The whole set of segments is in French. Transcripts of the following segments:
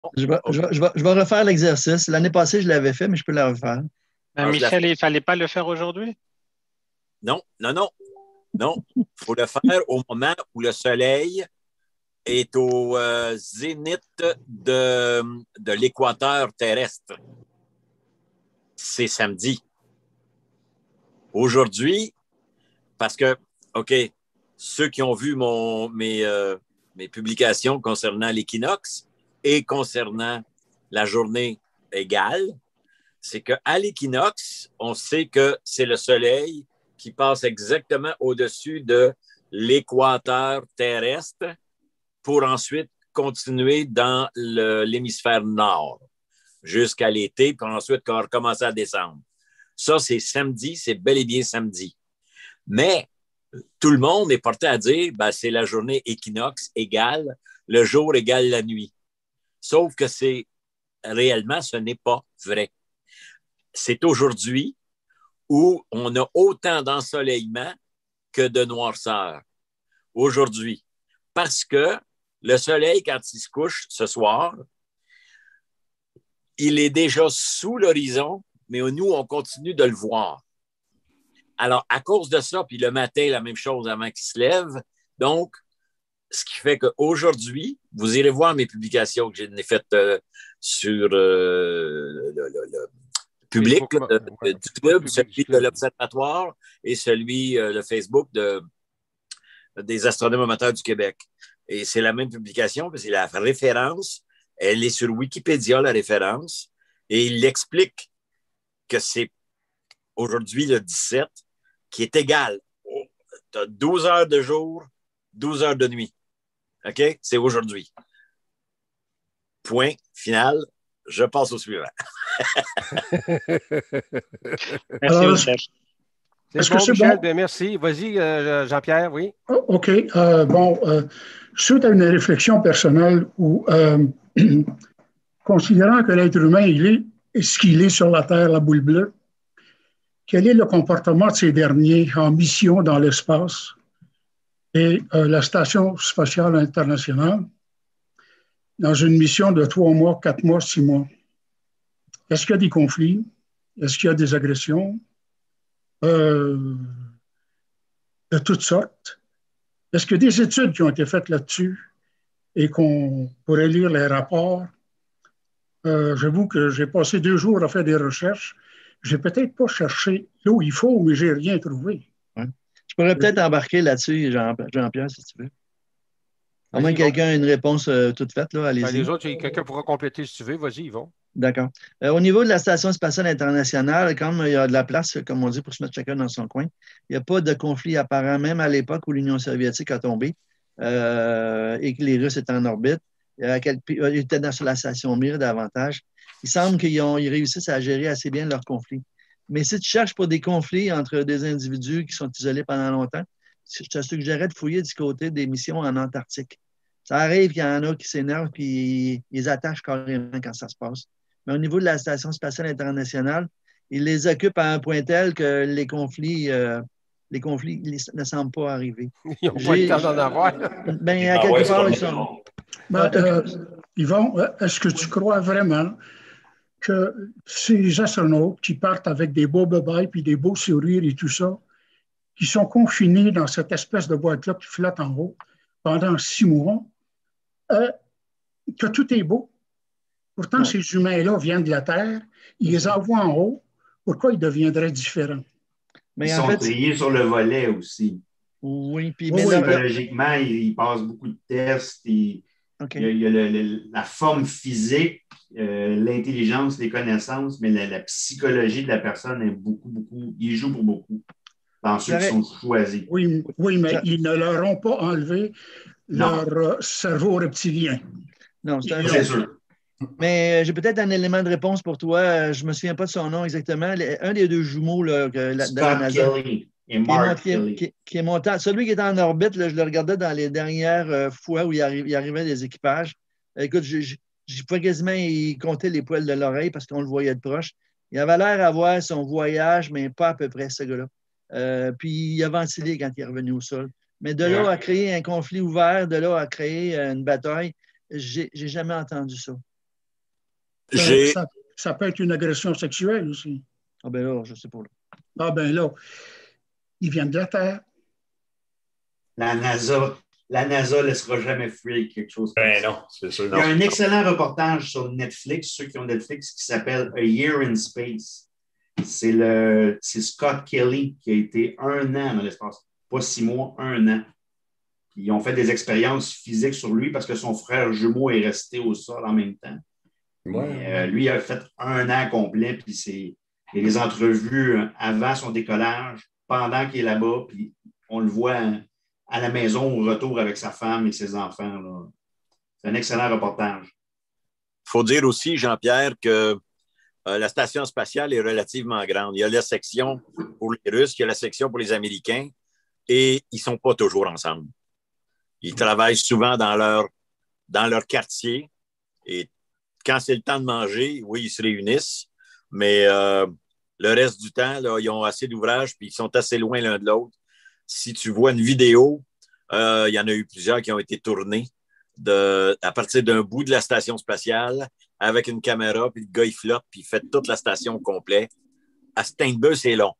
Je vais refaire l'exercice. L'année passée, je l'avais fait, mais je peux le refaire. Michel, il ne fallait pas le faire aujourd'hui? Non, non, non, non. Il faut le faire au moment où le soleil est au zénith de l'équateur terrestre. C'est samedi. Aujourd'hui, parce que, OK, ceux qui ont vu mes publications concernant l'équinoxe et concernant la journée égale, c'est qu'à l'équinoxe, on sait que c'est le soleil qui passe exactement au-dessus de l'équateur terrestre pour ensuite continuer dans l'hémisphère nord jusqu'à l'été, puis ensuite recommencer à descendre. Ça, c'est samedi, c'est bel et bien samedi. Mais tout le monde est porté à dire ben, c'est la journée équinoxe égale le jour égale la nuit. Sauf que réellement, ce n'est pas vrai. C'est aujourd'hui où on a autant d'ensoleillement que de noirceur. Aujourd'hui. Parce que le soleil, quand il se couche ce soir, il est déjà sous l'horizon, mais nous, on continue de le voir. Alors, à cause de ça, puis le matin, la même chose avant qu'il se lève. Donc, ce qui fait qu'aujourd'hui, vous irez voir mes publications que j'ai faites sur le public du club, celui de l'Observatoire et celui, le Facebook des astronomes amateurs du Québec. Et c'est la même publication, c'est la référence. Elle est sur Wikipédia, la référence, et il explique que c'est aujourd'hui le 17 qui est égal. Tu as 12 heures de jour, 12 heures de nuit. OK? C'est aujourd'hui. Point final. Je passe au suivant. Merci, Michel. C'est bon, Michel. Bien, merci. Vas-y, Jean-Pierre, oui. Oh, OK. Suite à une réflexion personnelle où, considérant que l'être humain, il est ce qu'il est sur la Terre, la boule bleue, quel est le comportement de ces derniers en mission dans l'espace et la Station spatiale internationale dans une mission de 3 mois, 4 mois, 6 mois? Est-ce qu'il y a des conflits? Est-ce qu'il y a des agressions? De toutes sortes. Est-ce qu'il y a des études qui ont été faites là-dessus et qu'on pourrait lire les rapports? J'avoue que j'ai passé 2 jours à faire des recherches. Je n'ai peut-être pas cherché là où il faut, mais je n'ai rien trouvé. Ouais. Je pourrais peut-être embarquer là-dessus, Jean-Pierre, si tu veux. À moins que quelqu'un ait une réponse toute faite, là, allez-y. Les autres, quelqu'un pourra compléter si tu veux. Vas-y, Yvon. D'accord. Au niveau de la Station spatiale internationale, comme il y a de la place, comme on dit, pour se mettre chacun dans son coin, il n'y a pas de conflit apparent, même à l'époque où l'Union soviétique a tombé et que les Russes étaient en orbite. Ils étaient sur la station Mir davantage. Il semble qu'ils réussissent à gérer assez bien leurs conflits. Mais si tu cherches pour des conflits entre des individus qui sont isolés pendant longtemps, je te suggérerais de fouiller du côté des missions en Antarctique. Ça arrive qu'il y en a qui s'énervent et ils attachent carrément quand ça se passe. Mais au niveau de la Station spatiale internationale, ils les occupent à un point tel que les conflits ne semblent pas arriver. Ils n'ont pas le temps d'en avoir. Ben, à quelque part, ils sont... Yvon, est-ce que tu crois vraiment que ces astronautes qui partent avec des beaux bebayes puis des beaux sourires et tout ça, qui sont confinés dans cette espèce de boîte-là qui flotte en haut pendant 6 mois, que tout est beau? Pourtant, ces humains-là viennent de la Terre, ils les envoient en haut. Pourquoi ils deviendraient différents? Mais ils sont triés sur le volet aussi. Oui, puis psychologiquement, ils passent beaucoup de tests. Il y a la forme physique, l'intelligence, les connaissances, mais la psychologie de la personne est beaucoup. Ils jouent pour beaucoup dans ceux qui sont choisis. Oui, mais ils ne leur ont pas enlevé leur cerveau reptilien. Non, c'est sûr. Mais j'ai peut-être un élément de réponse pour toi. Je ne me souviens pas de son nom exactement. Un des 2 jumeaux là, de la NASA. Kelly et Mark Kelly. Qui est monté, celui qui est en orbite, là, je le regardais dans les dernières fois où il arrivait des équipages. Écoute, je pouvais quasiment y compter les poils de l'oreille parce qu'on le voyait de proche. Il avait l'air d'avoir son voyage, mais pas à peu près, ce gars-là. Puis il a ventilé quand il est revenu au sol. Mais de là à créer un conflit ouvert, de là à créer une bataille, j'ai jamais entendu ça. Ça peut être une agression sexuelle aussi. Ah ben là, je sais pas. Là. Ah ben là, ils viennent de la Terre. La NASA ne laissera jamais fuir quelque chose comme ça. Non, c'est sûr. Il y a un excellent reportage sur Netflix, ceux qui ont Netflix, qui s'appelle A Year in Space. C'est Scott Kelly qui a été 1 an dans l'espace. Pas 6 mois, 1 an. Puis ils ont fait des expériences physiques sur lui parce que son frère jumeau est resté au sol en même temps. Ouais. Lui, il a fait 1 an complet, puis il y a des entrevues avant son décollage, pendant qu'il est là-bas, puis on le voit à la maison au retour avec sa femme et ses enfants. Là. C'est un excellent reportage. Il faut dire aussi, Jean-Pierre, que la station spatiale est relativement grande. Il y a la section pour les Russes, il y a la section pour les Américains, et ils ne sont pas toujours ensemble. Ils travaillent souvent dans leur quartier, et quand c'est le temps de manger, oui, ils se réunissent, mais le reste du temps, là, ils ont assez d'ouvrages, puis ils sont assez loin l'un de l'autre. Si tu vois une vidéo, il y en a eu plusieurs qui ont été tournées à partir d'un bout de la station spatiale avec une caméra, puis le gars, il flotte, puis il fait toute la station au complet. À Steinbeu, c'est long.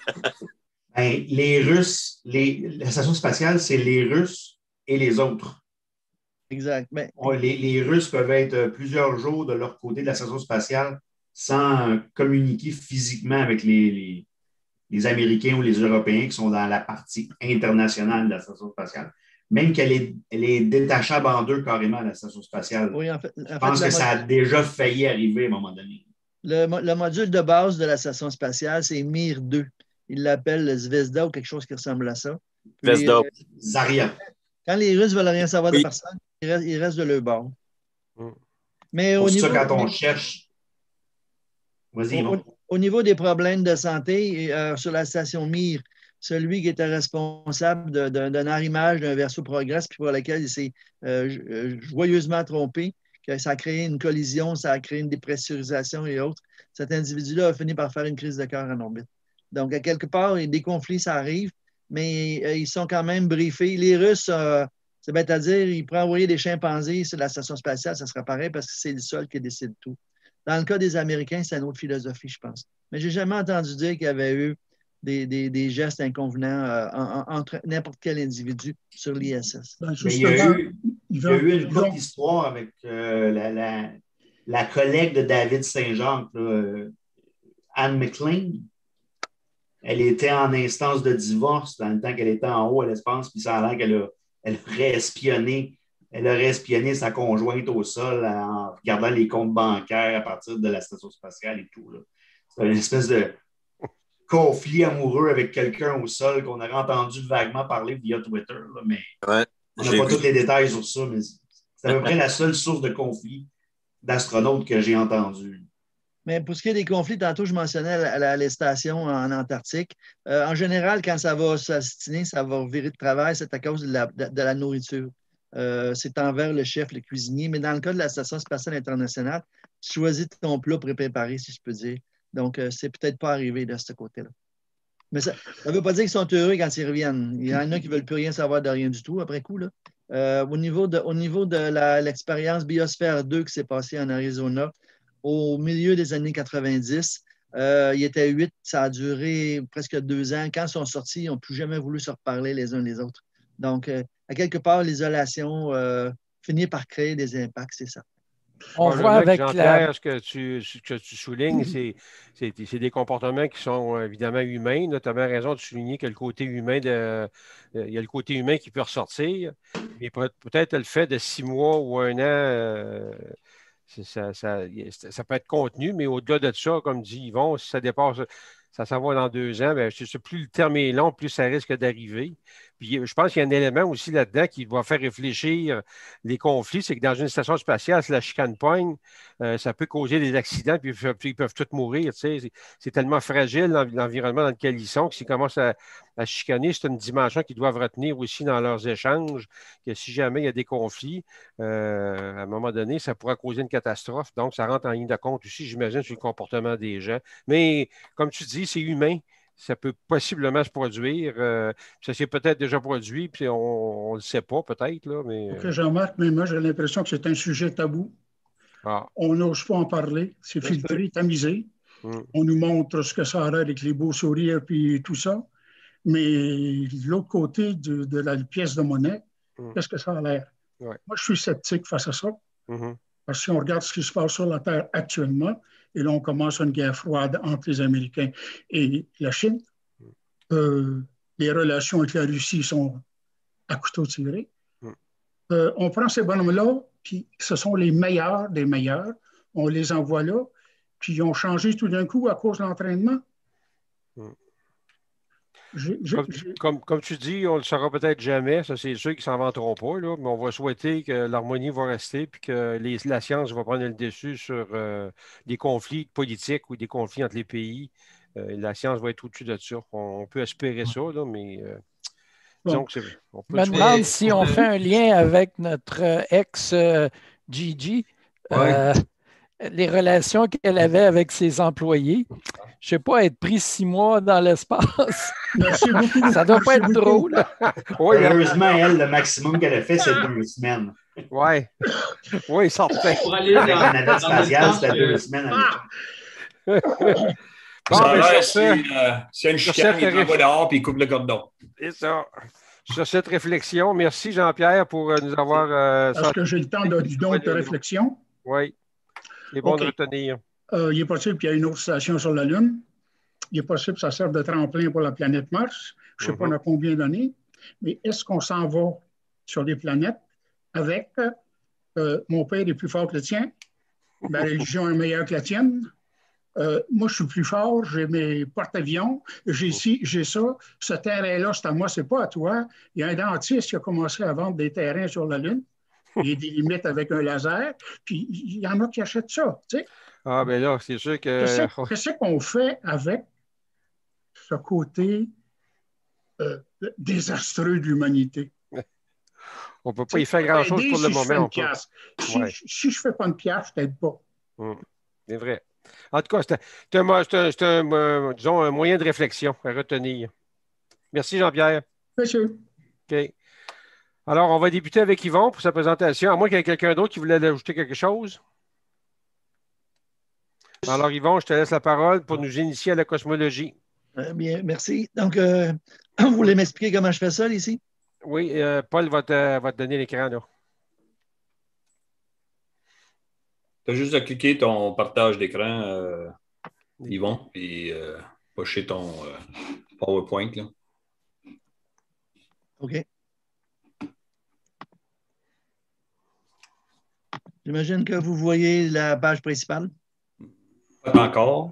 Ben, les Russes, la station spatiale, c'est les Russes et les autres. Exact. Mais... Les Russes peuvent être plusieurs jours de leur côté de la station spatiale sans communiquer physiquement avec les Américains ou les Européens qui sont dans la partie internationale de la station spatiale. Même qu'elle est détachable en deux carrément, la station spatiale. Oui, je pense que ça a déjà failli arriver à un moment donné. Le module de base de la station spatiale, c'est Mir 2. Ils l'appellent le Zvezda ou quelque chose qui ressemble à ça. Zvezda. Zarya. Quand les Russes ne veulent rien savoir de personne, ils restent de leur bord. Mais pour ça, quand on cherche... Vas-y, au niveau des problèmes de santé, sur la station Mir, celui qui était responsable d'un arrimage d'un vaisseau Progress, puis pour lequel il s'est joyeusement trompé, que ça a créé une collision, ça a créé une dépressurisation et autres. Cet individu-là a fini par faire une crise de cœur en orbite. Donc, à quelque part, des conflits, ça arrive, mais ils sont quand même briefés. Les Russes, c'est bête à dire, ils pourraient envoyer des chimpanzés sur la station spatiale, ça serait pareil parce que c'est le sol qui décide tout. Dans le cas des Américains, c'est une autre philosophie, je pense. Mais je n'ai jamais entendu dire qu'il y avait eu des gestes inconvenants entre n'importe quel individu sur l'ISS. Il y a eu une courte histoire avec la collègue de David Saint-Jean, Anne McLean. Elle était en instance de divorce dans le temps qu'elle était en haut à l'espace, puis ça a l'air qu'elle aurait espionné sa conjointe au sol en regardant les comptes bancaires à partir de la station spatiale et tout. C'est une espèce de conflit amoureux avec quelqu'un au sol qu'on aurait entendu vaguement parler via Twitter, là, mais on n'a pas tous les détails sur ça, mais c'est à peu près la seule source de conflit d'astronautes que j'ai entendu. Mais pour ce qui est des conflits, tantôt, je mentionnais les stations en Antarctique. En général, quand ça va s'astiner, ça va virer de travers, c'est à cause de la nourriture. C'est envers le chef, le cuisinier. Mais dans le cas de la Station spatiale internationale, tu choisis ton plat préparé, si je peux dire. Donc, c'est peut-être pas arrivé de ce côté-là. Mais ça ne veut pas dire qu'ils sont heureux quand ils reviennent. Il y en a qui ne veulent plus rien savoir de rien du tout après coup. Là. Au niveau de l'expérience Biosphère 2 qui s'est passée en Arizona, au milieu des années 90, il était 8, ça a duré presque 2 ans. Quand ils sont sortis, ils n'ont plus jamais voulu se reparler les uns les autres. Donc, à quelque part, l'isolation finit par créer des impacts, c'est ça. On voit avec Jean-Pierre, ce que tu soulignes, c'est des comportements qui sont évidemment humains. Tu as bien raison de souligner que le côté humain, il y a le côté humain qui peut ressortir. Mais peut-être le fait de 6 mois ou 1 an, ça peut être contenu, mais au-delà de ça, comme dit Yvon, si ça dépasse, ça s'en va dans 2 ans, bien, plus le terme est long, plus ça risque d'arriver. Puis je pense qu'il y a un élément aussi là-dedans qui va faire réfléchir les conflits, c'est que dans une station spatiale, si la chicane pogne, ça peut causer des accidents, puis ils peuvent tous mourir. Tu sais. C'est tellement fragile l'environnement dans lequel ils sont que s'ils commencent à chicaner, c'est une dimension qu'ils doivent retenir aussi dans leurs échanges, que si jamais il y a des conflits, à un moment donné, ça pourra causer une catastrophe. Donc, ça rentre en ligne de compte aussi, j'imagine, sur le comportement des gens. Mais, comme tu dis, c'est humain. Ça peut possiblement se produire. Ça s'est peut-être déjà produit, puis on ne le sait pas, peut-être. Là, mais... OK, Jean-Marc, mais moi, j'ai l'impression que c'est un sujet tabou. On n'ose pas en parler. C'est filtré, tamisé. On nous montre ce que ça a l'air avec les beaux sourires puis tout ça. Mais de l'autre côté de la pièce de monnaie, qu'est-ce que ça a l'air? Moi, je suis sceptique face à ça. Parce que si on regarde ce qui se passe sur la Terre actuellement, et là, on commence une guerre froide entre les Américains et la Chine, les relations avec la Russie sont à couteau tiré. On prend ces bonhommes-là, puis ce sont les meilleurs des meilleurs. On les envoie là, puis ils ont changé tout d'un coup à cause de l'entraînement. Comme tu dis, on ne le saura peut-être jamais, ça c'est sûr qu'ils ne s'en vanteront pas, là, mais on va souhaiter que l'harmonie va rester puis que la science va prendre le dessus sur des conflits politiques ou des conflits entre les pays. La science va être au-dessus de ça. On peut espérer ça, là, mais disons que c'est. Je me demande si on fait un lien avec notre ex-Gigi. Les relations qu'elle avait avec ses employés. Je ne sais pas, être pris 6 mois dans l'espace. Merci beaucoup. Ça ne doit pas être drôle. Heureusement, elle, le maximum qu'elle a fait, c'est 2 semaines. Oui, certain. Pour aller dans la navette spatiale, c'était 2 semaines. C'est une chicane, il t'envoie dehors et il coupe le cordon. C'est ça. Sur cette réflexion, merci Jean-Pierre pour nous avoir... Est-ce que j'ai le temps du don de réflexion? Oui. C'est bon de retenir. Il est possible qu'il y ait une autre station sur la Lune. Il est possible que ça serve de tremplin pour la planète Mars. Je ne sais pas dans combien d'années. Mais est-ce qu'on s'en va sur des planètes avec mon père est plus fort que le tien, ma religion est meilleure que la tienne, moi je suis plus fort, j'ai mes porte-avions, j'ai ci, j'ai ça, ce terrain-là c'est à moi, c'est pas à toi. Il y a un dentiste qui a commencé à vendre des terrains sur la Lune. Il y a des limites avec un laser, puis il y en a qui achètent ça, tu sais. Ah, bien là, c'est sûr que... Qu'est-ce qu'on fait avec ce côté désastreux de l'humanité? On ne peut pas y faire grand-chose pour le moment. Si je ne fais pas une pièce, je ne t'aide pas. C'est vrai. En tout cas, c'est disons, un moyen de réflexion à retenir. Merci, Jean-Pierre. Monsieur. OK. Alors, on va débuter avec Yvon pour sa présentation. À moins qu'il y ait quelqu'un d'autre qui voulait ajouter quelque chose. Alors, Yvon, je te laisse la parole pour nous initier à la cosmologie. Bien, merci. Donc, vous voulez m'expliquer comment je fais ça ici? Oui, Paul va te donner l'écran, là. Tu as juste à cliquer ton partage d'écran, Yvon, puis pocher ton PowerPoint, là. OK. J'imagine que vous voyez la page principale. Pas encore.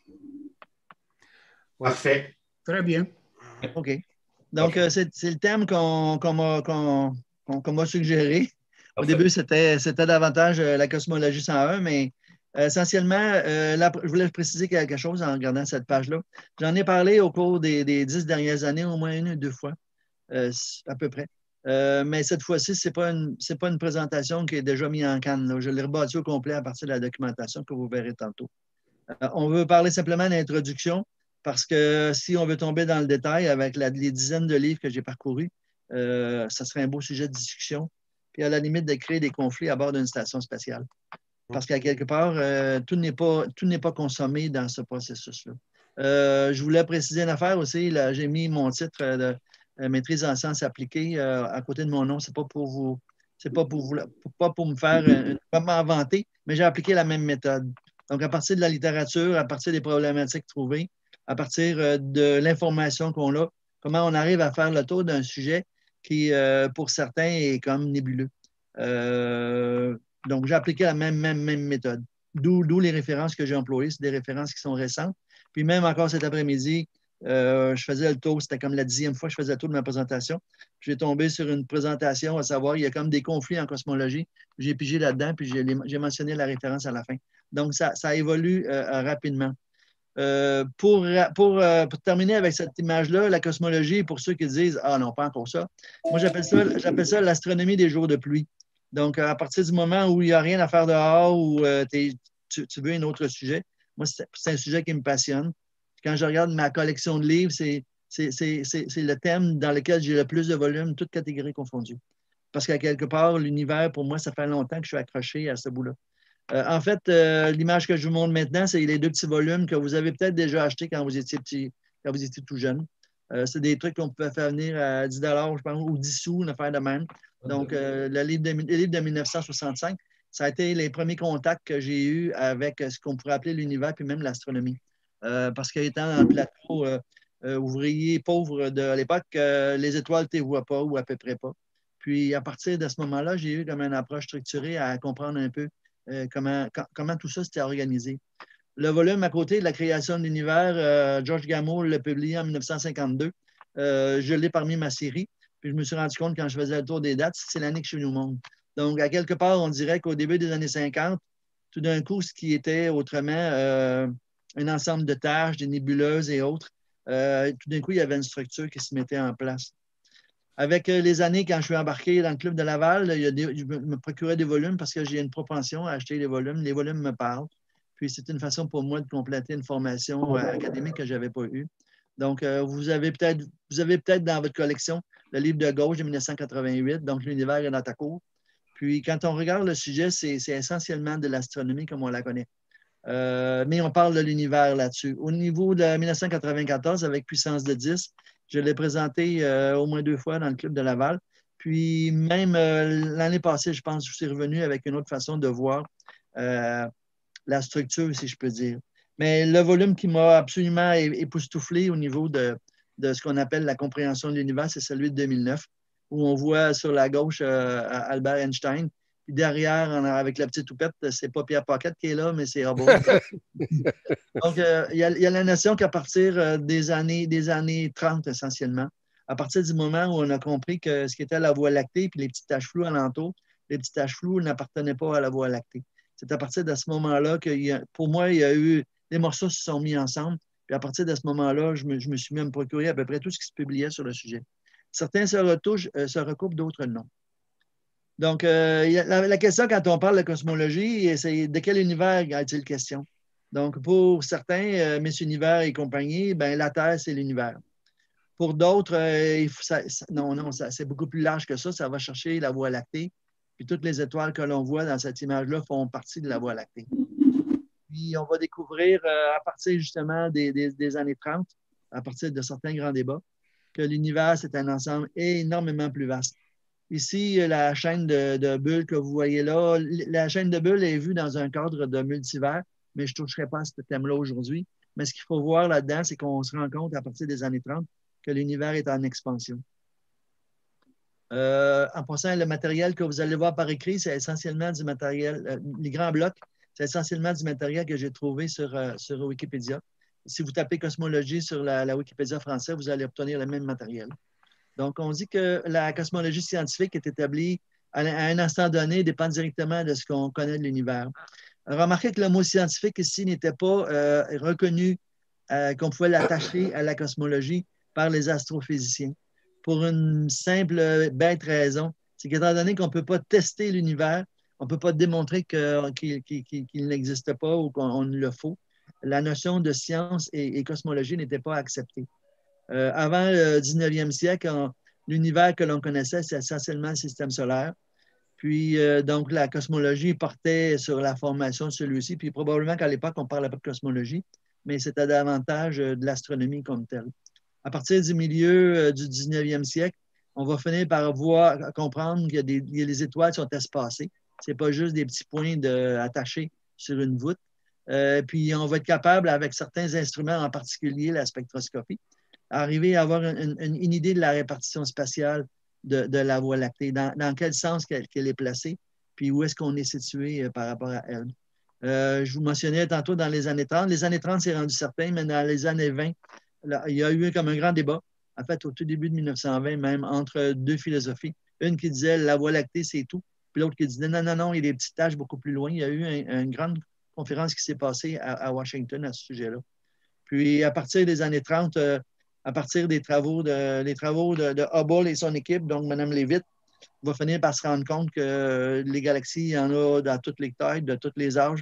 Parfait. Très bien. OK. Donc, c'est le thème qu'on m'a suggéré. Au début, c'était davantage la cosmologie 101, mais essentiellement, je voulais préciser quelque chose en regardant cette page-là. J'en ai parlé au cours des 10 dernières années, au moins 1 ou 2 fois, à peu près. Mais cette fois-ci, ce n'est pas une présentation qui est déjà mise en canne, là. Je l'ai rebâtie au complet à partir de la documentation que vous verrez tantôt. On veut parler simplement d'introduction parce que si on veut tomber dans le détail avec les dizaines de livres que j'ai parcourus, ça serait un beau sujet de discussion. Puis à la limite de créer des conflits à bord d'une station spatiale. Parce qu'à quelque part, tout n'est pas consommé dans ce processus-là. Je voulais préciser une affaire aussi. J'ai mis mon titre de maîtrise en sciences appliquées à côté de mon nom. C'est pas pour me faire pas m'inventer, mais j'ai appliqué la même méthode. Donc, à partir de la littérature, à partir des problématiques trouvées, à partir de l'information qu'on a, comment on arrive à faire le tour d'un sujet qui, pour certains, est comme nébuleux. Donc, j'ai appliqué la même méthode. D'où les références que j'ai employées. C'est des références qui sont récentes. Puis même encore cet après-midi, je faisais le tour, c'était comme la 10e fois que je faisais le tour de ma présentation. J'ai tombé sur une présentation, à savoir, il y a comme des conflits en cosmologie. J'ai pigé là-dedans, puis j'ai mentionné la référence à la fin. Donc, ça évolue rapidement. Pour terminer avec cette image-là, la cosmologie, pour ceux qui disent « Ah non, pas encore ça », moi j'appelle ça l'astronomie des jours de pluie. Donc, à partir du moment où il n'y a rien à faire dehors ou tu veux un autre sujet, moi c'est un sujet qui me passionne. Quand je regarde ma collection de livres, c'est le thème dans lequel j'ai le plus de volume, toutes catégories confondues. Parce qu'à quelque part, l'univers, pour moi, ça fait longtemps que je suis accroché à ce bout-là. En fait, l'image que je vous montre maintenant, c'est les deux petits volumes que vous avez peut-être déjà achetés quand vous étiez tout jeune. C'est des trucs qu'on pouvait faire venir à 10 je pense, ou 10 sous, une affaire de même. Donc, le livre de 1965, ça a été les premiers contacts que j'ai eus avec ce qu'on pourrait appeler l'univers, puis même l'astronomie. Parce qu'étant dans le plateau ouvrier pauvre de l'époque, les étoiles, tu ne les vois pas ou à peu près pas. Puis, à partir de ce moment-là, j'ai eu comme une approche structurée à comprendre un peu comment tout ça s'était organisé. Le volume à côté de la création de l'univers, George Gamow l'a publié en 1952. Je l'ai parmi ma série. Puis je me suis rendu compte quand je faisais le tour des dates, c'est l'année que je suis venu au monde. Donc, à quelque part, on dirait qu'au début des années 50, tout d'un coup, ce qui était autrement un ensemble de tâches, des nébuleuses et autres, tout d'un coup, il y avait une structure qui se mettait en place. Avec les années, quand je suis embarqué dans le club de Laval, je me procurais des volumes parce que j'ai une propension à acheter les volumes. Les volumes me parlent. Puis c'est une façon pour moi de compléter une formation académique que je n'avais pas eue. Donc, vous avez peut-être dans votre collection le livre de gauche de 1988, donc l'univers est dans ta cour. Puis quand on regarde le sujet, c'est essentiellement de l'astronomie comme on la connaît. Mais on parle de l'univers là-dessus. Au niveau de 1994, avec Puissance de 10, je l'ai présenté au moins 2 fois dans le club de Laval. Puis même l'année passée, je pense que je suis revenu avec une autre façon de voir la structure, si je peux dire. Mais le volume qui m'a absolument époustouflé au niveau de ce qu'on appelle la compréhension de l'univers, c'est celui de 2009, où on voit sur la gauche Albert Einstein. Puis derrière, avec la petite toupette, c'est pas Pierre Paquette qui est là, mais c'est Hubble. Donc, il y a la notion qu'à partir des années 30, essentiellement, à partir du moment où on a compris que ce qui était la Voie lactée, puis les petites taches floues alentour, les petites taches floues n'appartenaient pas à la Voie lactée. C'est à partir de ce moment-là que, pour moi, il y a eu, les morceaux se sont mis ensemble. Puis à partir de ce moment-là, je me suis même procuré à peu près tout ce qui se publiait sur le sujet. Certains se recoupent, d'autres non. Donc, la question quand on parle de cosmologie, c'est de quel univers a-t-il question? Donc, pour certains, Miss Univers et compagnie, ben, la Terre, c'est l'univers. Pour d'autres, c'est beaucoup plus large que ça. Ça va chercher la Voie lactée. Puis toutes les étoiles que l'on voit dans cette image-là font partie de la Voie lactée. Puis on va découvrir à partir justement des années 30, à partir de certains grands débats, que l'univers, c'est un ensemble énormément plus vaste. Ici, la chaîne de bulles que vous voyez là, la chaîne de bulles est vue dans un cadre de multivers, mais je ne toucherai pas à ce thème-là aujourd'hui. Mais ce qu'il faut voir là-dedans, c'est qu'on se rend compte à partir des années 30 que l'univers est en expansion. En passant, le matériel que vous allez voir par écrit, c'est essentiellement du matériel, les grands blocs, c'est essentiellement du matériel que j'ai trouvé sur Wikipédia. Si vous tapez cosmologie sur la Wikipédia française, vous allez obtenir le même matériel. Donc, on dit que la cosmologie scientifique est établie à un instant donné, dépend directement de ce qu'on connaît de l'univers. Remarquez que le mot scientifique ici n'était pas reconnu, qu'on pouvait l'attacher à la cosmologie par les astrophysiciens. Pour une simple bête raison, c'est qu'étant donné qu'on ne peut pas tester l'univers, on ne peut pas démontrer qu'il n'existe pas ou qu'on le faut, la notion de science et cosmologie n'était pas acceptée. Avant le 19e siècle, l'univers que l'on connaissait, c'est essentiellement le système solaire. Puis, donc, la cosmologie portait sur la formation de celui-ci. Puis, probablement qu'à l'époque, on ne parlait pas de cosmologie, mais c'était davantage de l'astronomie comme telle. À partir du milieu du 19e siècle, on va finir par comprendre que les étoiles sont espacées. Ce n'est pas juste des petits points attachés sur une voûte. Puis, on va être capable, avec certains instruments, en particulier la spectroscopie, arriver à avoir une idée de la répartition spatiale de la Voie lactée, dans quel sens qu'elle est placée, puis où est-ce qu'on est situé par rapport à elle. Je vous mentionnais tantôt dans les années 30. Les années 30, c'est rendu certain, mais dans les années 20, là, il y a eu comme un grand débat, en fait, au tout début de 1920, même, entre deux philosophies. Une qui disait la Voie lactée, c'est tout, puis l'autre qui disait non, il y a des petites taches beaucoup plus loin. Il y a eu une grande conférence qui s'est passée à Washington à ce sujet-là. Puis, à partir des années 30, à partir des travaux de Hubble et son équipe, donc Mme Leavitt, va finir par se rendre compte que les galaxies, il y en a dans toutes les tailles, de tous les âges.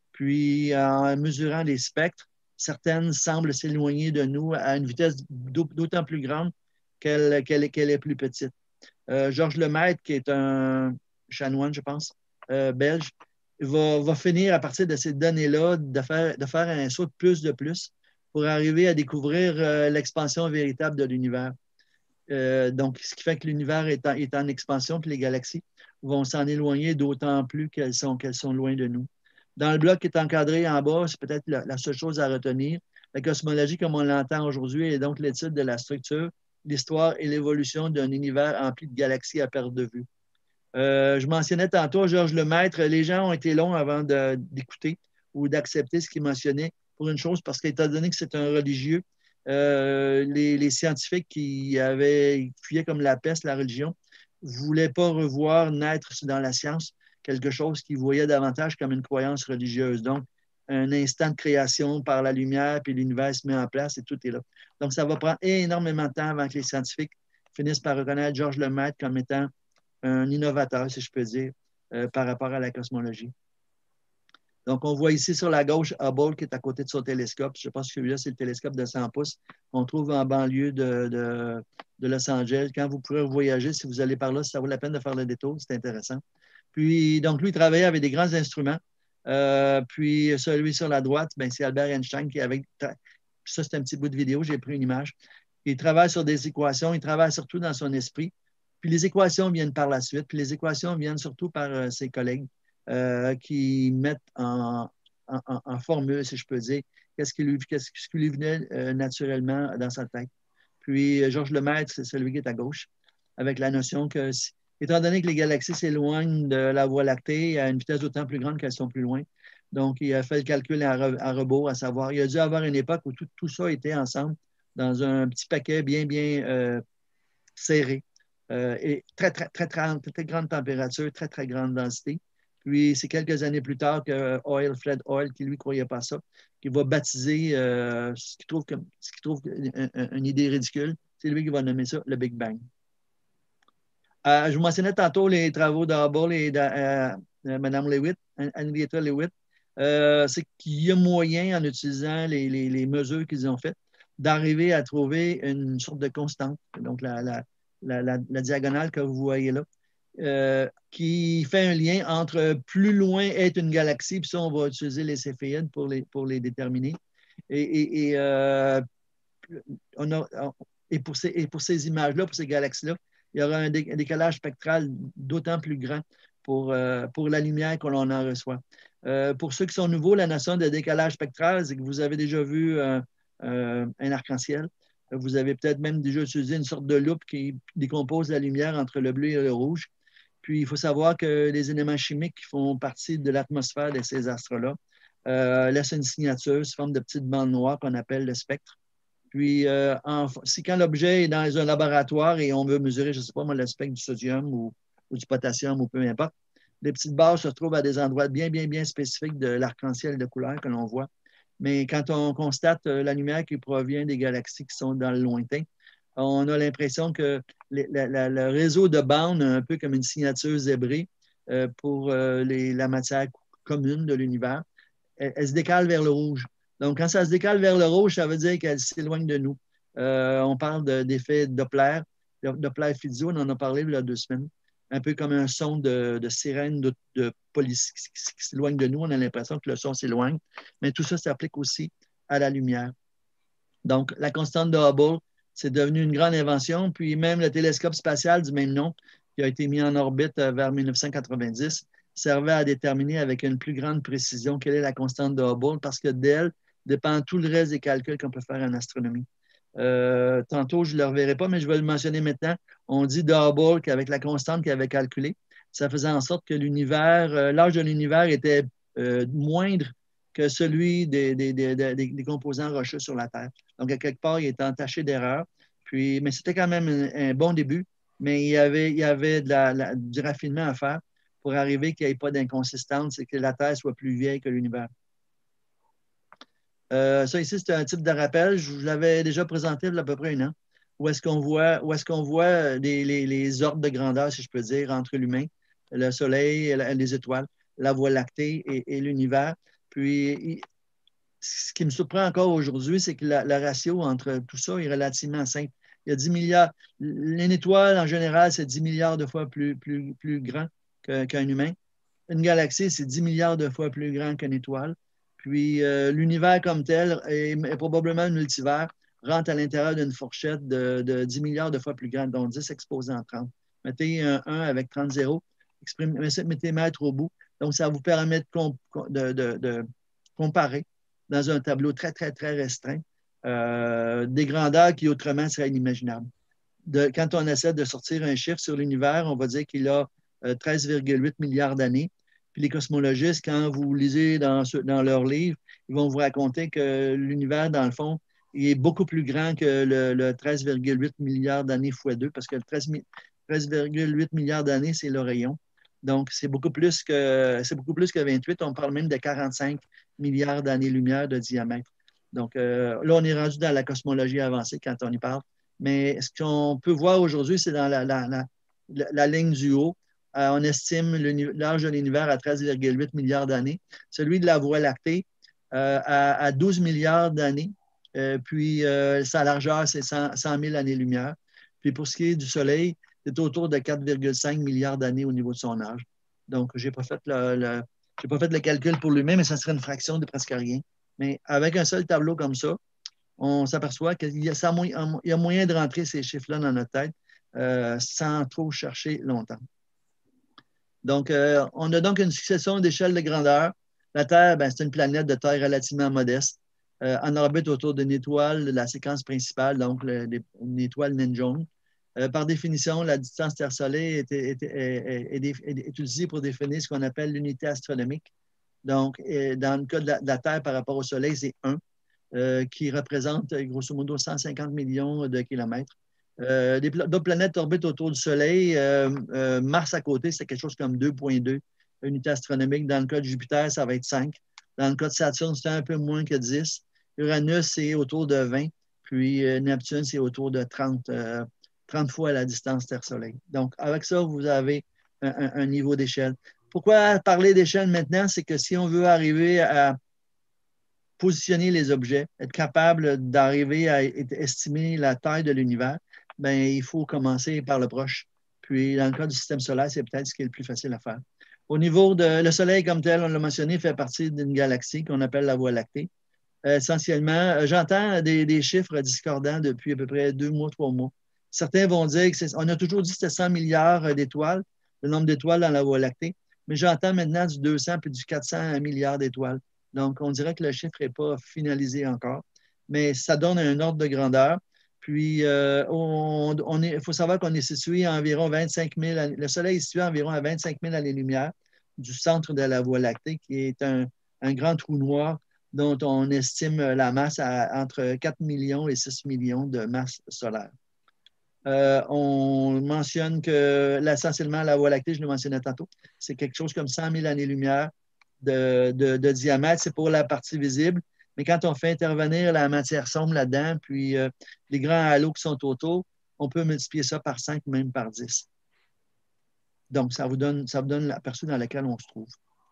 Puis, en mesurant les spectres, certaines semblent s'éloigner de nous à une vitesse d'autant plus grande qu'elle est plus petite. Georges Lemaître, qui est un chanoine, je pense, belge, va finir à partir de ces données-là de faire un saut de plus pour arriver à découvrir l'expansion véritable de l'univers. Donc, ce qui fait que l'univers est en expansion, puis les galaxies vont s'en éloigner d'autant plus qu'elles sont loin de nous. Dans le bloc qui est encadré en bas, c'est peut-être la seule chose à retenir. La cosmologie, comme on l'entend aujourd'hui, est donc l'étude de la structure, l'histoire et l'évolution d'un univers empli de galaxies à perte de vue. Je mentionnais tantôt Georges Lemaître, les gens ont été longs avant d'écouter ou d'accepter ce qu'il mentionnait pour une chose, parce qu'étant donné que c'est un religieux, les scientifiques qui fuyaient comme la peste la religion ne voulaient pas revoir naître dans la science quelque chose qu'ils voyaient davantage comme une croyance religieuse. Donc, un instant de création par la lumière, puis l'univers se met en place et tout est là. Donc, ça va prendre énormément de temps avant que les scientifiques finissent par reconnaître Georges Lemaître comme étant un innovateur, si je peux dire, par rapport à la cosmologie. Donc, on voit ici sur la gauche Hubble qui est à côté de son télescope. Je pense que celui-là, c'est le télescope de 100 pouces qu'on trouve en banlieue de Los Angeles. Quand vous pourrez voyager, si vous allez par là, ça vaut la peine de faire le détour, c'est intéressant. Puis, donc, lui, il travaillait avec des grands instruments. Puis, celui sur la droite, c'est Albert Einstein qui avait... Ça, c'est un petit bout de vidéo, j'ai pris une image. Il travaille sur des équations, il travaille surtout dans son esprit. Puis les équations viennent par la suite, puis les équations viennent surtout par ses collègues qui mettent en formule, si je peux dire, qu'est-ce qui lui venait naturellement dans sa tête. Puis Georges Lemaître, c'est celui qui est à gauche, avec la notion que, étant donné que les galaxies s'éloignent de la Voie lactée à une vitesse d'autant plus grande qu'elles sont plus loin, donc il a fait le calcul à rebours, à savoir, il a dû avoir une époque où tout ça était ensemble dans un petit paquet bien serré. Et très grande température, très grande densité. Puis, c'est quelques années plus tard que Fred Hoyle, qui lui ne croyait pas ça, qui va baptiser ce qu'il trouve une idée ridicule. C'est lui qui va nommer ça le Big Bang. Je vous mentionnais tantôt les travaux d'Hubble et de Mme Leavitt, Henrietta Leavitt. C'est qu'il y a moyen, en utilisant les mesures qu'ils ont faites, d'arriver à trouver une sorte de constante. Donc, la diagonale que vous voyez là, qui fait un lien entre plus loin est une galaxie, puis ça, on va utiliser les céphéides pour les déterminer. Et pour ces images-là, pour ces galaxies-là, il y aura un décalage spectral d'autant plus grand pour la lumière que l'on en reçoit. Pour ceux qui sont nouveaux, la notion de décalage spectral, c'est que vous avez déjà vu un arc-en-ciel. Vous avez peut-être même déjà utilisé une sorte de loupe qui décompose la lumière entre le bleu et le rouge. Puis, il faut savoir que les éléments chimiques qui font partie de l'atmosphère de ces astres-là laissent une signature sous forme de petites bandes noires qu'on appelle le spectre. Puis, c'est quand l'objet est dans un laboratoire et on veut mesurer, je ne sais pas moi, le spectre du sodium ou du potassium ou peu importe, les petites barres se trouvent à des endroits bien spécifiques de l'arc-en-ciel de couleur que l'on voit. Mais quand on constate la lumière qui provient des galaxies qui sont dans le lointain, on a l'impression que le réseau de bandes, un peu comme une signature zébrée pour la matière commune de l'univers, elle se décale vers le rouge. Donc, quand ça se décale vers le rouge, ça veut dire qu'elle s'éloigne de nous. On parle d'effet Doppler. Doppler Fizeau, on en a parlé il y a 2 semaines. Un peu comme un son de sirène de police qui s'éloigne de nous. On a l'impression que le son s'éloigne. Mais tout ça s'applique aussi à la lumière. Donc, la constante de Hubble, c'est devenu une grande invention. Puis même le télescope spatial du même nom, qui a été mis en orbite vers 1990, servait à déterminer avec une plus grande précision quelle est la constante de Hubble, parce que d'elle dépend tout le reste des calculs qu'on peut faire en astronomie. Tantôt, je ne le reverrai pas, mais je vais le mentionner maintenant. On dit de Hubble qu'avec la constante qu'il avait calculée, ça faisait en sorte que l'âge de l'univers était moindre que celui des composants rocheux sur la Terre. Donc, à quelque part, il était entaché d'erreurs. Mais c'était quand même un bon début, mais il y avait du raffinement à faire pour arriver qu'il n'y ait pas d'inconsistance et que la Terre soit plus vieille que l'univers. Ça ici, c'est un type de rappel. Je vous l'avais déjà présenté il y a à peu près 1 an, où est-ce qu'on voit les ordres de grandeur, si je peux dire, entre l'humain, le Soleil, les étoiles, la Voie lactée et l'univers. Puis, ce qui me surprend encore aujourd'hui, c'est que le ratio entre tout ça est relativement simple. Il y a 10 milliards. Une étoile, en général, c'est 10 milliards de fois plus grand qu'un humain. une galaxie, c'est 10 milliards de fois plus grand qu'une étoile. Puis l'univers comme tel, et probablement le multivers, rentre à l'intérieur d'une fourchette de 10 milliards de fois plus grande, donc 10 exposé en 30. Mettez un 1 avec 30 zéros, mettez mètres au bout. Donc, ça vous permet de comparer dans un tableau très, très, très restreint des grandeurs qui autrement seraient inimaginables. Quand on essaie de sortir un chiffre sur l'univers, on va dire qu'il a 13,8 milliards d'années. Puis les cosmologistes, quand vous lisez dans leurs livres, ils vont vous raconter que l'univers, dans le fond, il est beaucoup plus grand que le 13,8 milliards d'années x 2, parce que le 13,8 milliards d'années, c'est le rayon. Donc, c'est beaucoup plus que 28. On parle même de 45 milliards d'années-lumière de diamètre. Donc, là, on est rendu dans la cosmologie avancée quand on y parle. Mais ce qu'on peut voir aujourd'hui, c'est dans la ligne du haut. On estime l'âge de l'univers à 13,8 milliards d'années. Celui de la Voie lactée à 12 milliards d'années. Puis, sa largeur, c'est 100 000 années-lumière. Puis, pour ce qui est du Soleil, c'est autour de 4,5 milliards d'années au niveau de son âge. Donc, je n'ai pas fait le calcul pour lui-même, mais ça serait une fraction de presque rien. Mais avec un seul tableau comme ça, on s'aperçoit qu'il y a moyen de rentrer ces chiffres-là dans notre tête sans trop chercher longtemps. Donc, on a donc une succession d'échelles de grandeur. La Terre, c'est une planète de taille relativement modeste, en orbite autour d'une étoile de la séquence principale, donc une étoile naine jaune. Par définition, la distance Terre-Soleil est utilisée pour définir ce qu'on appelle l'unité astronomique. Donc, dans le cas de la Terre par rapport au Soleil, c'est 1, qui représente grosso modo 150 millions de kilomètres. D'autres planètes orbitent autour du Soleil. Mars à côté, c'est quelque chose comme 2,2 unités astronomiques. Dans le cas de Jupiter, ça va être 5. Dans le cas de Saturne, c'est un peu moins que 10. Uranus, c'est autour de 20. Puis Neptune, c'est autour de 30 fois la distance Terre-Soleil. Donc, avec ça, vous avez un niveau d'échelle. Pourquoi parler d'échelle maintenant? C'est que si on veut arriver à positionner les objets, être capable d'arriver à estimer la taille de l'univers, il faut commencer par le proche. Puis, dans le cas du système solaire, c'est peut-être ce qui est le plus facile à faire. Au niveau de le Soleil comme tel, on l'a mentionné, fait partie d'une galaxie qu'on appelle la Voie lactée. Essentiellement, j'entends des chiffres discordants depuis à peu près 2 mois, 3 mois. Certains vont dire on a toujours dit que c'était 100 milliards d'étoiles, le nombre d'étoiles dans la Voie lactée, mais j'entends maintenant du 200 puis du 400 milliards d'étoiles. Donc, on dirait que le chiffre n'est pas finalisé encore, mais ça donne un ordre de grandeur. Puis, il faut savoir qu'on est situé à environ 25 000, le Soleil est situé à environ à 25 000 années-lumière du centre de la Voie lactée, qui est un grand trou noir dont on estime la masse entre 4 millions et 6 millions de masses solaires. On mentionne que essentiellement la Voie lactée, je le mentionnais tantôt, c'est quelque chose comme 100 000 années-lumière de diamètre. C'est pour la partie visible. Mais quand on fait intervenir la matière sombre là-dedans, puis les grands halos qui sont autour, on peut multiplier ça par 5, même par 10. Donc, ça vous donne l'aperçu dans lequel on se trouve.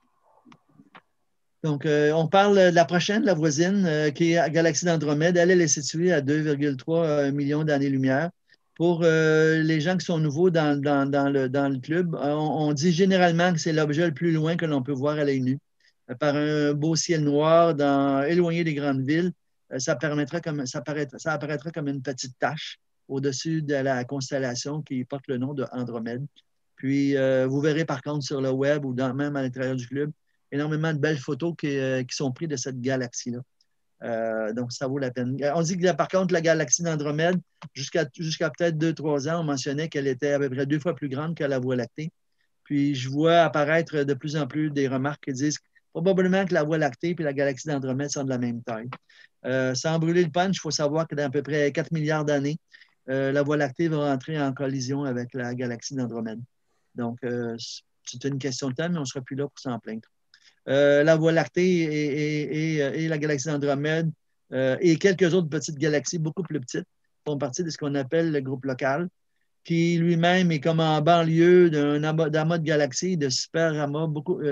Donc, on parle de la prochaine, la voisine, qui est la galaxie d'Andromède. Elle est située à 2,3 millions d'années-lumière. Pour les gens qui sont nouveaux dans le club, on dit généralement que c'est l'objet le plus loin que l'on peut voir à l'œil nu. Par un beau ciel noir, éloigné des grandes villes, ça apparaîtra comme une petite tache au-dessus de la constellation qui porte le nom d'Andromède. Puis, vous verrez par contre sur le web ou même à l'intérieur du club, énormément de belles photos qui sont prises de cette galaxie-là. Donc, ça vaut la peine. On dit que, par contre, la galaxie d'Andromède, jusqu'à peut-être 2-3 ans, on mentionnait qu'elle était à peu près 2 fois plus grande que la Voie lactée. Puis, je vois apparaître de plus en plus des remarques qui disent probablement que la Voie lactée et la galaxie d'Andromède sont de la même taille. Sans brûler le punch, il faut savoir que dans à peu près 4 milliards d'années, la Voie lactée va entrer en collision avec la galaxie d'Andromède. Donc, c'est une question de temps, mais on ne sera plus là pour s'en plaindre. La Voie lactée et la galaxie d'Andromède et quelques autres petites galaxies beaucoup plus petites font partie de ce qu'on appelle le groupe local, qui lui-même est comme en banlieue d'amas de galaxies, de super amas,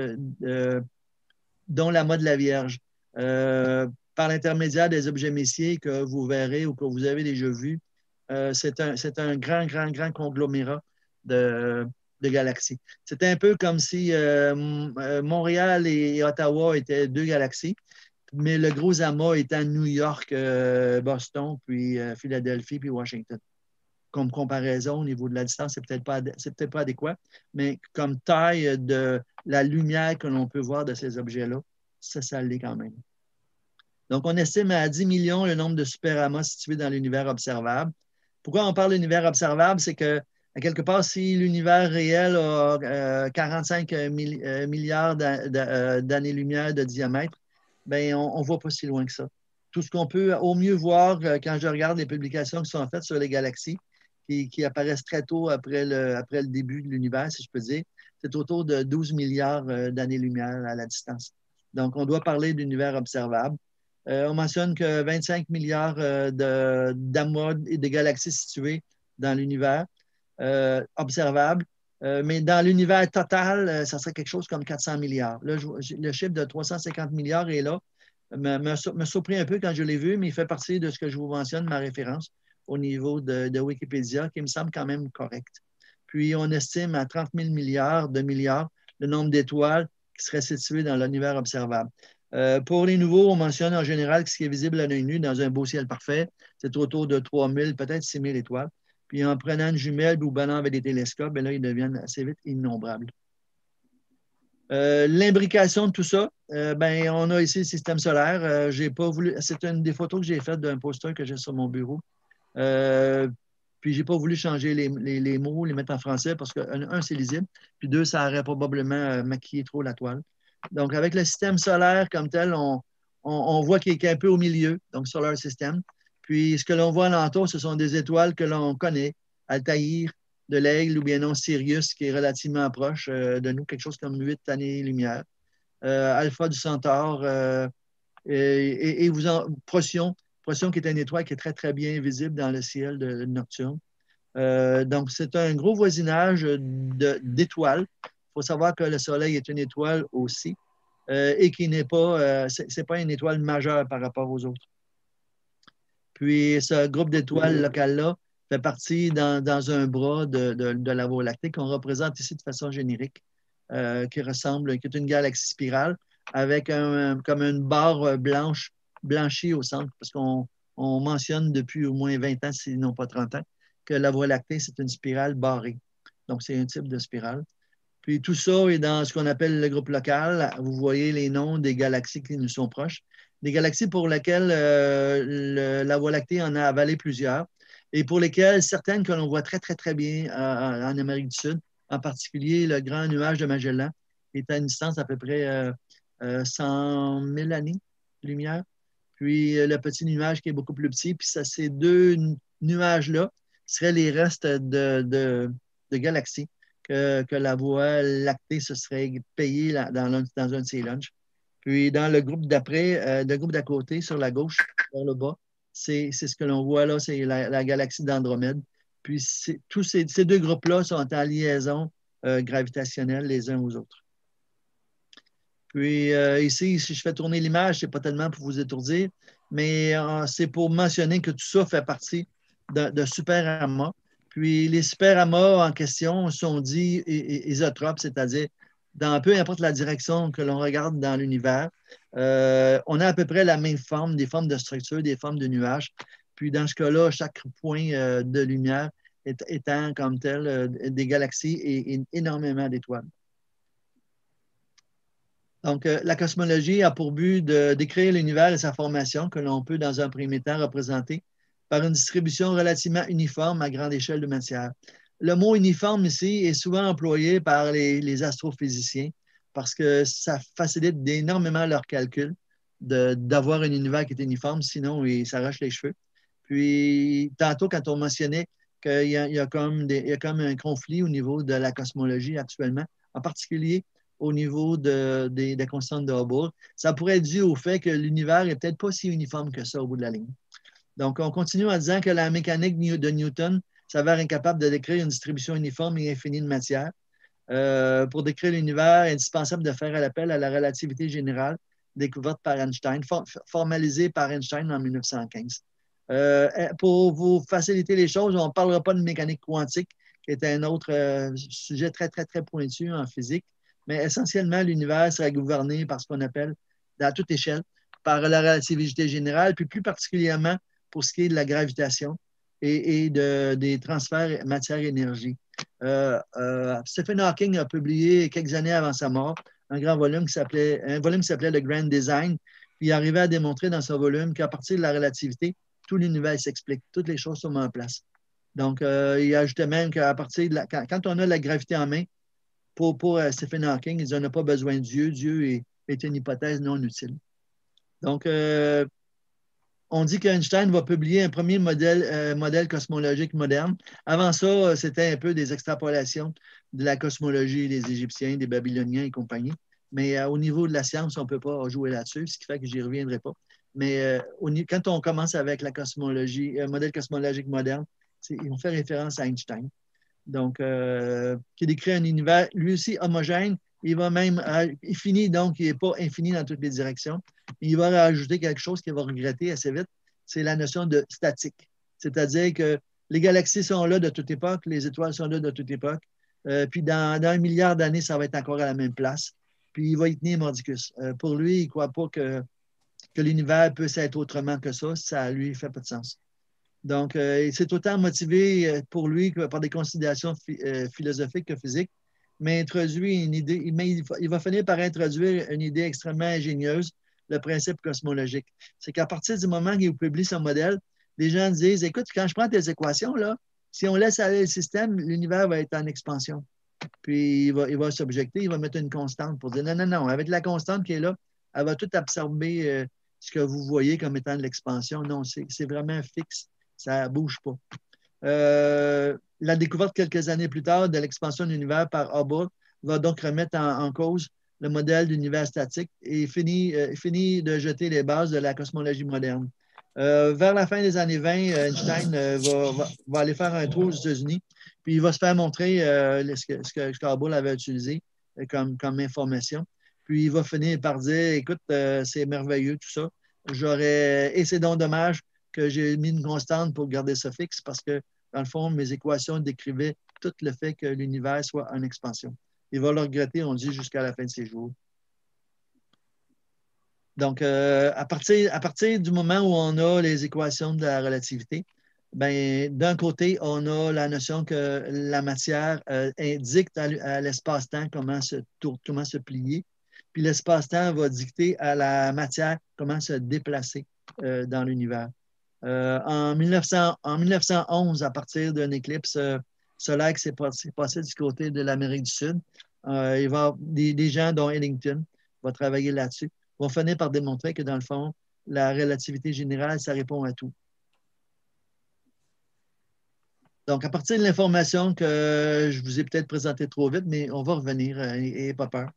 dont l'amas de la Vierge. Par l'intermédiaire des objets messiers que vous verrez ou que vous avez déjà vus, c'est un grand conglomérat de galaxies. C'était un peu comme si Montréal et Ottawa étaient deux galaxies, mais le gros amas était à New York, Boston, puis Philadelphie, puis Washington. Comme comparaison au niveau de la distance, c'est peut-être pas adéquat, mais comme taille de la lumière que l'on peut voir de ces objets-là, ça l'est quand même. Donc, on estime à 10 millions le nombre de superamas situés dans l'univers observable. Pourquoi on parle d'univers observable? C'est que, à quelque part, si l'univers réel a 45 milliards d'années-lumière de diamètre, bien, on ne voit pas si loin que ça. Tout ce qu'on peut au mieux voir quand je regarde les publications qui sont faites sur les galaxies, qui apparaissent très tôt après le début de l'univers, si je peux dire, c'est autour de 12 milliards d'années-lumière à la distance. Donc, on doit parler d'univers observable. On mentionne que 25 milliards d'amas et de galaxies situées dans l'univers observable. Mais dans l'univers total, ça serait quelque chose comme 400 milliards. Là, le chiffre de 350 milliards est là. Me surpris un peu quand je l'ai vu, mais il fait partie de ce que je vous mentionne, ma référence au niveau de Wikipédia, qui me semble quand même correct. Puis, on estime à 30 000 milliards le nombre d'étoiles qui seraient situées dans l'univers observable. Pour les nouveaux, on mentionne en général que ce qui est visible à l'œil nu dans un beau ciel parfait, c'est autour de 3 000, peut-être 6 000 étoiles. Puis en prenant une jumelle ou ballant avec des télescopes, bien là, ils deviennent assez vite innombrables. L'imbrication de tout ça, ben, on a ici le système solaire. J'ai pas voulu, c'est une des photos que j'ai faites d'un poster que j'ai sur mon bureau. Puis je n'ai pas voulu changer les mots, les mettre en français parce que, un, c'est lisible, puis deux, ça aurait probablement maquillé trop la toile. Donc, avec le système solaire comme tel, on voit qu'il est un peu au milieu, donc Solar System. Puis, ce que l'on voit alentour, ce sont des étoiles que l'on connaît, Altaïr, de l'Aigle ou bien non Sirius, qui est relativement proche de nous, quelque chose comme 8 années-lumière. Alpha du Centaure et Procyon, qui est une étoile qui est très, très bien visible dans le ciel de Nocturne. Donc, c'est un gros voisinage d'étoiles. Il faut savoir que le Soleil est une étoile aussi et qui n'est pas, c'est pas une étoile majeure par rapport aux autres. Puis, ce groupe d'étoiles locales-là fait partie dans un bras de la Voie lactée qu'on représente ici de façon générique, qui est une galaxie spirale avec comme une barre blanchie au centre, parce qu'on mentionne depuis au moins 20 ans, sinon pas 30 ans, que la Voie lactée, c'est une spirale barrée. Donc, c'est un type de spirale. Puis tout ça est dans ce qu'on appelle le groupe local. Vous voyez les noms des galaxies qui nous sont proches. Des galaxies pour lesquelles la Voie lactée en a avalé plusieurs et pour lesquelles certaines que l'on voit très, très, très bien en Amérique du Sud, en particulier le grand nuage de Magellan, qui est à une distance d'à peu près 100 000 années-lumière. Puis le petit nuage qui est beaucoup plus petit. Puis ça, ces deux nuages-là seraient les restes de galaxies que la Voie lactée se serait payée dans un de ses lunchs. Puis dans le groupe d'après, le groupe d'à côté, sur la gauche, vers le bas, c'est ce que l'on voit là, c'est la galaxie d'Andromède. Puis tous ces deux groupes-là sont en liaison gravitationnelle les uns aux autres. Puis ici, si je fais tourner l'image, ce n'est pas tellement pour vous étourdir, mais c'est pour mentionner que tout ça fait partie de superamas. Puis les superamas en question sont dits isotropes, c'est-à-dire dans peu importe la direction que l'on regarde dans l'univers, on a à peu près la même forme, des formes de structure, des formes de nuages. Puis dans ce cas-là, chaque point de lumière étant comme tel des galaxies et énormément d'étoiles. Donc, la cosmologie a pour but de décrire l'univers et sa formation que l'on peut, dans un premier temps, représenter par une distribution relativement uniforme à grande échelle de matière. Le mot uniforme ici est souvent employé par les astrophysiciens parce que ça facilite énormément leurs calculs d'avoir un univers qui est uniforme, sinon ils s'arrachent les cheveux. Puis, tantôt, quand on mentionnait qu'il y a comme un conflit au niveau de la cosmologie actuellement, en particulier au niveau des constantes de Hubble, ça pourrait être dû au fait que l'univers n'est peut-être pas si uniforme que ça au bout de la ligne. Donc, on continue en disant que la mécanique de Newton s'avère incapable de décrire une distribution uniforme et infinie de matière. Pour décrire l'univers, il est indispensable de faire appel à la relativité générale découverte par Einstein, formalisée par Einstein en 1915. Pour vous faciliter les choses, on ne parlera pas de mécanique quantique, qui est un autre sujet très, très, très pointu en physique. Mais essentiellement, l'univers serait gouverné par ce qu'on appelle, à toute échelle, par la relativité générale, puis plus particulièrement pour ce qui est de la gravitation et des transferts matière-énergie. Stephen Hawking a publié quelques années avant sa mort un volume qui s'appelait Le Grand Design. Puis il arrivait à démontrer dans ce volume qu'à partir de la relativité, tout l'univers s'explique, toutes les choses sont mises en place. Donc, il ajoutait même qu'à partir de quand on a la gravité en main, pour Stephen Hawking, il dit on n'a pas besoin de Dieu. Dieu est une hypothèse non utile. Donc, on dit qu'Einstein va publier un premier modèle cosmologique moderne. Avant ça, c'était un peu des extrapolations de la cosmologie des Égyptiens, des Babyloniens et compagnie. Mais au niveau de la science, on ne peut pas jouer là-dessus, ce qui fait que je n'y reviendrai pas. Mais quand on commence avec la cosmologie, modèle cosmologique moderne, ils vont faire référence à Einstein. Donc, qui décrit un univers, lui aussi, homogène. Il va même infini, donc il n'est pas infini dans toutes les directions. Il va rajouter quelque chose qu'il va regretter assez vite, c'est la notion de statique. C'est-à-dire que les galaxies sont là de toute époque, les étoiles sont là de toute époque. Puis dans 1 milliard d'années, ça va être encore à la même place. Puis il va y tenir mordicus. Pour lui, il ne croit pas que l'univers puisse être autrement que ça lui fait pas de sens. Donc, c'est autant motivé pour lui que par des considérations philosophiques que physiques, mais introduit une idée, il va finir par introduire une idée extrêmement ingénieuse, le principe cosmologique. C'est qu'à partir du moment qu'il publie son modèle, les gens disent, écoute, quand je prends tes équations, là, si on laisse aller le système, l'univers va être en expansion. Puis il va s'objecter, il va mettre une constante pour dire, non, avec la constante qui est là, elle va tout absorber ce que vous voyez comme étant de l'expansion. Non, c'est vraiment fixe. Ça ne bouge pas. La découverte quelques années plus tard de l'expansion de l'univers par Hubble va donc remettre en cause le modèle d'univers statique et finit de jeter les bases de la cosmologie moderne. Vers la fin des années 20, Einstein va aller faire un tour aux États-Unis, puis il va se faire montrer ce que Hubble avait utilisé comme information. Puis il va finir par dire, écoute, c'est merveilleux tout ça. Et c'est donc dommage que j'ai mis une constante pour garder ça fixe parce que, dans le fond, mes équations décrivaient tout le fait que l'univers soit en expansion. Il va le regretter, on dit, jusqu'à la fin de ses jours. Donc, à partir du moment où on a les équations de la relativité, ben, d'un côté, on a la notion que la matière dicte à l'espace-temps comment se plier, puis l'espace-temps va dicter à la comment se déplacer dans l'univers. En 1911, à partir d'une éclipse solaire qui s'est passée du côté de l'Amérique du Sud, il va des gens, dont Eddington, vont travailler là-dessus, vont finir par démontrer que, dans le fond, la relativité générale, ça répond à tout. Donc, à partir de l'information que je vous ai peut-être présentée trop vite, mais on va revenir, et pas peur.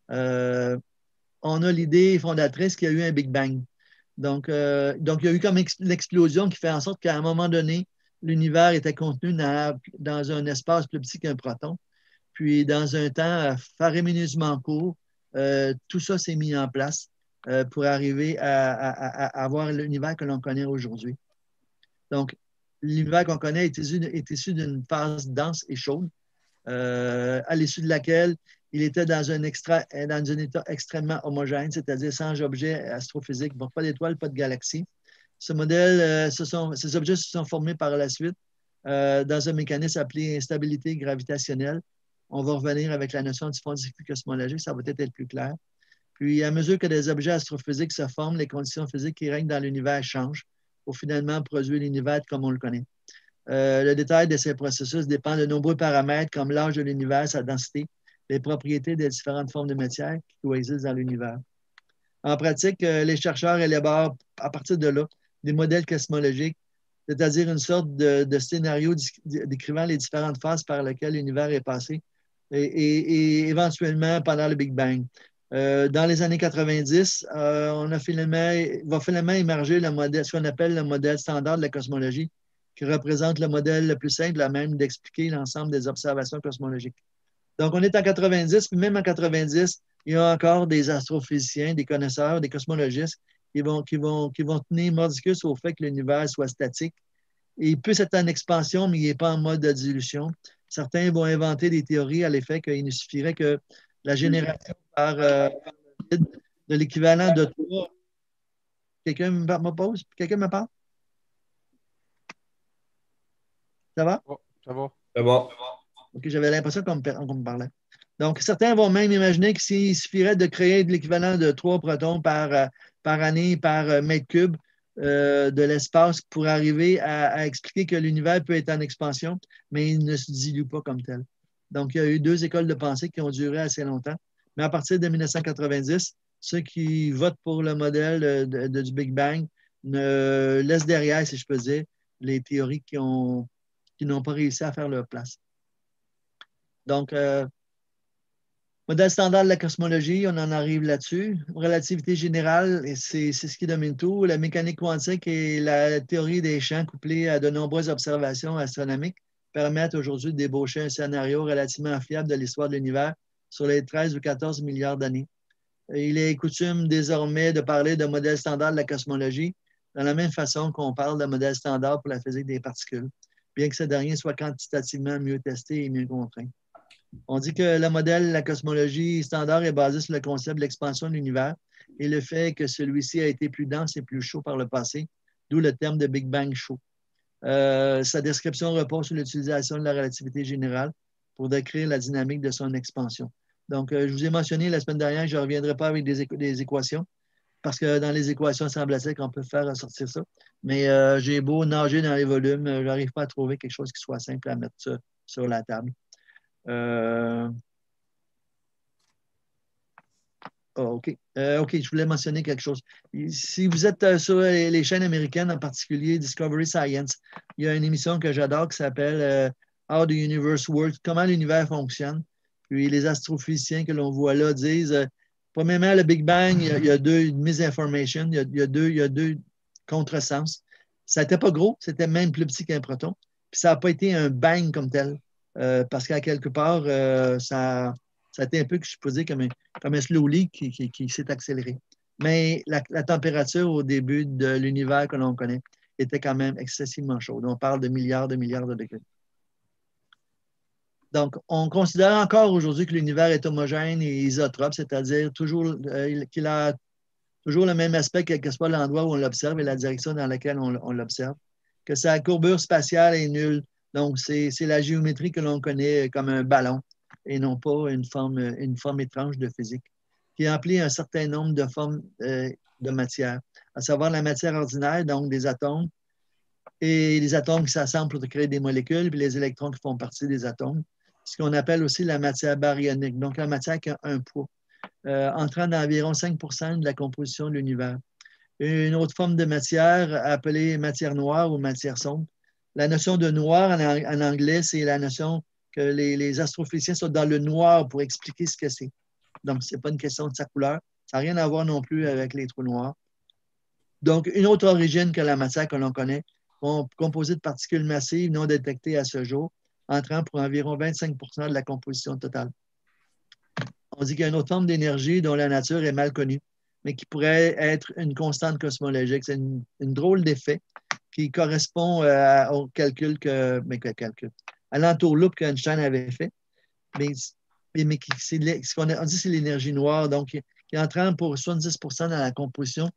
On a l'idée fondatrice qu'il y a eu un Big Bang. Donc, il y a eu comme l'explosion qui fait en sorte qu'à un moment donné, l'univers était contenu dans un espace plus petit qu'un proton. Puis, dans un temps faramineusement court, tout ça s'est mis en place pour arriver à avoir l'univers que l'on connaît aujourd'hui. Donc, l'univers qu'on connaît est issu d'une phase dense et chaude, à l'issue de laquelle il était dans un état extrêmement homogène, c'est-à-dire sans objets astrophysiques, pas d'étoiles, pas de galaxies. Ces objets se sont formés par la suite dans un mécanisme appelé instabilité gravitationnelle. On va revenir avec la notion du fond diffus cosmologique, ça va peut-être être plus clair. Puis, à mesure que des objets astrophysiques se forment, les conditions physiques qui règnent dans l'univers changent pour finalement produire l'univers comme on le connaît. Le détail de ces processus dépend de nombreux paramètres comme l'âge de l'univers, sa densité, les propriétés des différentes formes de matière qui coexistent dans l'univers. En pratique, les chercheurs élaborent à partir de là des modèles cosmologiques, c'est-à-dire une sorte de scénario décrivant les différentes phases par lesquelles l'univers est passé et éventuellement pendant le Big Bang. Dans les années 90, va finalement émerger ce qu'on appelle le modèle standard de la cosmologie, qui représente le modèle le plus simple, à même d'expliquer l'ensemble des observations cosmologiques. Donc, on est en 90, puis même en 90, il y a encore des astrophysiciens, des connaisseurs, des cosmologistes qui vont tenir mordicus au fait que l'univers soit statique. Et il peut être en expansion, mais il n'est pas en mode de dilution. Certains vont inventer des théories à l'effet qu'il ne suffirait que la génération par de l'équivalent de 3. Quelqu'un me pose? Quelqu'un me parle? Ça va? Oh, ça va. C'est bon. OK, j'avais l'impression qu'on me parlait. Donc, certains vont même imaginer que s'il suffirait de créer de l'équivalent de 3 protons par année, par mètre cube de l'espace pour arriver à expliquer que l'univers peut être en expansion, mais il ne se dilue pas comme tel. Donc, il y a eu 2 écoles de pensée qui ont duré assez longtemps. Mais à partir de 1990, ceux qui votent pour le modèle du Big Bang ne laissent derrière, si je peux dire, les théories qui n'ont pas réussi à faire leur place. Donc, modèle standard de la cosmologie, on en arrive là-dessus. Relativité générale, c'est ce qui domine tout. La mécanique quantique et la théorie des champs couplées à de nombreuses observations astronomiques permettent aujourd'hui de débaucher un scénario relativement fiable de l'histoire de l'univers sur les 13 ou 14 milliards d'années. Il est coutume désormais de parler de modèle standard de la cosmologie de la même façon qu'on parle de modèle standard pour la physique des particules, bien que ce dernier soit quantitativement mieux testé et mieux contraint. On dit que le modèle de la cosmologie standard est basé sur le concept de l'expansion de l'univers et le fait que celui-ci a été plus dense et plus chaud par le passé, d'où le terme de Big Bang chaud. Sa description repose sur l'utilisation de la relativité générale pour décrire la dynamique de son expansion. Donc, je vous ai mentionné la semaine dernière que je ne reviendrai pas avec des équations, parce que dans les équations, il semblerait qu'on peut faire ressortir ça. Mais j'ai beau nager dans les volumes, je n'arrive pas à trouver quelque chose qui soit simple à mettre sur la table. OK. OK, je voulais mentionner quelque chose. Si vous êtes sur les chaînes américaines, en particulier Discovery Science, il y a une émission que j'adore qui s'appelle How the Universe Works, comment l'univers fonctionne. Puis les astrophysiciens que l'on voit là disent, premièrement, le Big Bang, il y a 2 misinformations, il y a deux contresens. Ça n'était pas gros, c'était même plus petit qu'un proton. Puis ça n'a pas été un bang comme tel. Parce qu'à quelque part, ça a été un peu, je peux dire, comme un slow leak qui s'est accéléré. Mais la température au début de l'univers que l'on connaît était quand même excessivement chaude. On parle de milliards de degrés. Donc, on considère encore aujourd'hui que l'univers est homogène et isotrope, c'est-à-dire qu'il a toujours le même aspect, quel que soit l'endroit où on l'observe et la direction dans laquelle on l'observe, que sa courbure spatiale est nulle. Donc, c'est la géométrie que l'on connaît comme un ballon et non pas une forme étrange de physique, qui emplit un certain nombre de formes de matière, à savoir la matière ordinaire, donc des atomes, et les atomes qui s'assemblent pour créer des molécules, puis les électrons qui font partie des atomes, ce qu'on appelle aussi la matière baryonique, donc la matière qui a un poids, entrant dans environ 5 % de la composition de l'univers. Une autre forme de matière appelée matière noire ou matière sombre. La notion de noir en anglais, c'est la notion que les astrophysiciens sont dans le noir pour expliquer ce que c'est. Donc, ce n'est pas une question de sa couleur. Ça n'a rien à voir non plus avec les trous noirs. Donc, une autre origine que la matière que l'on connaît, composée de particules massives non détectées à ce jour, entrant pour environ 25 % de la composition totale. On dit qu'il y a une autre forme d'énergie dont la nature est mal connue, mais qui pourrait être une constante cosmologique. C'est une drôle d'effet qui correspond au calcul à l'entourloupe qu'Einstein avait fait. Mais ce qu'on dit, c'est l'énergie noire, donc qui entraîne pour 70 % dans la composition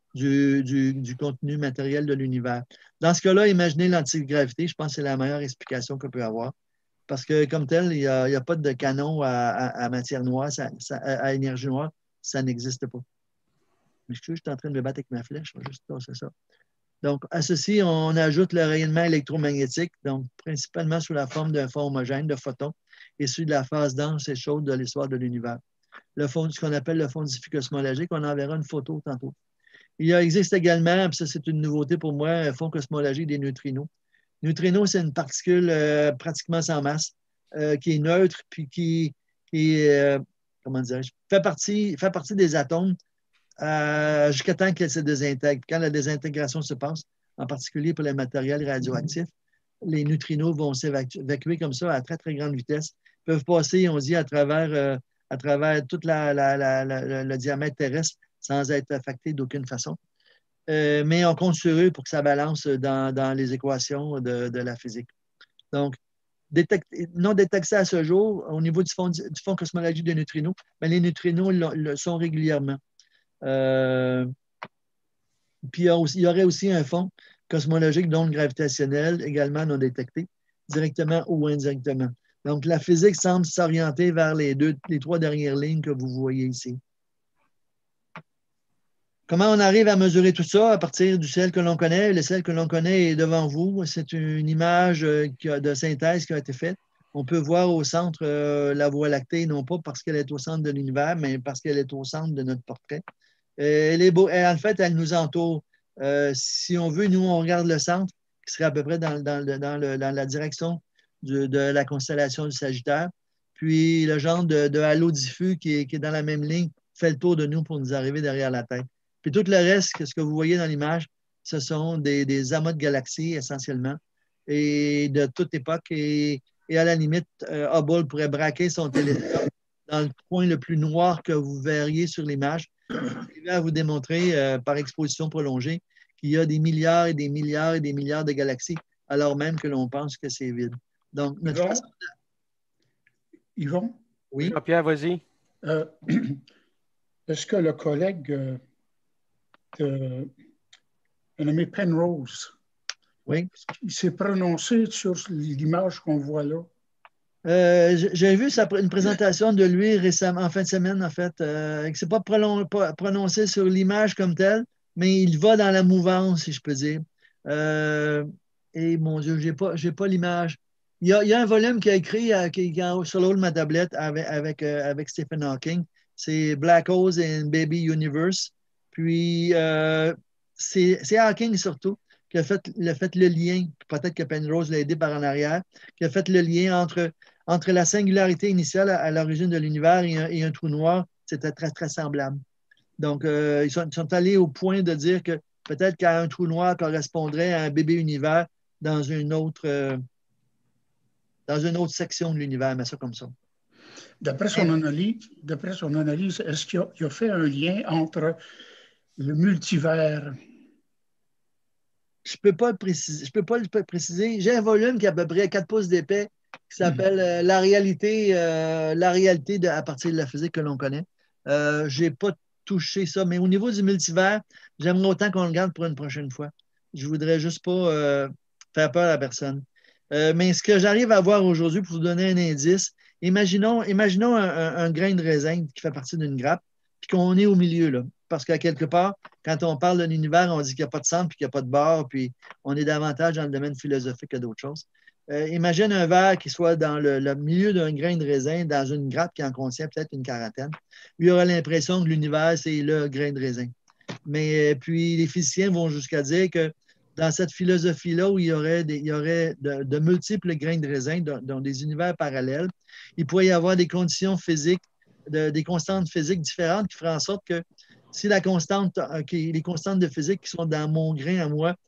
du contenu matériel de l'univers. Dans ce cas-là, imaginez l'antigravité, je pense que c'est la meilleure explication qu'on peut avoir. Parce que comme tel, il n'y a pas de canon à matière noire, à énergie noire, ça n'existe pas. Mais je suis en train de me battre avec ma flèche, c'est ça. Donc, à ceci, on ajoute le rayonnement électromagnétique, donc principalement sous la forme d'un fond homogène de photons, issu de la phase dense et chaude de l'histoire de l'univers. Ce qu'on appelle le fond diffus cosmologique, on enverra une photo tantôt. Il existe également, puis ça c'est une nouveauté pour moi, un fond cosmologique des neutrinos. Neutrino, c'est une particule pratiquement sans masse, qui est neutre, puis qui comment dirais-je, fait partie des atomes jusqu'à temps qu'elle se désintègre. Quand la désintégration se passe, en particulier pour les matériels radioactifs, les neutrinos vont s'évacuer comme ça à très, très grande vitesse. Ils peuvent passer, on dit, à travers tout le diamètre terrestre sans être affectés d'aucune façon. Mais on compte sur eux pour que ça balance dans les équations de la physique. Donc, non détectés à ce jour au niveau du fond cosmologique des neutrinos, mais les neutrinos le sont régulièrement. Puis il y aurait aussi un fond cosmologique d'ondes gravitationnelles également non détecté, directement ou indirectement. Donc, la physique semble s'orienter vers les 3 dernières lignes que vous voyez ici. Comment on arrive à mesurer tout ça à partir du ciel que l'on connaît? Le ciel que l'on connaît est devant vous. C'est une image de synthèse qui a été faite. On peut voir au centre la Voie lactée, non pas parce qu'elle est au centre de l'univers, mais parce qu'elle est au centre de notre portrait. En fait, elle nous entoure. Si on veut, nous, on regarde le centre, qui serait à peu près dans la direction de la constellation du Sagittaire. Puis le genre de halo diffus qui est dans la même ligne fait le tour de nous pour nous arriver derrière la tête. Puis tout le reste, ce que vous voyez dans l'image, ce sont des amas de galaxies essentiellement, et de toute époque. Et à la limite, Hubble pourrait braquer son télescope dans le coin le plus noir que vous verriez sur l'image. Il va vous démontrer par exposition prolongée qu'il y a des milliards et des milliards et des milliards de galaxies, alors même que l'on pense que c'est vide. Donc, notre façon de... Yvon? Oui? Jean-Pierre, vas-y. Est-ce que le collègue nommé Penrose, oui, il s'est prononcé sur l'image qu'on voit là? J'ai vu une présentation de lui récemment, en fin de semaine, en fait. Il ne s'est pas prononcé sur l'image comme telle, mais il va dans la mouvance, si je peux dire. Et mon Dieu, je n'ai pas l'image. Il y a un volume qui a écrit sur le haut de ma tablette avec Stephen Hawking. C'est Black Holes and Baby Universe. Puis, c'est Hawking surtout qui a fait le lien, peut-être que Penrose l'a aidé par en arrière, qui a fait le lien entre la singularité initiale à l'origine de l'univers et un trou noir. C'était très, très semblable. Donc, ils sont allés au point de dire que peut-être qu'un trou noir correspondrait à un bébé univers dans une autre section de l'univers, mais ça comme ça. D'après son analyse, est-ce qu'il a fait un lien entre le multivers? Je ne peux pas le préciser. J'ai un volume qui a à peu près 4 pouces d'épais qui s'appelle La réalité à partir de la physique que l'on connaît. Je n'ai pas touché ça, mais au niveau du multivers, j'aimerais autant qu'on le garde pour une prochaine fois. Je ne voudrais juste pas faire peur à personne. Mais ce que j'arrive à voir aujourd'hui, pour vous donner un indice, imaginons un grain de raisin qui fait partie d'une grappe, puis qu'on est au milieu, là. Parce qu'à quelque part, quand on parle de l'univers, on dit qu'il n'y a pas de centre, puis qu'il n'y a pas de bord, puis on est davantage dans le domaine philosophique que d'autres choses. Imagine un verre qui soit dans le milieu d'un grain de raisin, dans une grappe qui en contient peut-être une quarantaine. Lui aura l'impression que l'univers, c'est le grain de raisin. Mais puis, les physiciens vont jusqu'à dire que dans cette philosophie-là, où il y aurait de multiples grains de raisin dans des univers parallèles, il pourrait y avoir des conditions physiques, des constantes physiques différentes qui feraient en sorte que si les constantes de physique qui sont dans mon grain à moi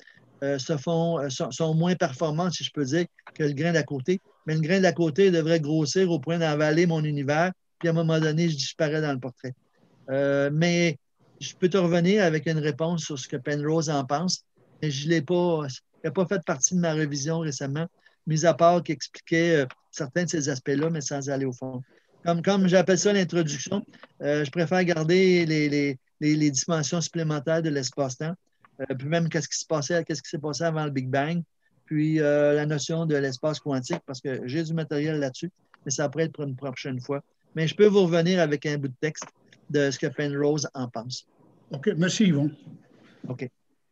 sont moins performantes, si je peux dire, que le grain d'à côté, mais le grain d'à côté devrait grossir au point d'avaler mon univers, puis à un moment donné, je disparais dans le portrait. Mais je peux te revenir avec une réponse sur ce que Penrose en pense, mais il n'a pas fait partie de ma révision récemment, mis à part qui expliquait certains de ces aspects-là, mais sans aller au fond. Comme j'appelle ça l'introduction, je préfère garder les dimensions supplémentaires de l'espace-temps, puis même qu'est-ce qui s'est passé avant le Big Bang, puis la notion de l'espace quantique, parce que j'ai du matériel là-dessus, mais ça pourrait être pour une prochaine fois. Mais je peux vous revenir avec un bout de texte de ce que Penrose en pense. OK, merci Yvon. OK.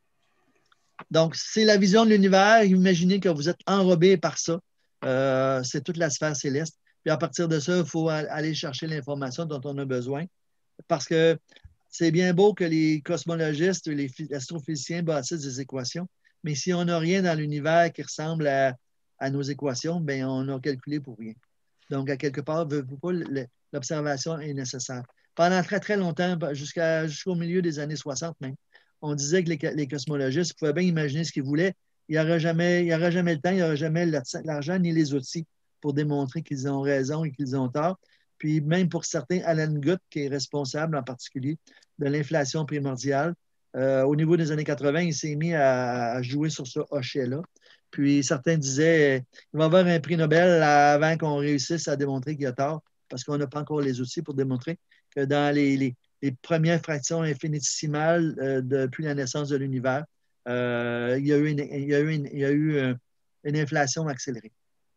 Donc, c'est la vision de l'univers. Imaginez que vous êtes enrobé par ça. C'est toute la sphère céleste. Puis à partir de ça, il faut aller chercher l'information dont on a besoin. Parce que c'est bien beau que les cosmologistes, les astrophysiciens bâtissent des équations, mais si on n'a rien dans l'univers qui ressemble à nos équations, bien, on a calculé pour rien. Donc, à quelque part, l'observation est nécessaire. Pendant très, très longtemps, jusqu'au milieu des années 60 même, on disait que les cosmologistes pouvaient bien imaginer ce qu'ils voulaient. Il n'y aurait jamais le temps, il n'y aurait jamais l'argent ni les outils pour démontrer qu'ils ont raison et qu'ils ont tort. Puis même pour certains, Alan Guth, qui est responsable en particulier de l'inflation primordiale, au niveau des années 80, il s'est mis à jouer sur ce hochet-là. Puis certains disaient qu'il va y avoir un prix Nobel avant qu'on réussisse à démontrer qu'il y a tort, parce qu'on n'a pas encore les outils pour démontrer que dans les premières fractions infinitésimales depuis la naissance de l'univers, il y a eu une inflation accélérée.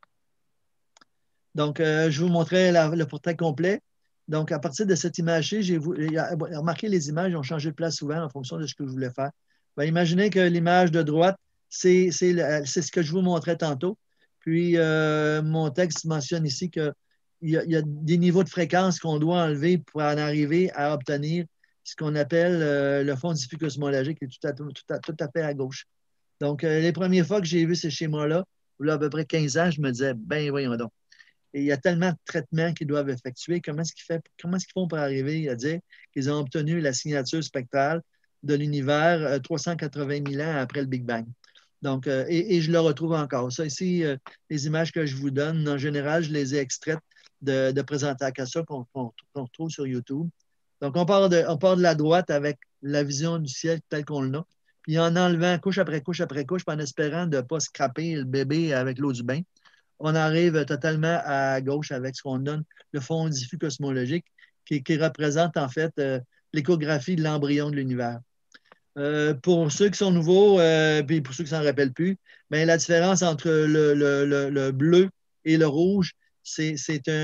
Donc, je vous montrais le portrait complet. Donc, à partir de cette image-ci, remarquez les images ont changé de place souvent en fonction de ce que je voulais faire. Ben, imaginez que l'image de droite, c'est ce que je vous montrais tantôt. Puis, mon texte mentionne ici qu'il y a des niveaux de fréquence qu'on doit enlever pour en arriver à obtenir ce qu'on appelle le fond diffus cosmologique, qui est tout à fait à gauche. Donc, les premières fois que j'ai vu ces schémas-là, il y a à peu près 15 ans, je me disais, ben voyons donc. Et il y a tellement de traitements qu'ils doivent effectuer. Comment est-ce qu'ils font pour arriver à dire qu'ils ont obtenu la signature spectrale de l'univers 380 000 ans après le Big Bang? Donc, et je le retrouve encore. Ça ici, les images que je vous donne, en général, je les ai extraites de présentations qu'on retrouve sur YouTube. Donc, on part de la droite avec la vision du ciel telle qu'on l'a, puis en enlevant couche après couche après couche, puis en espérant de ne pas scraper le bébé avec l'eau du bain, on arrive totalement à gauche avec ce qu'on donne, le fond diffus cosmologique, qui représente en fait l'échographie de l'embryon de l'univers. Pour ceux qui sont nouveaux, puis pour ceux qui ne s'en rappellent plus, bien, la différence entre le bleu et le rouge, c'est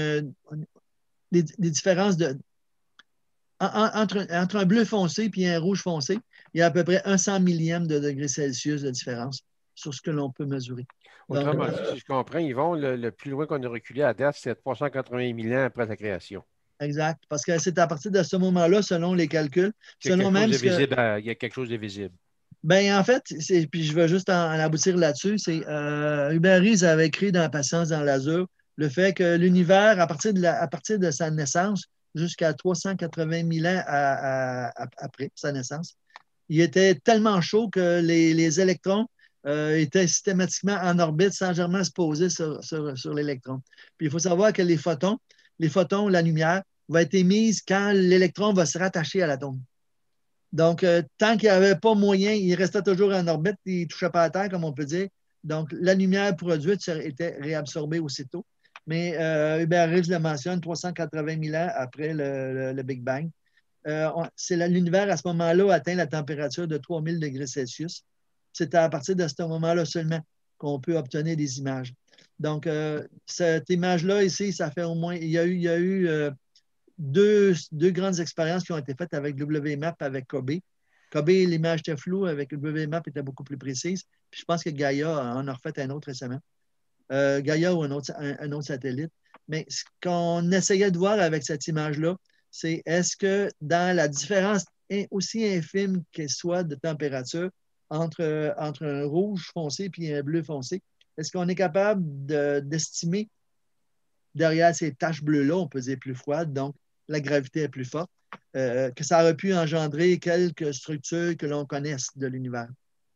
des différences entre un bleu foncé et un rouge foncé, il y a à peu près 100 millième de degré Celsius de différence sur ce que l'on peut mesurer. Autrement dit, si je comprends, Yvon, le plus loin qu'on a reculé à date, c'est 380 000 ans après la création. Exact. Parce que c'est à partir de ce moment-là, selon les calculs. Il y a quelque chose de visible. Bien, en fait, puis je veux juste en aboutir là-dessus, c'est Hubert Reeves avait écrit dans Patience dans l'azur le fait que l'univers, à partir de sa naissance, jusqu'à 380 000 ans après sa naissance, il était tellement chaud que les électrons étaient systématiquement en orbite sans jamais se poser sur l'électron. Puis il faut savoir que les photons, la lumière, va être émise quand l'électron va se rattacher à l'atome. Donc, tant qu'il n'y avait pas moyen, il restait toujours en orbite, il ne touchait pas à terre, comme on peut dire. Donc, la lumière produite était réabsorbée aussitôt. Mais Hubert Reeves le mentionne, 380 000 ans après le Big Bang. L'univers, à ce moment-là, atteint la température de 3000 degrés Celsius. C'est à partir de ce moment-là seulement qu'on peut obtenir des images. Donc, cette image-là, ici, ça fait au moins... Il y a eu deux grandes expériences qui ont été faites avec WMAP, avec Kobe. Kobe, l'image était floue, avec WMAP était beaucoup plus précise. Puis je pense que Gaia en a refait un autre récemment. Gaia ou un autre satellite. Mais ce qu'on essayait de voir avec cette image-là, c'est est-ce que dans la différence aussi infime qu'elle soit de température entre un rouge foncé et un bleu foncé, est-ce qu'on est capable d'estimer derrière ces taches bleues-là, on peut dire plus froides, donc la gravité est plus forte, que ça aurait pu engendrer quelques structures que l'on connaisse de l'univers.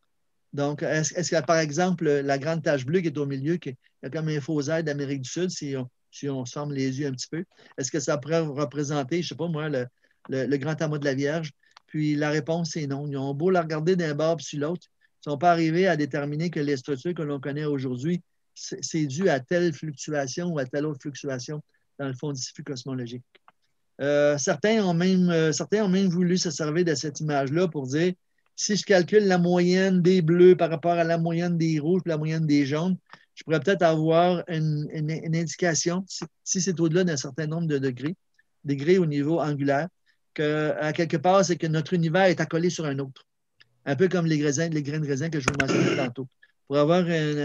Donc, est-ce que, par exemple, la grande tache bleue qui est au milieu, qui est comme un faux-air d'Amérique du Sud, si on se ferme les yeux un petit peu, est-ce que ça pourrait représenter, je ne sais pas moi, le grand amas de la Vierge? Puis la réponse, c'est non. Ils ont beau la regarder d'un bord puis sur l'autre, ils ne sont pas arrivés à déterminer que les structures que l'on connaît aujourd'hui, c'est dû à telle fluctuation ou à telle autre fluctuation dans le fond diffus cosmologique. Certains ont même voulu se servir de cette image-là pour dire si je calcule la moyenne des bleus par rapport à la moyenne des rouges et la moyenne des jaunes, je pourrais peut-être avoir une indication, si c'est au-delà d'un certain nombre de degrés au niveau angulaire, qu'à quelque part, c'est que notre univers est accolé sur un autre. Un peu comme les grains de raisin que je vous mentionnais tantôt. Pour avoir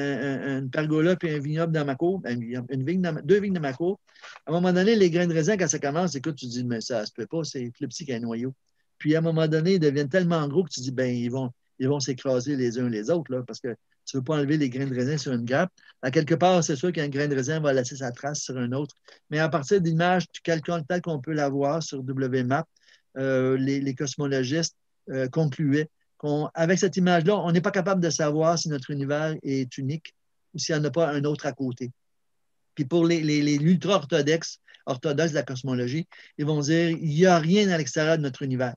une pergola et un vignoble dans ma cour, deux vignes dans ma cour, à un moment donné, les grains de raisin, quand ça commence, écoute, tu dis, mais ça ne se peut pas, c'est plus petit qu'un noyau. Puis à un moment donné, ils deviennent tellement gros que tu dis, ben ils vont s'écraser les uns les autres, là, parce que tu ne veux pas enlever les grains de raisin sur une grappe. À quelque part, c'est sûr qu'un grain de raisin va laisser sa trace sur un autre. Mais à partir d'images, tu calcules tel qu'on peut l'avoir sur WMAP, les cosmologistes concluaient qu'avec cette image-là, on n'est pas capable de savoir si notre univers est unique ou s'il n'y en a pas un autre à côté. Puis pour les ultra-orthodoxes de la cosmologie, ils vont dire il n'y a rien à l'extérieur de notre univers.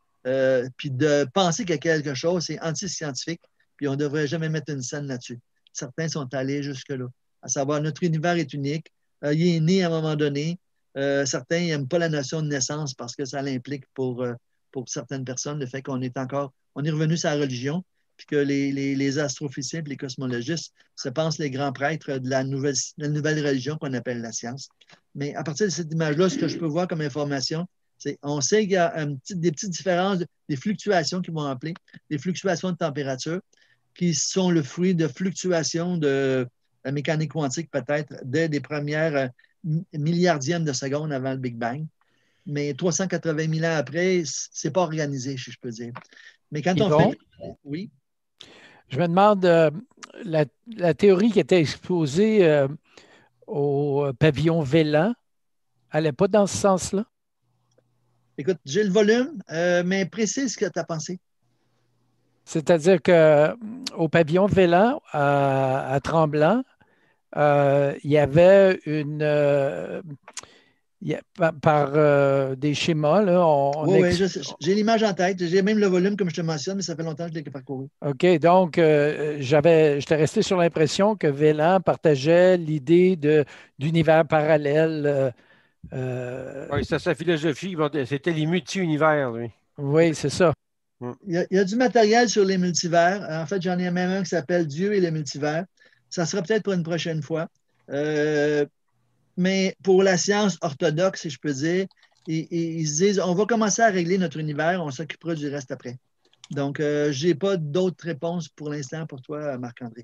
Puis de penser qu'il y a quelque chose, c'est anti-scientifique, puis on ne devrait jamais mettre une scène là-dessus. certains sont allés jusque-là. À savoir, notre univers est unique. Il est né à un moment donné. Certains n'aiment pas la notion de naissance parce que ça l'implique pour certaines personnes, le fait qu'on est revenu sur la religion, puis que les astrophysiciens et les cosmologistes se pensent les grands prêtres de la nouvelle religion qu'on appelle la science. Mais à partir de cette image-là, ce que je peux voir comme information, c'est on sait qu'il y a des petites différences, des fluctuations qui vont appeler, des fluctuations de température qui sont le fruit de fluctuations de la mécanique quantique peut-être dès les premières milliardièmes de secondes avant le Big Bang. Mais 380 000 ans après, ce n'est pas organisé, si je peux dire. Mais quand on fait... Oui? Je me demande, la théorie qui était exposée au pavillon Vélan, elle n'est pas dans ce sens-là? Écoute, j'ai le volume, mais précise ce que tu as pensé. C'est-à-dire qu'au pavillon Vélan, à Tremblant, il y avait par des schémas. Oui, j'ai l'image en tête. J'ai même le volume, comme je te mentionne, mais ça fait longtemps que je l'ai parcouru. OK, donc j'étais resté sur l'impression que Vélan partageait l'idée d'univers parallèle. Oui, c'est sa philosophie. C'était les multi-univers, lui. Oui, c'est ça. Il y a du matériel sur les multivers. En fait, j'en ai même un qui s'appelle Dieu et les multivers. Ça sera peut-être pour une prochaine fois. Mais pour la science orthodoxe, si je peux dire, ils se disent on va commencer à régler notre univers, on s'occupera du reste après. Donc, je n'ai pas d'autres réponses pour l'instant pour toi, Marc-André.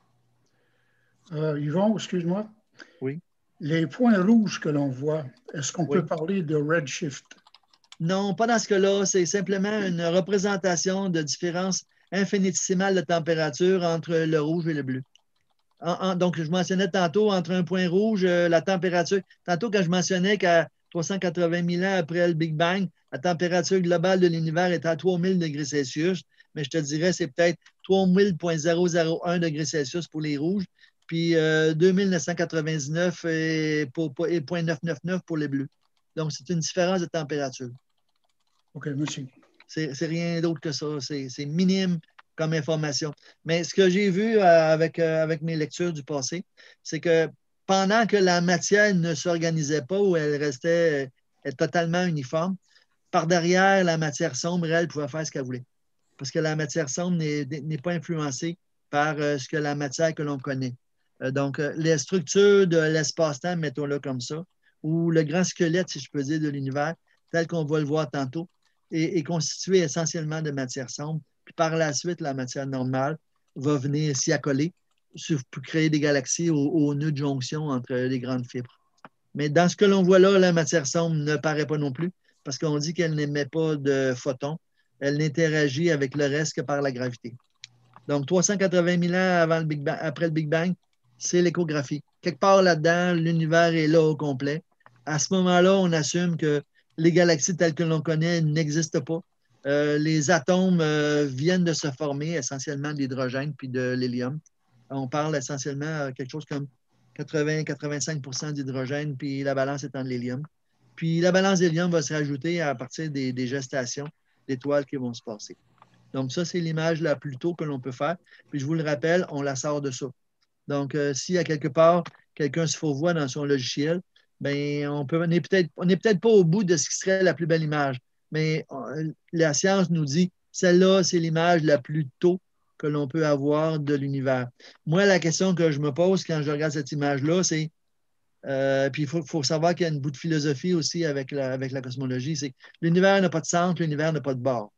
Yvon, excuse-moi. Oui. Les points rouges que l'on voit, est-ce qu'on peut parler de redshift? Non, pas dans ce cas-là. C'est simplement une représentation de différence infinitésimale de température entre le rouge et le bleu. Donc, je mentionnais tantôt, entre un point rouge, la température. Tantôt, quand je mentionnais qu'à 380 000 ans après le Big Bang, la température globale de l'univers est à 3000 degrés Celsius, mais je te dirais c'est peut-être 3000,001 degrés Celsius pour les rouges, puis 2999 et 0,999 pour les bleus. Donc, c'est une différence de température. OK, merci. C'est rien d'autre que ça. C'est minime comme information. Mais ce que j'ai vu avec mes lectures du passé, c'est que pendant que la matière ne s'organisait pas ou elle restait totalement uniforme, par derrière, la matière sombre, elle pouvait faire ce qu'elle voulait. Parce que la matière sombre n'est pas influencée par ce que la matière que l'on connaît. Donc, les structures de l'espace-temps, mettons-le comme ça, ou le grand squelette, si je peux dire, de l'univers, tel qu'on va le voir tantôt, est constitué essentiellement de matière sombre. Puis par la suite, la matière normale va venir s'y accoler pour créer des galaxies au nœud de jonction entre les grandes fibres. Mais dans ce que l'on voit là, la matière sombre ne paraît pas non plus parce qu'on dit qu'elle n'émet pas de photons. Elle n'interagit avec le reste que par la gravité. Donc, 380 000 ans après le Big Bang, c'est l'échographie. Quelque part là-dedans, l'univers est là au complet. À ce moment-là, on assume que les galaxies telles que l'on connaît n'existent pas. Les atomes viennent de se former essentiellement d'hydrogène puis de l'hélium. On parle essentiellement de quelque chose comme 80-85% d'hydrogène, puis la balance étant de l'hélium. Puis la balance d'hélium va se rajouter à partir des gestations d'étoiles qui vont se passer. Donc ça, c'est l'image la plus tôt que l'on peut faire. Puis je vous le rappelle, on la sort de ça. Donc, si à quelque part, quelqu'un se fourvoie dans son logiciel, bien, on n'est peut-être pas au bout de ce qui serait la plus belle image. Mais la science nous dit, celle-là, c'est l'image la plus tôt que l'on peut avoir de l'univers. Moi, la question que je me pose quand je regarde cette image-là, c'est, puis il faut savoir qu'il y a un bout de philosophie aussi avec la cosmologie, c'est que l'univers n'a pas de centre, l'univers n'a pas de bord.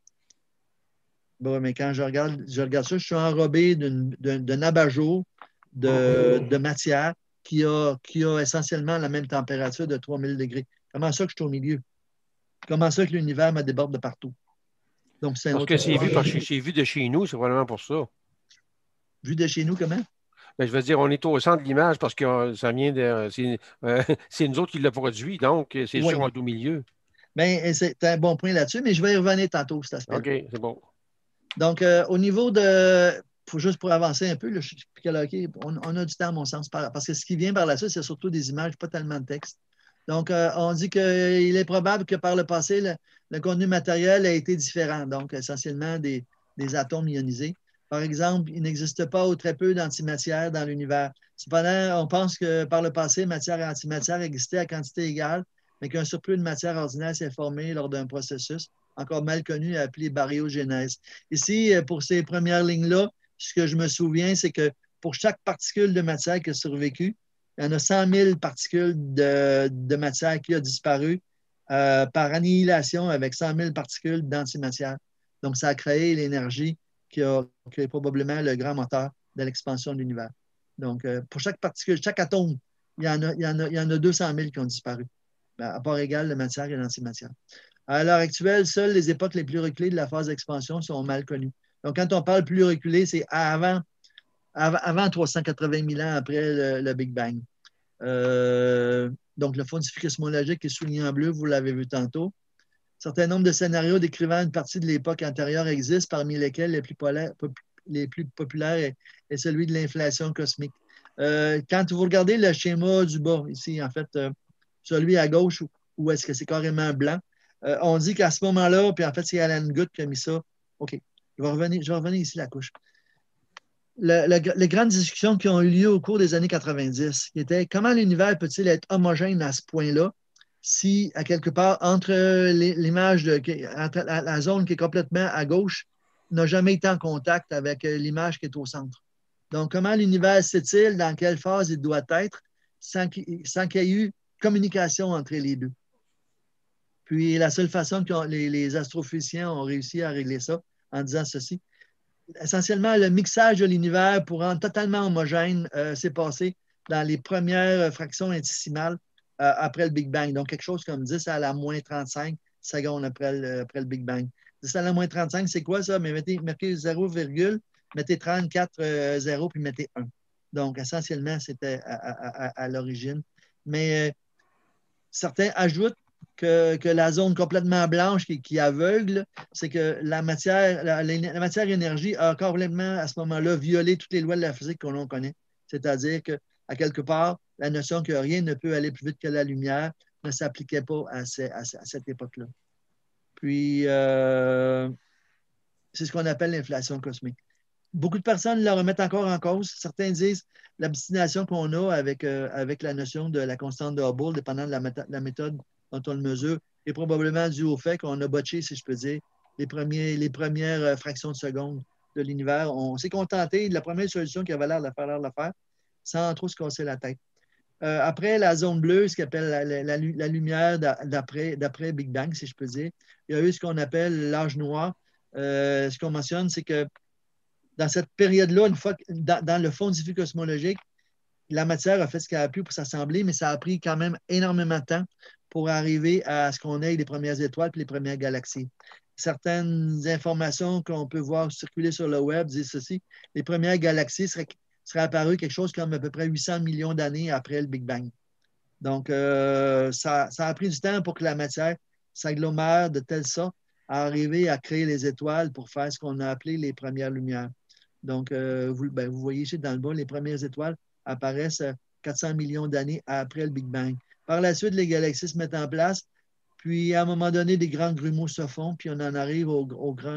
Bon, mais quand je regarde ça, je suis enrobé d'un abat-jour de matière qui a essentiellement la même température de 3000 degrés. Comment ça que je suis au milieu? Comment ça que l'univers me déborde de partout? Donc, c'est parce que c'est vu de chez nous, c'est probablement pour ça. Vu de chez nous, comment? Ben, je veux dire, on est au centre de l'image parce que ça vient de. C'est nous autres qui l'a produit, donc c'est sûr, on est au milieu. Bien, c'est un bon point là-dessus, mais je vais y revenir tantôt, cet aspect. OK, c'est bon. Donc, au niveau de. Juste pour avancer un peu, là, on a du temps, à mon sens, parce que ce qui vient par la suite, c'est surtout des images, pas tellement de texte. Donc, on dit qu'il est probable que par le passé, le contenu matériel a été différent, donc essentiellement des atomes ionisés. Par exemple, il n'existe pas ou très peu d'antimatière dans l'univers. Cependant, on pense que par le passé, matière et antimatière existaient à quantité égale, mais qu'un surplus de matière ordinaire s'est formé lors d'un processus encore mal connu appelé baryogénèse. Ici, pour ces premières lignes-là, ce que je me souviens, c'est que pour chaque particule de matière qui a survécu, il y en a 100 000 particules de matière qui a disparu par annihilation avec 100 000 particules d'antimatière. Donc, ça a créé l'énergie qui a créé probablement le grand moteur de l'expansion de l'univers. Donc, pour chaque particule, chaque atome, il y en a 200 000 qui ont disparu, à part égale de matière et d'antimatière. À l'heure actuelle, seules les époques les plus reculées de la phase d'expansion sont mal connues. Donc, quand on parle plus reculé, c'est avant 380 000 ans après le Big Bang. Donc, le fondifique cosmologique est souligné en bleu, vous l'avez vu tantôt. Certain nombre de scénarios décrivant une partie de l'époque antérieure existent, parmi lesquels les plus populaires est celui de l'inflation cosmique. Quand vous regardez le schéma du bas, ici, en fait, celui à gauche, où est-ce que c'est carrément blanc, on dit qu'à ce moment-là, puis en fait, c'est Alan Guth qui a mis ça. OK, je vais revenir ici la couche. Les grandes discussions qui ont eu lieu au cours des années 90, qui étaient comment l'univers peut-il être homogène à ce point-là si, à quelque part, entre l'image entre la zone qui est complètement à gauche n'a jamais été en contact avec l'image qui est au centre. Donc, comment l'univers sait-il dans quelle phase il doit être sans qu'il y ait eu communication entre les deux? Puis, la seule façon que les astrophysiciens ont réussi à régler ça en disant ceci, essentiellement, le mixage de l'univers pour rendre totalement homogène s'est passé dans les premières fractions indécimales après le Big Bang. Donc, quelque chose comme 10 à la moins 35 secondes après le Big Bang. 10 à la moins 35, c'est quoi ça? Mais mettez 0, mettez 34 0, puis mettez 1. Donc, essentiellement, c'était à l'origine. Mais certains ajoutent que la zone complètement blanche qui aveugle, c'est que la matière-énergie a complètement, à ce moment-là, violé toutes les lois de la physique que l'on connaît. C'est-à-dire qu'à quelque part, la notion que rien ne peut aller plus vite que la lumière ne s'appliquait pas à cette époque-là. Puis, c'est ce qu'on appelle l'inflation cosmique. Beaucoup de personnes le remettent encore en cause. Certains disent l'obstination qu'on a avec la notion de la constante de Hubble, dépendant de la méthode dont on le mesure, est probablement dû au fait qu'on a botché, si je peux dire, les premières fractions de seconde de l'univers. On s'est contenté de la première solution qui avait l'air de faire, sans trop se casser la tête. Après la zone bleue, ce qu'on appelle la lumière d'après Big Bang, si je peux dire, il y a eu ce qu'on appelle l'âge noir. Ce qu'on mentionne, c'est que dans cette période-là, une fois dans le fondifique cosmologique, la matière a fait ce qu'elle a pu pour s'assembler, mais ça a pris quand même énormément de temps pour arriver à ce qu'on ait les premières étoiles et les premières galaxies. Certaines informations qu'on peut voir circuler sur le web disent ceci. Les premières galaxies seraient apparues quelque chose comme à peu près 800 millions d'années après le Big Bang. Donc, ça a pris du temps pour que la matière s'agglomère de telle sorte à arriver à créer les étoiles pour faire ce qu'on a appelé les premières lumières. Donc, vous voyez ici dans le bas, les premières étoiles apparaissent 400 millions d'années après le Big Bang. Par la suite, les galaxies se mettent en place, puis à un moment donné, des grands grumeaux se font, puis on en arrive aux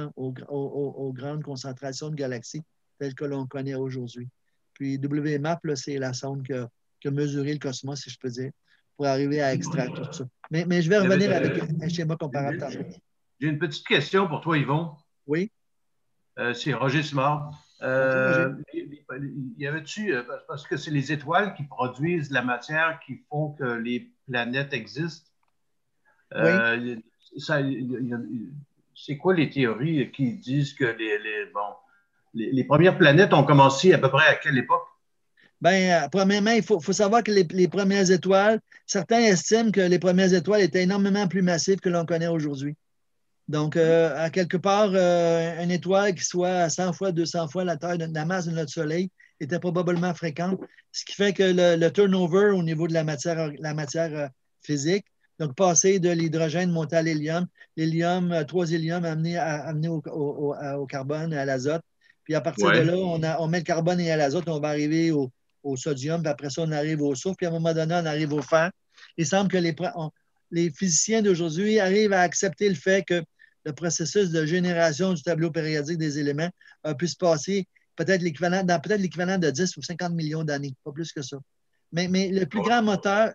grandes concentrations de galaxies telles que l'on connaît aujourd'hui. Puis WMAP, c'est la sonde qui a mesuré le cosmos, si je peux dire, pour arriver à extraire tout ça. Mais je vais revenir avec un schéma comparable tantôt. J'ai une petite question pour toi, Yvon. Oui. C'est Roger Simard. Y avait-tu, parce que c'est les étoiles qui produisent la matière qui font que les planètes existent. Oui. C'est quoi les théories qui disent que les premières planètes ont commencé à peu près à quelle époque? Bien, premièrement, il faut savoir que les premières étoiles, certains estiment que les premières étoiles étaient énormément plus massives que l'on connaît aujourd'hui. Donc, à quelque part, une étoile qui soit à 100 fois, 200 fois la taille de la masse de notre Soleil était probablement fréquente, ce qui fait que le turnover au niveau de la matière physique, donc passer de l'hydrogène monter à l'hélium, 3 héliums amenés au carbone et à l'azote. Puis à partir de là, on met le carbone et l'azote, on va arriver au sodium, puis après ça, on arrive au soufre, puis à un moment donné, on arrive au fer. Il semble que les physiciens d'aujourd'hui arrivent à accepter le fait que le processus de génération du tableau périodique des éléments a pu se passer peut-être l'équivalent de 10 ou 50 millions d'années, pas plus que ça. Mais le plus grand moteur,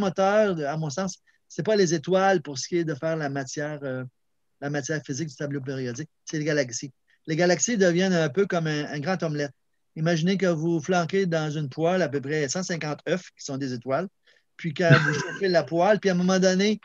à mon sens, ce n'est pas les étoiles pour ce qui est de faire la matière physique du tableau périodique, c'est les galaxies. Les galaxies deviennent un peu comme un grand omelette. Imaginez que vous flanquez dans une poêle à peu près 150 œufs, qui sont des étoiles, puis quand vous chauffez la poêle, puis à un moment donné,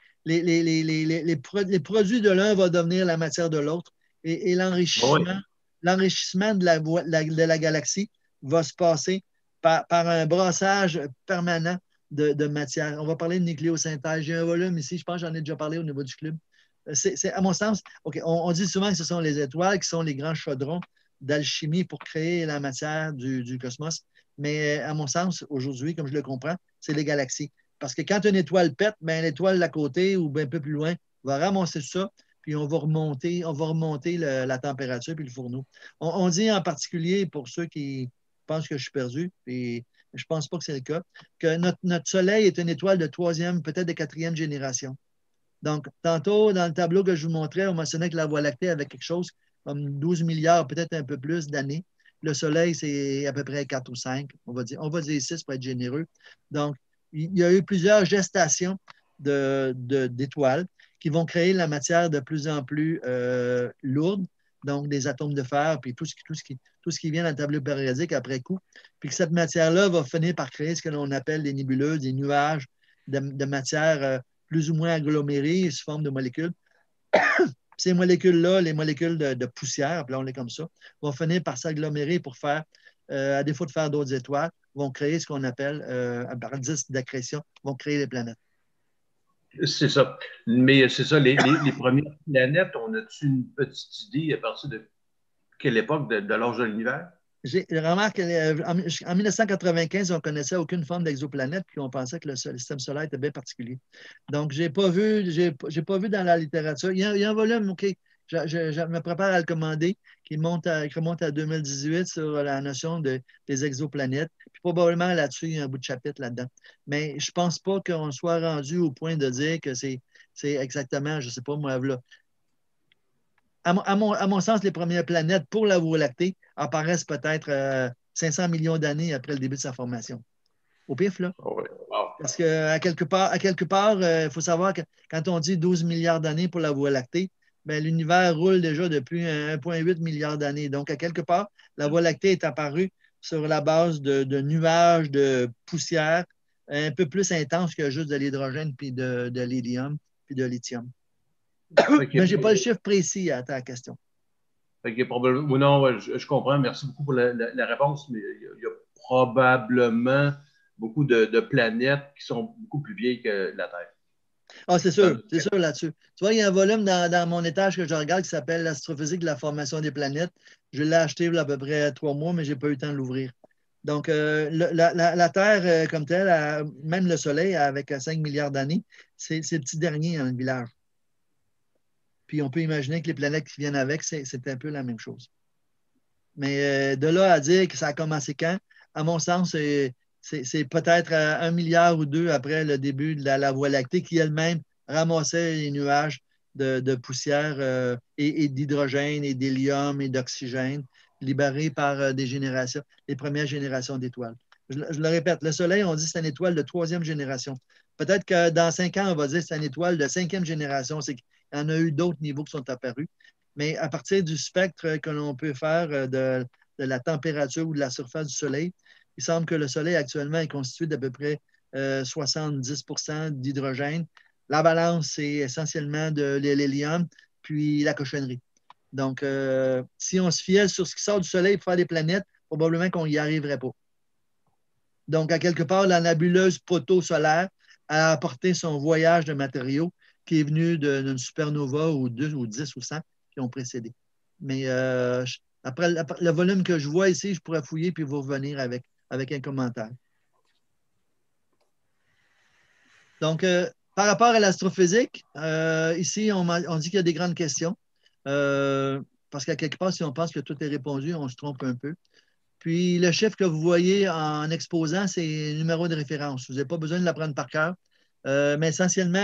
les produits de l'un vont devenir la matière de l'autre, et l'enrichissement de la galaxie va se passer par un brassage permanent de matière. On va parler de nucléosynthèse. J'ai un volume ici, je pense que j'en ai déjà parlé au niveau du club. À mon sens, on dit souvent que ce sont les étoiles qui sont les grands chaudrons d'alchimie pour créer la matière du cosmos. Mais à mon sens, aujourd'hui, comme je le comprends, c'est les galaxies. Parce que quand une étoile pète, ben, l'étoile d'à côté ou un peu plus loin va ramasser ça, puis on va remonter la température puis le fourneau. On dit en particulier, pour ceux qui pensent que je suis perdu, et je ne pense pas que c'est le cas, que notre Soleil est une étoile de 3e, peut-être de 4e génération. Donc, tantôt, dans le tableau que je vous montrais, on mentionnait que la Voie lactée avait quelque chose comme 12 milliards, peut-être un peu plus d'années. Le Soleil, c'est à peu près 4 ou 5, on va dire 6 pour être généreux. Donc, il y a eu plusieurs gestations d'étoiles qui vont créer la matière de plus en plus lourde, donc des atomes de fer, puis tout ce qui vient dans le tableau périodique après coup. Puis que cette matière-là va finir par créer ce que l'on appelle des nébuleuses, des nuages de matière plus ou moins agglomérées sous forme de molécules. Ces molécules-là, les molécules de poussière, appelons-les comme ça, vont finir par s'agglomérer pour faire, à défaut de faire d'autres étoiles, vont créer ce qu'on appelle, par disque d'accrétion, vont créer les planètes. C'est ça. Mais c'est ça, les premières planètes, on a-tu une petite idée à partir de quelle époque de l'âge de l'univers? J'ai remarqué qu'en 1995, on ne connaissait aucune forme d'exoplanète, puis on pensait que le système solaire était bien particulier. Donc, je n'ai pas vu dans la littérature. Il y a un volume, OK, je me prépare à le commander, qui remonte à 2018 sur la notion des exoplanètes. Puis probablement là-dessus, il y a un bout de chapitre là-dedans. Mais je ne pense pas qu'on soit rendu au point de dire que c'est exactement, je ne sais pas moi, là. À mon sens, les premières planètes pour la Voie lactée apparaissent peut-être 500 millions d'années après le début de sa formation. Au pif, là. Oh oui. Wow. Parce qu'à quelque part, il faut savoir que quand on dit 12 milliards d'années pour la Voie lactée, ben, l'univers roule déjà depuis 1,8 milliard d'années. Donc, à quelque part, la Voie lactée est apparue sur la base de nuages de poussière un peu plus intenses que juste de l'hydrogène, puis de l'hélium, puis de lithium. Mais je n'ai pas le chiffre précis à ta question. Probablement, non, je comprends. Merci beaucoup pour la réponse, mais il y a probablement beaucoup de planètes qui sont beaucoup plus vieilles que la Terre. Ah, c'est sûr là-dessus. Tu vois, il y a un volume dans mon étage que je regarde qui s'appelle l'astrophysique de la formation des planètes. Je l'ai acheté il y a à peu près 3 mois, mais je n'ai pas eu le temps de l'ouvrir. Donc, la Terre comme telle, même le Soleil, avec 5 milliards d'années, c'est le petit dernier dans le village. Puis on peut imaginer que les planètes qui viennent avec, c'est un peu la même chose. Mais de là à dire que ça a commencé quand, à mon sens, c'est peut-être 1 milliard ou 2 après le début de la Voie lactée qui elle-même ramassait les nuages de poussière et d'hydrogène et d'hélium et d'oxygène libérés par les premières générations d'étoiles. Je le répète, le Soleil, on dit que c'est une étoile de 3e génération. Peut-être que dans 5 ans, on va dire que c'est une étoile de 5e génération. Il y en a eu d'autres niveaux qui sont apparus. Mais à partir du spectre que l'on peut faire de la température ou de la surface du Soleil, il semble que le Soleil actuellement est constitué d'à peu près 70 d'hydrogène. La balance, c'est essentiellement de l'hélium, puis la cochonnerie. Donc, si on se fiait sur ce qui sort du Soleil pour faire des planètes, probablement qu'on n'y arriverait pas. Donc, à quelque part, la nébuleuse proto-solaire a apporté son voyage de matériaux qui est venu d'une supernova ou 2 ou 10 ou 100 qui ont précédé. Mais après le volume que je vois ici, je pourrais fouiller puis vous revenir avec un commentaire. Donc, par rapport à l'astrophysique, ici, on dit qu'il y a des grandes questions. Parce qu'à quelque part, si on pense que tout est répondu, on se trompe un peu. Puis, le chiffre que vous voyez en exposant, c'est le numéro de référence. Vous n'avez pas besoin de l'apprendre par cœur. Mais essentiellement,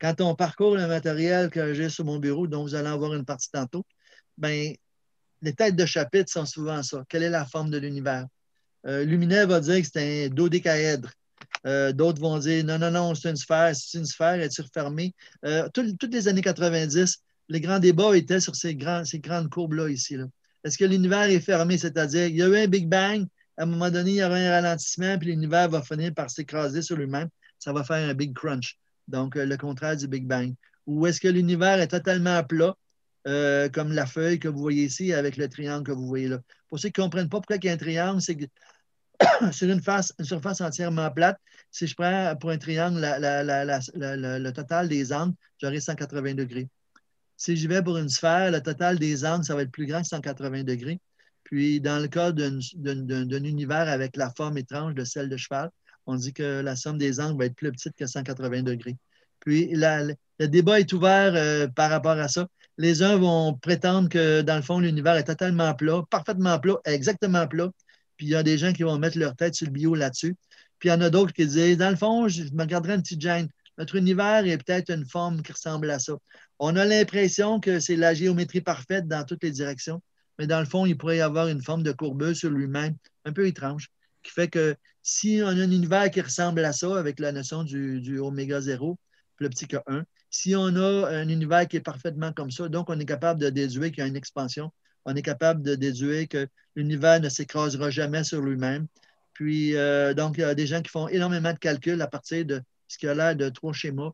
Quand on parcourt le matériel que j'ai sur mon bureau, dont vous allez en voir une partie tantôt, bien, les têtes de chapitre sont souvent ça. Quelle est la forme de l'univers? Luminet va dire que c'est un dodécaèdre. D'autres vont dire non, non, non, c'est une sphère. C'est une sphère, est-elle refermée? Toutes les années 90, les grands débats étaient sur ces grandes courbes-là ici. Là. Est-ce que l'univers est fermé? C'est-à-dire, il y a eu un Big Bang, à un moment donné, il y aura un ralentissement, puis l'univers va finir par s'écraser sur lui-même. Ça va faire un Big Crunch. Donc, le contraire du Big Bang. Ou est-ce que l'univers est totalement plat, comme la feuille que vous voyez ici avec le triangle que vous voyez là? Pour ceux qui ne comprennent pas pourquoi il y a un triangle, c'est que sur une surface entièrement plate, si je prends pour un triangle le total des angles, j'aurai 180 degrés. Si je vais pour une sphère, le total des angles, ça va être plus grand que 180 degrés. Puis, dans le cas d'un univers avec la forme étrange de celle de cheval, on dit que la somme des angles va être plus petite que 180 degrés. Puis, le débat est ouvert par rapport à ça. Les uns vont prétendre que, dans le fond, l'univers est totalement plat, parfaitement plat, exactement plat. Puis, il y a des gens qui vont mettre leur tête sur le bio là-dessus. Puis, il y en a d'autres qui disent, dans le fond, je me garderai une petite gêne. Notre univers est peut-être une forme qui ressemble à ça. On a l'impression que c'est la géométrie parfaite dans toutes les directions, mais dans le fond, il pourrait y avoir une forme de courbure sur lui-même, un peu étrange, qui fait que si on a un univers qui ressemble à ça, avec la notion du oméga 0, puis le petit K1, si on a un univers qui est parfaitement comme ça, donc on est capable de déduire qu'il y a une expansion, on est capable de déduire que l'univers ne s'écrasera jamais sur lui-même. Puis, donc, il y a des gens qui font énormément de calculs à partir de ce qui a l'air de 3 schémas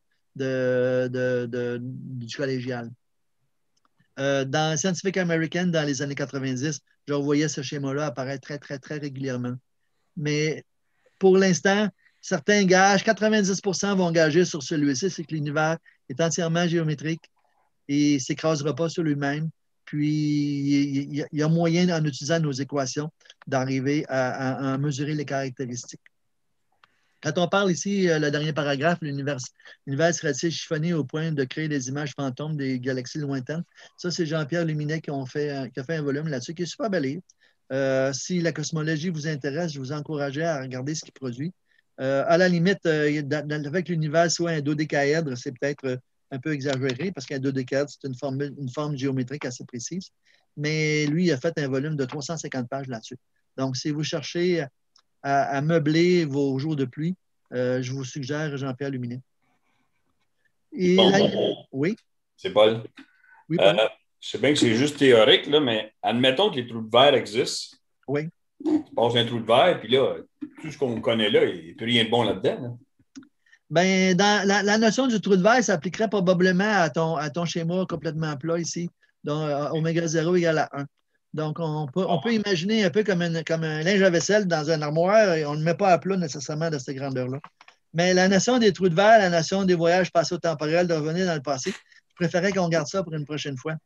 du collégial. Dans Scientific American, dans les années 90, je revoyais ce schéma-là apparaître très, très, très régulièrement. Mais pour l'instant, certains gagent, 90% vont gager sur celui-ci, c'est que l'univers est entièrement géométrique et ne s'écrasera pas sur lui-même. Puis, il y a moyen, en utilisant nos équations, d'arriver à mesurer les caractéristiques. Quand on parle ici, le dernier paragraphe, l'univers serait-il chiffonné au point de créer des images fantômes des galaxies lointaines? Ça, c'est Jean-Pierre Luminet qui a fait un volume là-dessus, qui est super bel. Si la cosmologie vous intéresse, je vous encourage à regarder ce qu'il produit. À la limite, le fait que l'univers soit un dodécaèdre, c'est peut-être un peu exagéré, parce qu'un dodécaèdre, c'est une forme géométrique assez précise. Mais lui, il a fait un volume de 350 pages là-dessus. Donc, si vous cherchez à meubler vos jours de pluie, je vous suggère Jean-Pierre Luminet. Oui? C'est Paul. Oui, Paul. Je sais bien que c'est juste théorique, là, mais admettons que les trous de verre existent. Oui. Tu passes un trou de verre, puis là, tout ce qu'on connaît là, il n'y a plus rien de bon là-dedans. Là. Bien, dans la notion du trou de verre s'appliquerait probablement à ton schéma complètement plat ici, donc oméga 0 égale à 1. Donc, on peut imaginer un peu comme un linge à vaisselle dans une armoire et on ne le met pas à plat nécessairement de cette grandeur-là. Mais la notion des trous de verre, la notion des voyages spatio-temporels, de revenir dans le passé, je préférais qu'on garde ça pour une prochaine fois.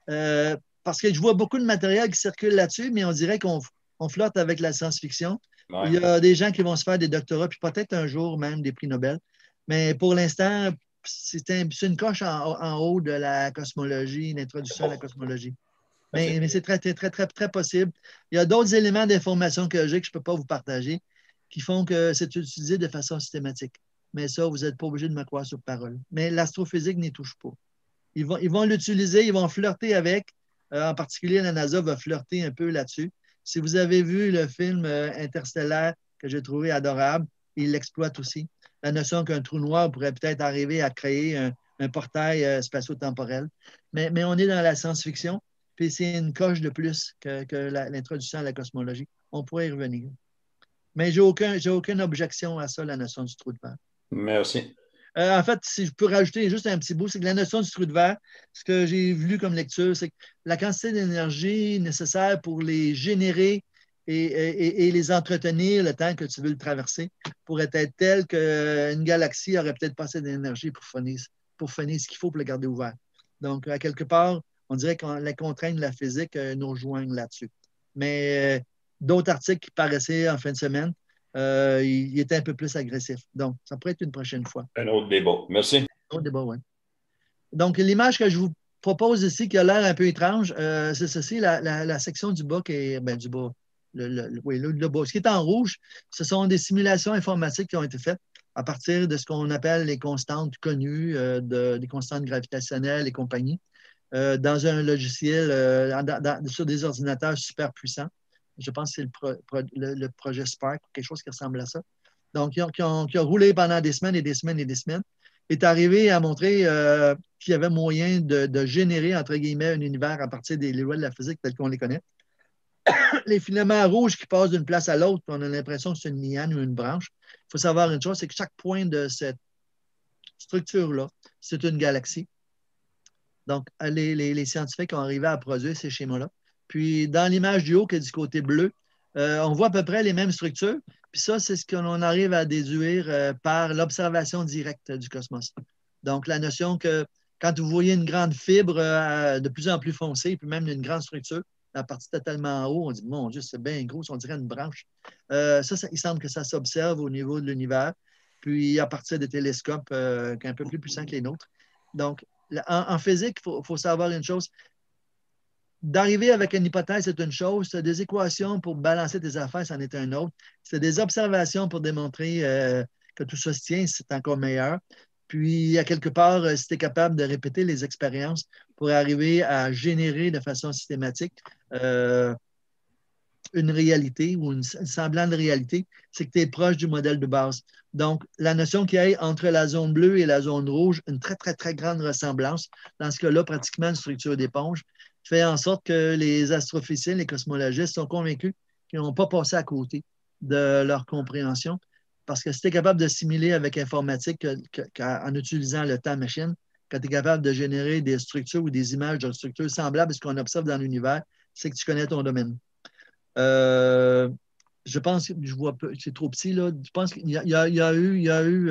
Parce que je vois beaucoup de matériel qui circule là-dessus, mais on dirait qu'on flotte avec la science-fiction. Ouais. Il y a des gens qui vont se faire des doctorats, puis peut-être un jour même des prix Nobel. Mais pour l'instant, c'est une coche en haut de la cosmologie, l'introduction à la cosmologie. Mais c'est très, très, très, très, très possible. Il y a d'autres éléments d'information que j'ai que je ne peux pas vous partager qui font que c'est utilisé de façon systématique. Mais ça, vous n'êtes pas obligé de me croire sur parole. Mais l'astrophysique n'y touche pas. Ils vont l'utiliser, ils vont flirter avec. En particulier, la NASA va flirter un peu là-dessus. Si vous avez vu le film Interstellaire que j'ai trouvé adorable, il l'exploite aussi. La notion qu'un trou noir pourrait peut-être arriver à créer un portail spatio-temporel. Mais on est dans la science-fiction. Puis c'est une coche de plus que l'introduction à la cosmologie. On pourrait y revenir. Mais j'ai aucune objection à ça, la notion du trou de verre. Merci. En fait, si je peux rajouter juste un petit bout, c'est que la notion du trou de verre, ce que j'ai vu comme lecture, c'est que la quantité d'énergie nécessaire pour les générer et les entretenir le temps que tu veux le traverser pourrait être telle qu'une galaxie aurait peut-être pas assez d'énergie pour finir ce qu'il faut pour le garder ouvert. Donc, à quelque part, on dirait que les contraintes de la physique nous rejoignent là-dessus. Mais d'autres articles qui paraissaient en fin de semaine, il était un peu plus agressif. Donc, ça pourrait être une prochaine fois. Un autre débat. Merci. Un autre débat, oui. Donc, l'image que je vous propose ici, qui a l'air un peu étrange, c'est ceci, la section du bas qui est, du bas, le bas. Ce qui est en rouge, ce sont des simulations informatiques qui ont été faites. à partir de ce qu'on appelle les constantes connues, des constantes gravitationnelles et compagnie, dans un logiciel, sur des ordinateurs super puissants. Je pense que c'est le projet Spark ou quelque chose qui ressemble à ça. Donc, qui ont roulé pendant des semaines et des semaines et des semaines, est arrivé à montrer qu'il y avait moyen de générer, entre guillemets, un univers à partir des lois de la physique telles qu'on les connaît. Les filaments rouges qui passent d'une place à l'autre, on a l'impression que c'est une liane ou une branche. Il faut savoir une chose, c'est que chaque point de cette structure-là, c'est une galaxie. Donc, les scientifiques ont arrivé à produire ces schémas-là. Puis, dans l'image du haut, qui est du côté bleu, on voit à peu près les mêmes structures. Puis ça, c'est ce qu'on arrive à déduire par l'observation directe du cosmos. Donc, la notion que quand vous voyez une grande fibre de plus en plus foncée, puis même une grande structure, la partie totalement en haut, on dit, mon Dieu, c'est bien gros, on dirait une branche. Il semble que ça s'observe au niveau de l'univers, puis à partir des télescopes un peu plus puissants que les nôtres. Donc, en physique, il faut savoir une chose. D'arriver avec une hypothèse, c'est une chose. C'est des équations pour balancer tes affaires, c'en est un autre. C'est des observations pour démontrer que tout ça se tient, c'est encore meilleur. Puis, à quelque part, si tu es capable de répéter les expériences pour arriver à générer de façon systématique une réalité ou un semblant de réalité, c'est que tu es proche du modèle de base. Donc, la notion qu'il y ait entre la zone bleue et la zone rouge, une très, très, très grande ressemblance, dans ce cas-là, pratiquement une structure d'éponge, fait en sorte que les astrophysiciens, les cosmologistes sont convaincus qu'ils n'ont pas passé à côté de leur compréhension. Parce que si tu es capable de simuler avec informatique en utilisant le temps machine, quand tu es capable de générer des structures ou des images de structures semblables à ce qu'on observe dans l'univers, c'est que tu connais ton domaine. Je pense que je vois peu, c'est trop petit, là. Je pense qu'il y a eu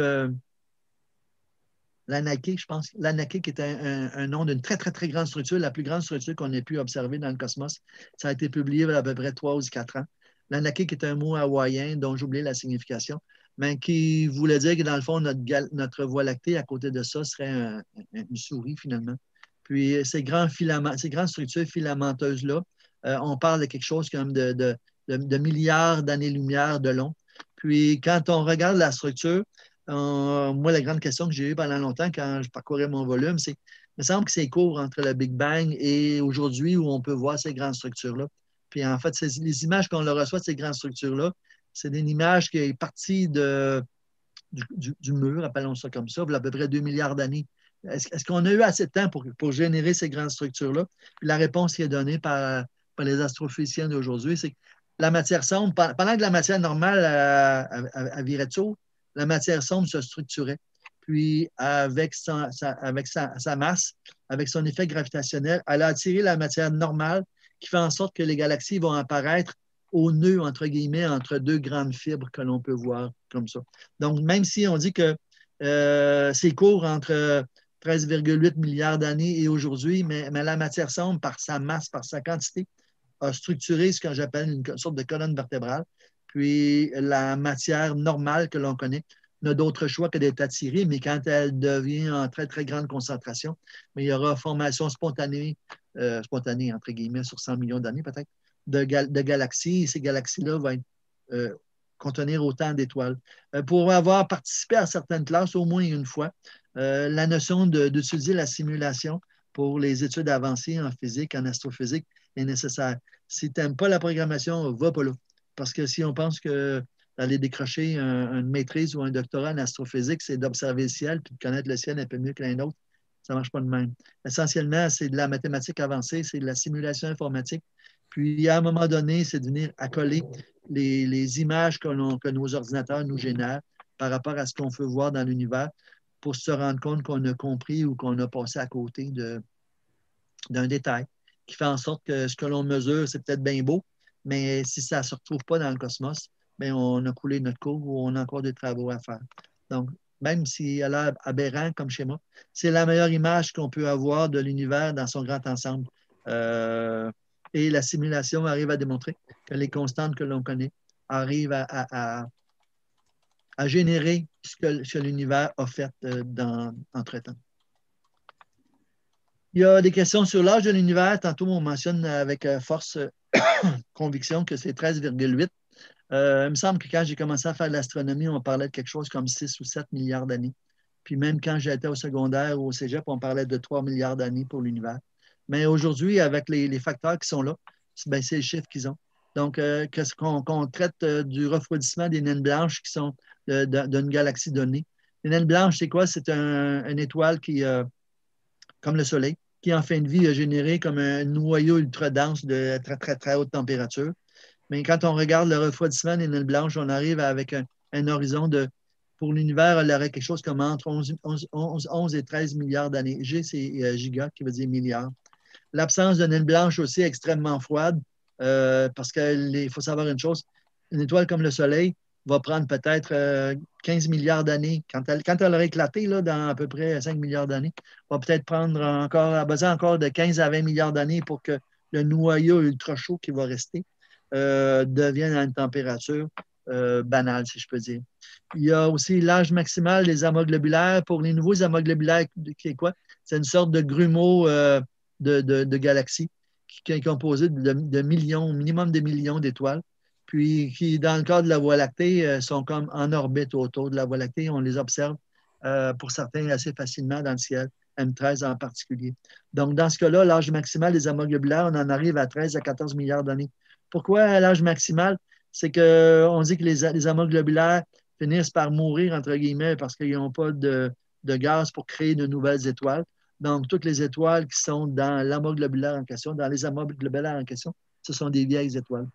l'Anaké, je pense. L'Anaké qui est un nom d'une très, très, très grande structure, la plus grande structure qu'on ait pu observer dans le cosmos. Ça a été publié il y a à peu près 3 ou 4 ans. L'Anaké qui est un mot hawaïen dont j'ai oublié la signification, mais qui voulait dire que dans le fond, notre Voie lactée, à côté de ça, serait une souris finalement. Puis ces grandes structures filamenteuses-là, on parle de quelque chose comme de milliards d'années-lumière de long. Puis quand on regarde la structure, moi, la grande question que j'ai eue pendant longtemps quand je parcourais mon volume, c'est il me semble que c'est court entre le Big Bang et aujourd'hui où on peut voir ces grandes structures-là. Puis en fait, les images qu'on reçoit de ces grandes structures-là, c'est une image qui est partie du mur, appelons ça comme ça, il y a à peu près 2 milliards d'années. Est-ce qu'on a eu assez de temps pour générer ces grandes structures-là? Puis la réponse qui est donnée par les astrophysiciens d'aujourd'hui, c'est que la matière sombre, pendant que la matière normale virait de saut, la matière sombre se structurait. Puis avec sa masse, avec son effet gravitationnel, elle a attiré la matière normale qui fait en sorte que les galaxies vont apparaître au nœud, entre guillemets, entre 2 grandes fibres que l'on peut voir comme ça. Donc, même si on dit que c'est court entre 13,8 milliards d'années et aujourd'hui, mais la matière sombre, par sa masse, par sa quantité, a structuré ce que j'appelle une sorte de colonne vertébrale. Puis la matière normale que l'on connaît n'a d'autre choix que d'être attirée, mais quand elle devient en très, très grande concentration, mais il y aura formation spontanée, entre guillemets, sur 100 millions d'années peut-être, de galaxies. Et ces galaxies-là vont contenir autant d'étoiles. Pour avoir participé à certaines classes, au moins une fois, la notion d'utiliser la simulation pour les études avancées en physique, en astrophysique, est nécessaire. Si tu n'aimes pas la programmation, va pas là. Parce que si on pense que d'aller décrocher une maîtrise ou un doctorat en astrophysique, c'est d'observer le ciel puis de connaître le ciel un peu mieux que l'un autre, ça ne marche pas de même. Essentiellement, c'est de la mathématique avancée, c'est de la simulation informatique. Puis, à un moment donné, c'est de venir accoler les images que nos ordinateurs nous génèrent par rapport à ce qu'on peut voir dans l'univers pour se rendre compte qu'on a compris ou qu'on a passé à côté d'un détail qui fait en sorte que ce que l'on mesure, c'est peut-être bien beau, mais si ça ne se retrouve pas dans le cosmos, bien, on a coulé notre cours ou on a encore des travaux à faire. Donc, même si elle a l'air aberrant comme schéma, c'est la meilleure image qu'on peut avoir de l'univers dans son grand ensemble. Et la simulation arrive à démontrer que les constantes que l'on connaît arrivent à générer ce que l'univers a fait entre-temps. Il y a des questions sur l'âge de l'univers. Tantôt, on mentionne avec force conviction que c'est 13,8. Il me semble que quand j'ai commencé à faire de l'astronomie, on parlait de quelque chose comme 6 ou 7 milliards d'années. Puis même quand j'étais au secondaire ou au cégep, on parlait de 3 milliards d'années pour l'univers. Mais aujourd'hui, avec les facteurs qui sont là, ben, c'est le chiffre qu'ils ont. Donc, qu'on traite du refroidissement des naines blanches qui sont d'une galaxie donnée. Les naines blanches, c'est quoi? C'est une étoile qui, comme le Soleil, qui en fin de vie a généré comme un noyau ultra dense de très, très, très haute température. Mais quand on regarde le refroidissement des naines blanches, on arrive avec un horizon de, pour l'univers, il y aurait quelque chose comme entre 11 et 13 milliards d'années. G, c'est giga, qui veut dire milliard. L'absence de naine blanche aussi est extrêmement froide, parce qu'il faut savoir une chose, une étoile comme le Soleil va prendre peut-être 15 milliards d'années. Quand elle aura éclaté là, dans à peu près 5 milliards d'années, va peut-être prendre a besoin encore de 15 à 20 milliards d'années pour que le noyau ultra chaud qui va rester devienne à une température banale, si je peux dire. Il y a aussi l'âge maximal des amas globulaires. Pour les nouveaux amas globulaires, qui est quoi? C'est une sorte de grumeau de galaxies qui est composé de millions, minimum de millions d'étoiles, puis qui, dans le cas de la Voie lactée, sont comme en orbite autour de la Voie lactée. On les observe pour certains assez facilement dans le ciel, M13 en particulier. Donc, dans ce cas-là, l'âge maximal des amas globulaires, on en arrive à 13 à 14 milliards d'années. Pourquoi l'âge maximal? C'est qu'on dit que les amas globulaires finissent par mourir, entre guillemets, parce qu'ils n'ont pas de gaz pour créer de nouvelles étoiles. Donc, toutes les étoiles qui sont dans l'amas globulaire en question, dans les amas globulaires en question, ce sont des vieilles étoiles.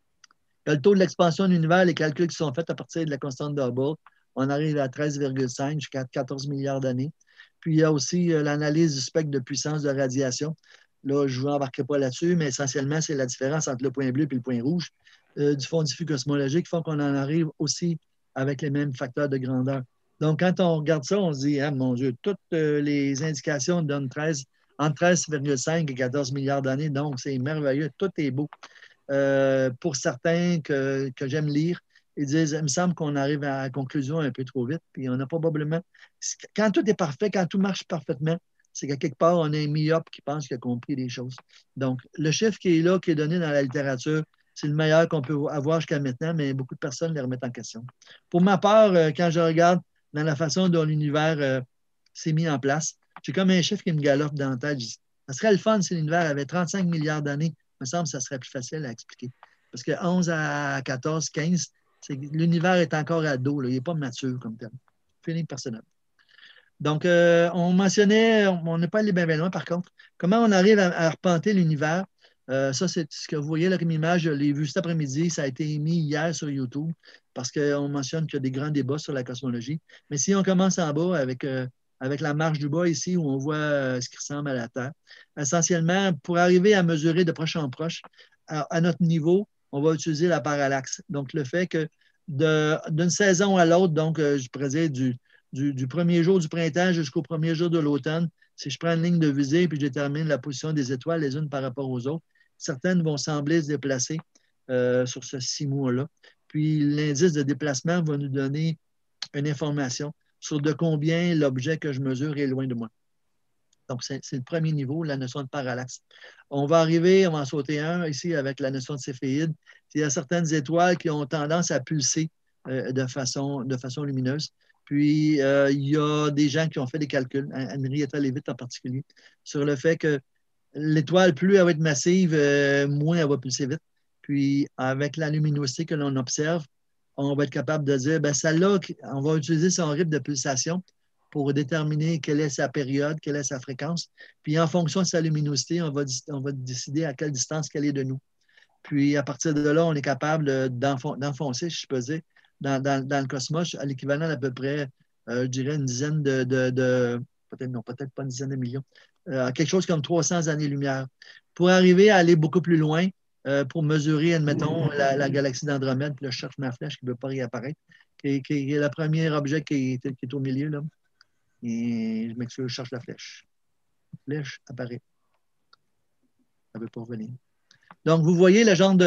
Le taux de l'expansion de l'univers, les calculs qui sont faits à partir de la constante d'Hubble, on arrive à 13,5 jusqu'à 14 milliards d'années. Puis, il y a aussi l'analyse du spectre de puissance de radiation. Là, je ne vous embarquerai pas là-dessus, mais essentiellement, c'est la différence entre le point bleu et le point rouge du fond diffus cosmologique qui font qu'on en arrive aussi avec les mêmes facteurs de grandeur. Donc, quand on regarde ça, on se dit, ah, mon Dieu, toutes les indications donnent entre 13,5 et 14 milliards d'années. Donc, c'est merveilleux. Tout est beau. Pour certains que j'aime lire, ils disent, il me semble qu'on arrive à la conclusion un peu trop vite. Puis, on a probablement... Quand tout est parfait, quand tout marche parfaitement, c'est qu'à quelque part, on a un myope qui pense qu'il a compris les choses. Donc, le chiffre qui est là, qui est donné dans la littérature, c'est le meilleur qu'on peut avoir jusqu'à maintenant, mais beaucoup de personnes les remettent en question. Pour ma part, quand je regarde dans la façon dont l'univers s'est mis en place, j'ai comme un chiffre qui me galope dans la tête. Ça serait le fun si l'univers avait 35 milliards d'années. Il me semble que ça serait plus facile à expliquer. Parce que 11 à 14, 15, l'univers est encore ado. Là. Il n'est pas mature comme tel. Feeling personnel. Donc, on mentionnait, on n'est pas allé bien loin par contre, comment on arrive à arpenter l'univers. Ça, c'est ce que vous voyez là comme image. Je l'ai vu cet après-midi. Ça a été émis hier sur YouTube parce qu'on mentionne qu'il y a des grands débats sur la cosmologie. Mais si on commence en bas avec la marche du bas ici où on voit ce qui ressemble à la Terre, essentiellement, pour arriver à mesurer de proche en proche, à notre niveau, on va utiliser la parallaxe. Donc, le fait que d'une saison à l'autre, donc, je pourrais dire du premier jour du printemps jusqu'au premier jour de l'automne, si je prends une ligne de visée et puis je détermine la position des étoiles les unes par rapport aux autres, certaines vont sembler se déplacer sur ce 6 mois-là. Puis l'indice de déplacement va nous donner une information sur de combien l'objet que je mesure est loin de moi. Donc, c'est le premier niveau, la notion de parallaxe. On va en sauter un ici avec la notion de céphéide. Il y a certaines étoiles qui ont tendance à pulser de façon lumineuse. Puis, il y a des gens qui ont fait des calculs, Henrietta Leavitt en particulier, sur le fait que l'étoile, plus elle va être massive, moins elle va pulser vite. Puis, avec la luminosité que l'on observe, on va être capable de dire, bien, celle-là, on va utiliser son rythme de pulsation pour déterminer quelle est sa période, quelle est sa fréquence. Puis, en fonction de sa luminosité, on va décider à quelle distance qu'elle est de nous. Puis, à partir de là, on est capable d'enfoncer, si je peux dire, dans le cosmos, à l'équivalent d'à peu près, je dirais, une dizaine peut-être pas une dizaine de millions, quelque chose comme 300 années-lumière, pour arriver à aller beaucoup plus loin, pour mesurer, admettons, la galaxie d'Andromède, puis là, je cherche ma flèche qui ne veut pas réapparaître, qui est le premier objet qui est au milieu, là. Et je m'excuse, je cherche la flèche. La flèche apparaît. Ça ne veut pas revenir. Donc, vous voyez le genre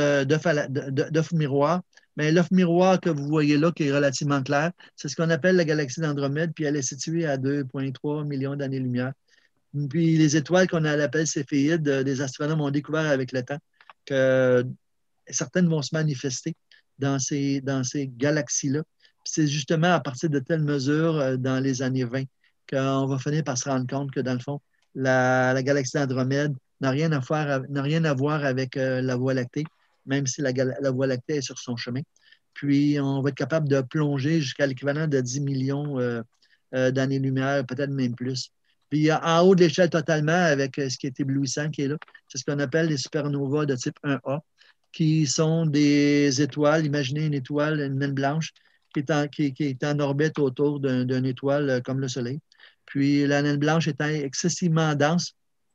d'œuf miroir. Mais l'œuf miroir que vous voyez là, qui est relativement clair, c'est ce qu'on appelle la galaxie d'Andromède, puis elle est située à 2,3 millions d'années-lumière. Puis les étoiles qu'on appelle céphéides, des astronomes ont découvert avec le temps que certaines vont se manifester dans ces galaxies-là. C'est justement à partir de telles mesures dans les années 20 qu'on va finir par se rendre compte que, dans le fond, la galaxie d'Andromède n'a rien à voir avec la Voie lactée, même si la Voie lactée est sur son chemin. Puis, on va être capable de plonger jusqu'à l'équivalent de 10 millions d'années-lumière, peut-être même plus. Puis, en haut de l'échelle totalement, avec ce qui est éblouissant qui est là, c'est ce qu'on appelle les supernovas de type 1A, qui sont des étoiles. Imaginez une étoile, une naine blanche, qui est en orbite autour d'une étoile comme le Soleil. Puis, la naine blanche étant excessivement dense,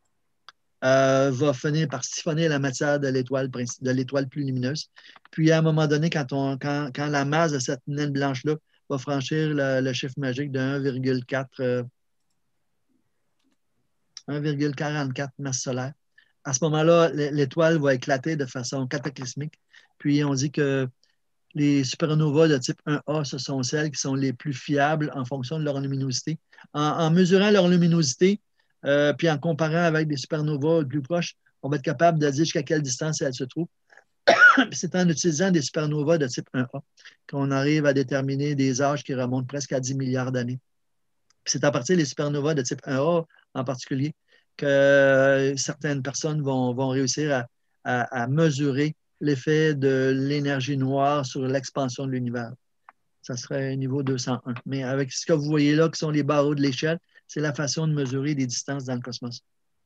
va finir par siphonner la matière de l'étoile plus lumineuse. Puis, à un moment donné, quand la masse de cette naine blanche-là va franchir le chiffre magique de 1,44 masses solaires, à ce moment-là, l'étoile va éclater de façon cataclysmique. Puis, on dit que les supernovas de type 1A, ce sont celles qui sont les plus fiables en fonction de leur luminosité. En mesurant leur luminosité, puis en comparant avec des supernovas plus proches, on va être capable de dire jusqu'à quelle distance elles se trouvent. C'est en utilisant des supernovas de type 1A qu'on arrive à déterminer des âges qui remontent presque à 10 milliards d'années. C'est à partir des supernovas de type 1A en particulier que certaines personnes vont réussir à mesurer l'effet de l'énergie noire sur l'expansion de l'univers. Ça serait niveau 201. Mais avec ce que vous voyez là, qui sont les barreaux de l'échelle, c'est la façon de mesurer les distances dans le cosmos.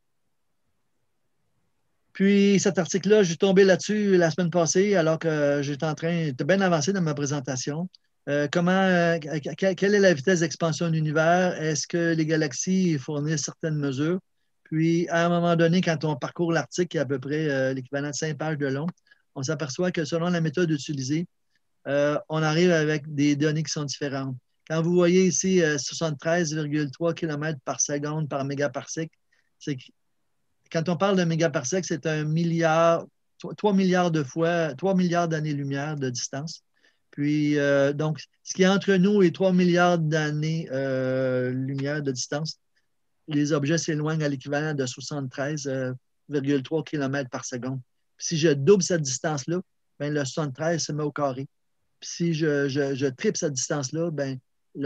Puis cet article-là, je suis tombé là-dessus la semaine passée, alors que j'étais bien avancé dans ma présentation. Quelle est la vitesse d'expansion de l'univers? Est-ce que les galaxies fournissent certaines mesures? Puis, à un moment donné, quand on parcourt l'article, qui est à peu près l'équivalent de 5 pages de long, on s'aperçoit que selon la méthode utilisée, on arrive avec des données qui sont différentes. Quand vous voyez ici 73,3 km par seconde par mégaparsec, quand on parle de mégaparsec, c'est 3 milliards de fois, 3 milliards d'années-lumière de distance. Puis, donc, ce qui est entre nous et 3 milliards d'années-lumière de distance, les objets s'éloignent à l'équivalent de 73,3 km par seconde. Puis, si je double cette distance-là, ben, le 73 se met au carré. Puis, si je triple cette distance-là, ben,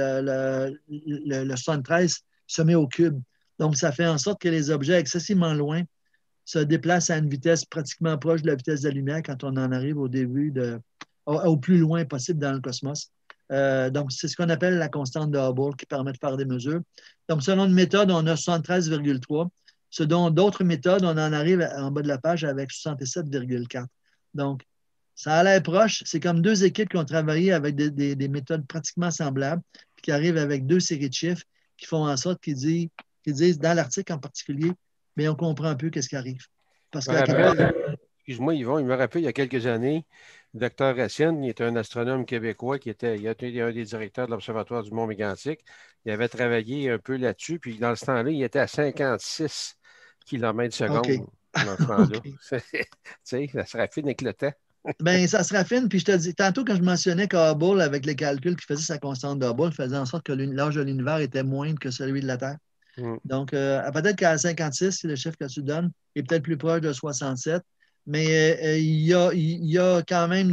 le 73 se met au cube. Donc, ça fait en sorte que les objets excessivement loin se déplacent à une vitesse pratiquement proche de la vitesse de la lumière quand on en arrive au plus loin possible dans le cosmos. Donc, c'est ce qu'on appelle la constante de Hubble qui permet de faire des mesures. Donc, selon une méthode, on a 73,3. Selon d'autres méthodes, on en arrive en bas de la page avec 67,4. Donc, ça a l'air proche. C'est comme deux équipes qui ont travaillé avec des méthodes pratiquement semblables, puis qui arrivent avec deux séries de chiffres qui font en sorte qu'ils disent, dans l'article en particulier, mais on comprend un peu qu'est-ce qui arrive. Parce que excuse-moi, Yvon, il me rappelle il y a quelques années, le docteur Racine, il était un astronome québécois il était un des directeurs de l'Observatoire du Mont Mégantic. Il avait travaillé un peu là-dessus, puis dans ce temps-là, il était à 56 km/s. Okay. Dans ce temps-là. Tu sais, ça se raffine avec le temps. Bien, ça se raffine. Puis je te dis, tantôt, quand je mentionnais qu'Hubble, avec les calculs qui faisaient sa constante de Hubble, faisait en sorte que l'âge de l'univers était moindre que celui de la Terre. Donc, peut-être qu'à 56, c'est le chiffre que tu donnes, est peut-être plus proche de 67. Mais il y a quand même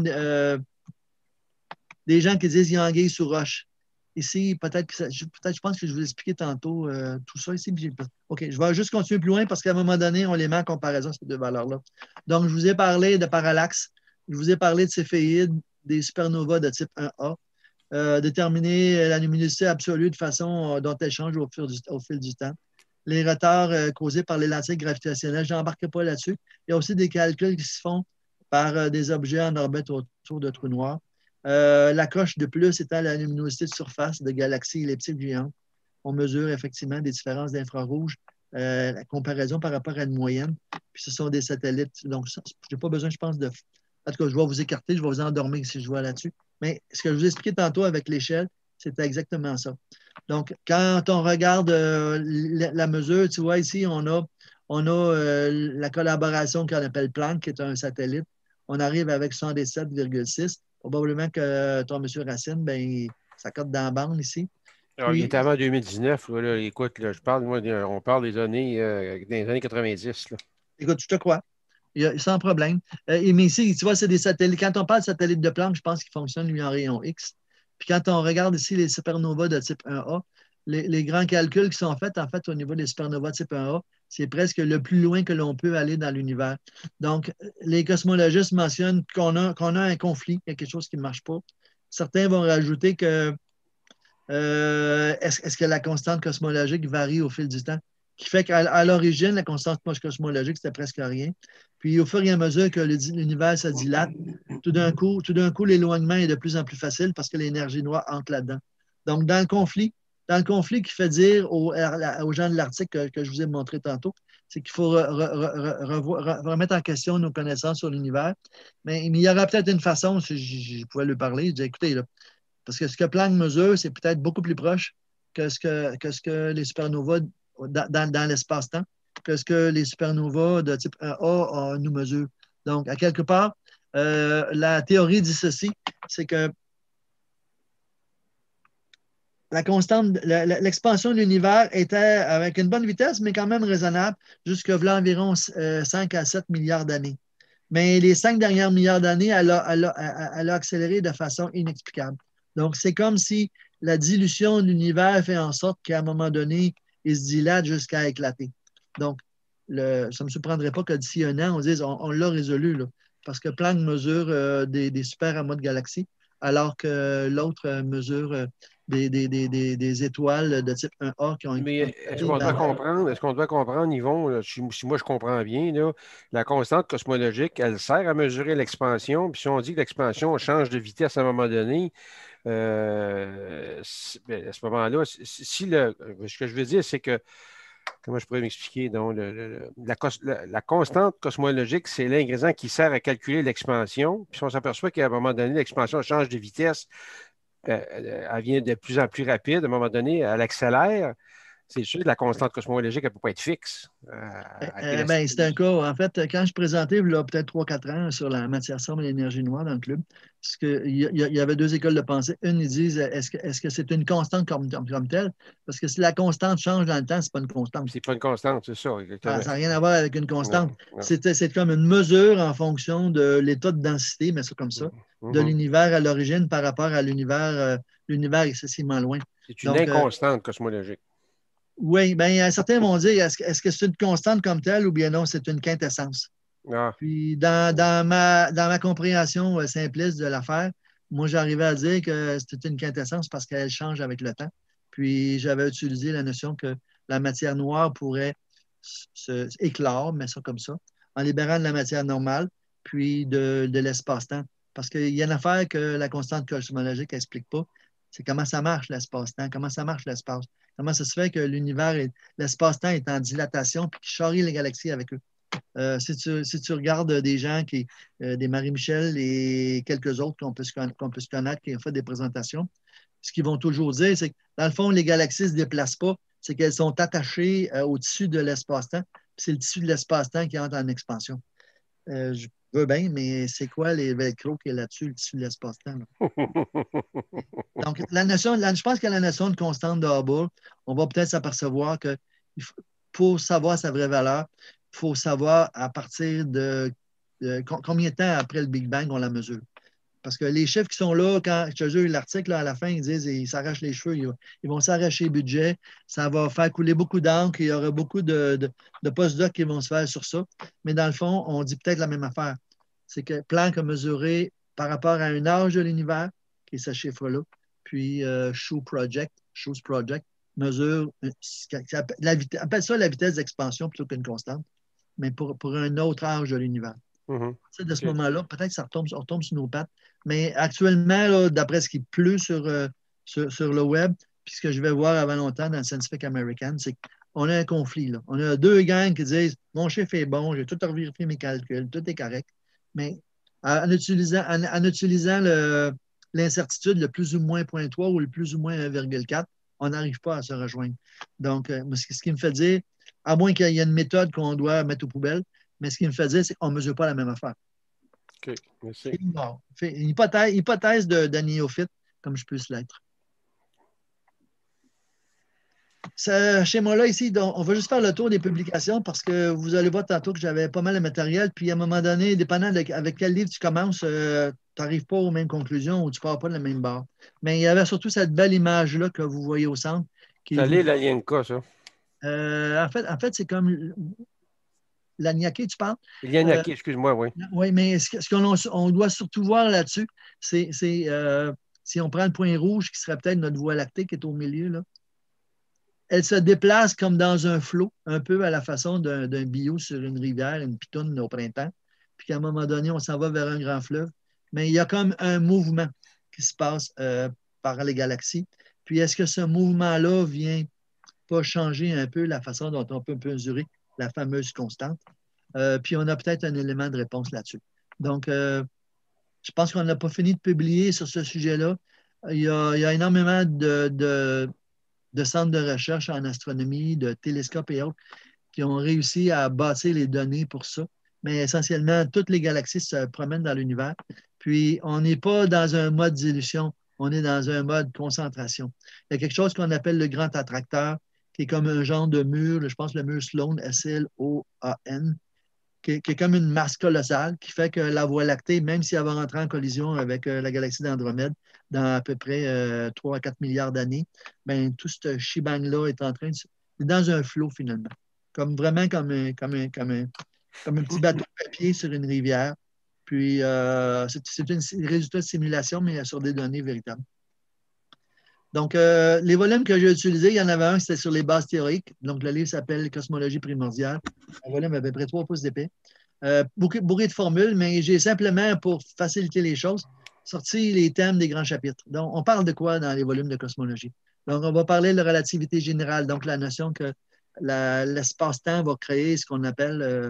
des gens qui disent qu'il y a anguille sous roche. Ici, peut-être je pense que je vous ai expliqué tantôt tout ça ici. OK, je vais juste continuer plus loin parce qu'à un moment donné, on les met en comparaison, ces deux valeurs-là. Donc, je vous ai parlé de parallaxe, je vous ai parlé de céphéides, des supernovas de type 1A, déterminer la luminosité absolue de façon dont elles changent au fil du temps. Les retards causés par les lentilles gravitationnelles, je n'embarque pas là-dessus. Il y a aussi des calculs qui se font par des objets en orbite autour de trous noirs. La coche de plus étant la luminosité de surface de galaxies elliptiques géantes. On mesure effectivement des différences d'infrarouge, la comparaison par rapport à une moyenne. Puis ce sont des satellites. Donc, je n'ai pas besoin, je pense, de... En tout cas, je vais vous écarter, je vais vous endormir si je vois là-dessus. Mais ce que je vous ai expliqué tantôt avec l'échelle, c'était exactement ça. Donc, quand on regarde la mesure, tu vois ici, on a la collaboration qu'on appelle Planck, qui est un satellite. On arrive avec 117,6. Probablement que ton monsieur Racine, ben, ça cote dans la bande ici. Alors, il est avant 2019. Là, écoute, là, on parle des données des années 90. Là. Écoute, je te crois. sans problème. Mais ici, tu vois, c'est des satellites. Quand on parle de satellites de Planck, je pense qu'ils fonctionnent, lui, en rayon X. Puis quand on regarde ici les supernovas de type 1A, les grands calculs qui sont faits, en fait, au niveau des supernovas de type 1A, c'est presque le plus loin que l'on peut aller dans l'univers. Donc, les cosmologistes mentionnent qu'on a un conflit, quelque chose qui ne marche pas. Certains vont rajouter que est-ce que la constante cosmologique varie au fil du temps? Qui fait qu'à l'origine, la constante cosmologique, c'était presque rien. Puis au fur et à mesure que l'univers se dilate, tout d'un coup, l'éloignement est de plus en plus facile parce que l'énergie noire entre là-dedans. Donc, dans le conflit qui fait dire aux gens de l'Arctique que je vous ai montré tantôt, c'est qu'il faut remettre en question nos connaissances sur l'univers. Mais il y aura peut-être une façon, si je pouvais lui parler, je dis, écoutez, là, parce que ce que Planck mesure, c'est peut-être beaucoup plus proche que ce que les supernovas dans l'espace-temps, que ce que les supernovas de type 1A nous mesurent. Donc, à quelque part, la théorie dit ceci, c'est que la constante, l'expansion de l'univers était avec une bonne vitesse, mais quand même raisonnable, jusqu'à environ 5 à 7 milliards d'années. Mais les 5 dernières milliards d'années, elle a accéléré de façon inexplicable. Donc, c'est comme si la dilution de l'univers fait en sorte qu'à un moment donné, il se dilate jusqu'à éclater. Donc, ça ne me surprendrait pas que d'ici un an, on dise on l'a résolu, là, parce que Planck mesure des super amas de galaxies, alors que l'autre mesure des étoiles de type 1A qui ont été. Mais est-ce qu'on doit comprendre, Yvon, si moi je comprends bien, là, la constante cosmologique, elle sert à mesurer l'expansion. Puis si on dit que l'expansion change de vitesse à un moment donné, à ce moment-là, ce que je veux dire, c'est que, comment je pourrais m'expliquer? Donc, la constante cosmologique, c'est l'ingrédient qui sert à calculer l'expansion. Puis si on s'aperçoit qu'à un moment donné, l'expansion change de vitesse, elle vient de plus en plus rapide, à un moment donné, elle accélère. C'est sûr que la constante cosmologique, elle ne peut pas être fixe. C'est un cas. En fait, quand je présentais, il y a peut-être 3-4 ans, sur la matière sombre et l'énergie noire dans le club, parce qu'il y avait deux écoles de pensée. Une, ils disent est-ce que c'est une constante comme telle? Parce que si la constante change dans le temps, ce n'est pas une constante. C'est pas une constante, c'est ça. Ça n'a rien à voir avec une constante. C'est comme une mesure en fonction de l'état de densité, mais c'est comme ça, de l'univers à l'origine par rapport à l'univers excessivement loin. C'est une inconstante cosmologique. Oui, bien, certains vont dire est-ce que c'est une constante comme telle ou bien non, c'est une quintessence. Ah. Puis, dans ma compréhension simpliste de l'affaire, moi, j'arrivais à dire que c'était une quintessence parce qu'elle change avec le temps. Puis, j'avais utilisé la notion que la matière noire pourrait éclore, mais ça comme ça, en libérant de la matière normale, puis de l'espace-temps. Parce qu'il y a une affaire que la constante cosmologique n'explique pas, c'est comment ça marche l'espace-temps, comment ça marche l'espace. Comment ça se fait que l'espace-temps est en dilatation puis qui charrie les galaxies avec eux. Si tu regardes des gens des Marie-Michel et quelques autres qu'on peut se connaître, qui ont fait des présentations, ce qu'ils vont toujours dire, c'est que dans le fond, les galaxies ne se déplacent pas, c'est qu'elles sont attachées au tissu de l'espace-temps, puis c'est le tissu de l'espace-temps qui entre en expansion. Je veux bien, mais c'est quoi les velcro qui est là-dessus, le tissu de l'espace-temps? Donc, je pense que la notion de constante de Hubble, on va peut-être s'apercevoir que pour savoir sa vraie valeur, il faut savoir à partir de combien de temps après le Big Bang on la mesure. Parce que les chiffres qui sont là, quand je te jure l'article, à la fin, ils disent ils s'arrachent les cheveux, ils vont s'arracher le budget, ça va faire couler beaucoup d'encre, il y aura beaucoup de post-docs qui vont se faire sur ça. Mais dans le fond, on dit peut-être la même affaire. C'est que Planck a mesuré par rapport à un âge de l'univers, qui est ce chiffre-là, puis Shoes Project mesure, appelle ça la vitesse d'expansion plutôt qu'une constante, mais pour un autre âge de l'univers. De ce moment-là, peut-être que on retombe sur nos pattes. Mais actuellement, là, d'après ce qui pleut sur le web, puis ce que je vais voir avant longtemps dans le Scientific American, c'est qu'on a un conflit. Là. On a deux gangs qui disent mon chiffre est bon, j'ai tout revérifié mes calculs, tout est correct. Mais en utilisant l'incertitude, le plus ou moins 0.3 ou le plus ou moins 1,4, on n'arrive pas à se rejoindre. Donc, ce qui me fait dire, à moins qu'il y ait une méthode qu'on doit mettre aux poubelles, mais ce qui me fait dire, c'est qu'on ne mesure pas la même affaire. OK, merci. Une hypothèse de néophyte, comme je puisse l'être. Ce schéma-là, ici, donc, on va juste faire le tour des publications parce que vous allez voir tantôt que j'avais pas mal de matériel. Puis, à un moment donné, dépendant avec quel livre tu commences, tu n'arrives pas aux mêmes conclusions ou tu ne pars pas de la même barre. Mais il y avait surtout cette belle image-là que vous voyez au centre. Ça l'est la Lienka, ça. En fait, c'est comme l'Agnaqué, tu parles? L'Agnaqué, excuse-moi, oui. Oui, mais ce qu'on doit surtout voir là-dessus, c'est si on prend le point rouge, qui serait peut-être notre voie lactée qui est au milieu, là, elle se déplace comme dans un flot, un peu à la façon d'un bio sur une rivière, une pitoune au printemps, puis qu'à un moment donné, on s'en va vers un grand fleuve. Mais il y a comme un mouvement qui se passe par les galaxies. Puis est-ce que ce mouvement-là vient pas changer un peu la façon dont on peut mesurer la fameuse constante? Puis on a peut-être un élément de réponse là-dessus. Donc, je pense qu'on n'a pas fini de publier sur ce sujet-là. Il y a énormément de centres de recherche en astronomie, de télescopes et autres qui ont réussi à bâtir les données pour ça. Mais essentiellement, toutes les galaxies se promènent dans l'univers. Puis, on n'est pas dans un mode dilution, on est dans un mode concentration. Il y a quelque chose qu'on appelle le grand attracteur, qui est comme un genre de mur, je pense le mur Sloan, S-L-O-A-N, qui est comme une masse colossale, qui fait que la Voie lactée, même si elle va rentrer en collision avec la galaxie d'Andromède dans à peu près 3 à 4 milliards d'années, bien, tout ce shebang-là est en train de... C'est dans un flot, finalement. Vraiment comme un petit bateau de papier sur une rivière. Puis, c'est un résultat de simulation, mais sur des données véritables. Donc, les volumes que j'ai utilisés, il y en avait un, c'était sur les bases théoriques. Donc, le livre s'appelle Cosmologie primordiale. Un volume à peu près 3 pouces d'épais. Bourré de formules, mais j'ai simplement, pour faciliter les choses, sorti les thèmes des grands chapitres. Donc, on parle de quoi dans les volumes de cosmologie? Donc, on va parler de la relativité générale, donc la notion que l'espace-temps va créer ce qu'on appelle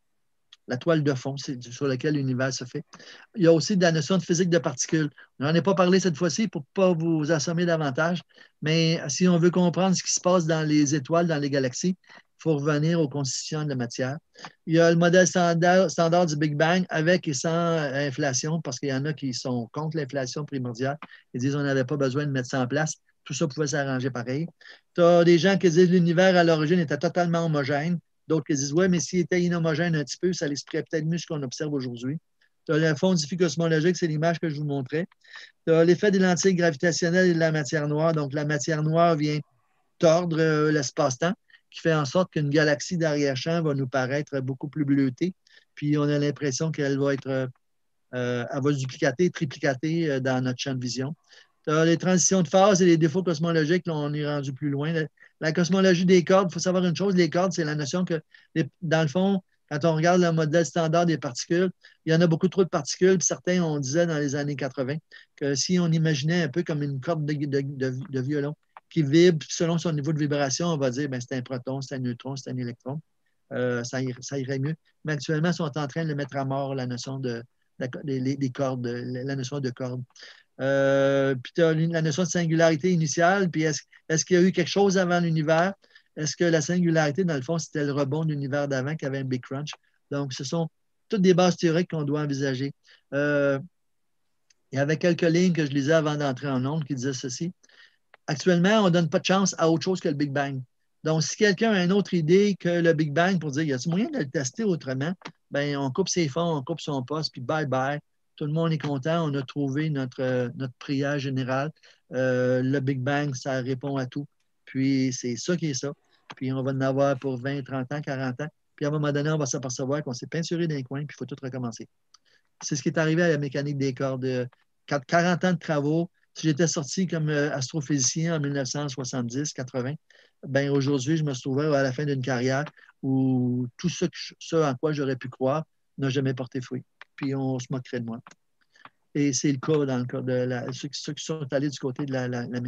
la toile de fond sur laquelle l'univers se fait. Il y a aussi de la notion de physique de particules. Je n'en ai pas parlé cette fois-ci pour ne pas vous assommer davantage, mais si on veut comprendre ce qui se passe dans les étoiles, dans les galaxies, il faut revenir aux constitutions de la matière. Il y a le modèle standard du Big Bang avec et sans inflation, parce qu'il y en a qui sont contre l'inflation primordiale. Ils disent qu'on n'avait pas besoin de mettre ça en place. Tout ça pouvait s'arranger pareil. Tu as des gens qui disent que l'univers à l'origine était totalement homogène. D'autres qui disent, oui, mais s'il était inhomogène un petit peu, ça l'expliquerait peut-être mieux ce qu'on observe aujourd'hui. Tu as le fond diffus cosmologique, c'est l'image que je vous montrais. Tu as l'effet des lentilles gravitationnelles et de la matière noire. Donc, la matière noire vient tordre l'espace-temps, qui fait en sorte qu'une galaxie d'arrière-champ va nous paraître beaucoup plus bleutée. Puis, on a l'impression qu'elle va être, elle va se duplicater, triplicater dans notre champ de vision. Tu as les transitions de phase et les défauts cosmologiques, là, on est rendu plus loin. La cosmologie des cordes, il faut savoir une chose, les cordes, c'est la notion que, dans le fond, quand on regarde le modèle standard des particules, il y en a beaucoup trop de particules. Puis certains, on disait dans les années 80 que si on imaginait un peu comme une corde de violon qui vibre selon son niveau de vibration, on va dire ben, c'est un proton, c'est un neutron, c'est un électron. Ça irait mieux. Mais actuellement, ils sont en train de mettre à mort la notion des cordes, la notion de cordes. Puis tu as la notion de singularité initiale, puis est-ce qu'il y a eu quelque chose avant l'univers? Est-ce que la singularité, dans le fond, c'était le rebond de l'univers d'avant qui avait un Big Crunch? Donc, ce sont toutes des bases théoriques qu'on doit envisager. Il y avait quelques lignes que je lisais avant d'entrer en ondes qui disaient ceci. Actuellement, on ne donne pas de chance à autre chose que le Big Bang. Donc, si quelqu'un a une autre idée que le Big Bang pour dire, y a-t-il moyen de le tester autrement? Bien, on coupe ses fonds, on coupe son poste, puis bye-bye. Tout le monde est content. On a trouvé notre prière générale. Le Big Bang, ça répond à tout. Puis, c'est ça qui est ça. Puis, on va en avoir pour 20, 30 ans, 40 ans. Puis, à un moment donné, on va s'apercevoir qu'on s'est peinturé d'un coin, puis il faut tout recommencer. C'est ce qui est arrivé à la mécanique des cordes. 40 ans de travaux. Si j'étais sorti comme astrophysicien en 1970-80, ben aujourd'hui, je me trouvais à la fin d'une carrière où tout ce en quoi j'aurais pu croire n'a jamais porté fruit. Puis on se moquerait de moi. Et c'est le cas dans le cas de ceux qui sont allés du côté de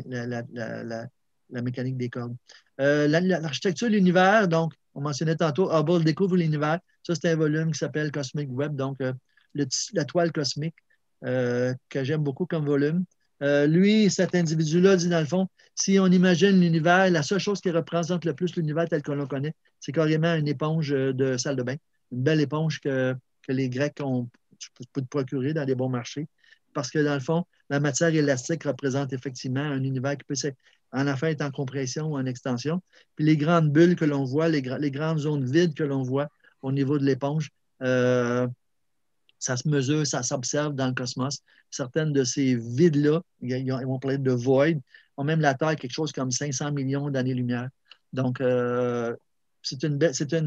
la mécanique des cordes. L'architecture de l'univers, donc, on mentionnait tantôt, Hubble découvre l'univers. Ça, c'est un volume qui s'appelle Cosmic Web, donc la toile cosmique, que j'aime beaucoup comme volume. Lui, cet individu-là dit, dans le fond, si on imagine l'univers, la seule chose qui représente le plus l'univers tel que l'on connaît, c'est carrément une éponge de salle de bain. Une belle éponge que les Grecs ont pu procurer dans les bons marchés. parce que dans le fond, la matière élastique représente effectivement un univers qui peut en affaire être en compression ou en extension. Puis les grandes bulles que l'on voit, les grandes zones vides que l'on voit au niveau de l'éponge, ça se mesure, ça s'observe dans le cosmos. Certaines de ces vides-là, ils vont parler de void, ont même la taille quelque chose comme 500 millions d'années-lumière. Donc, c'est une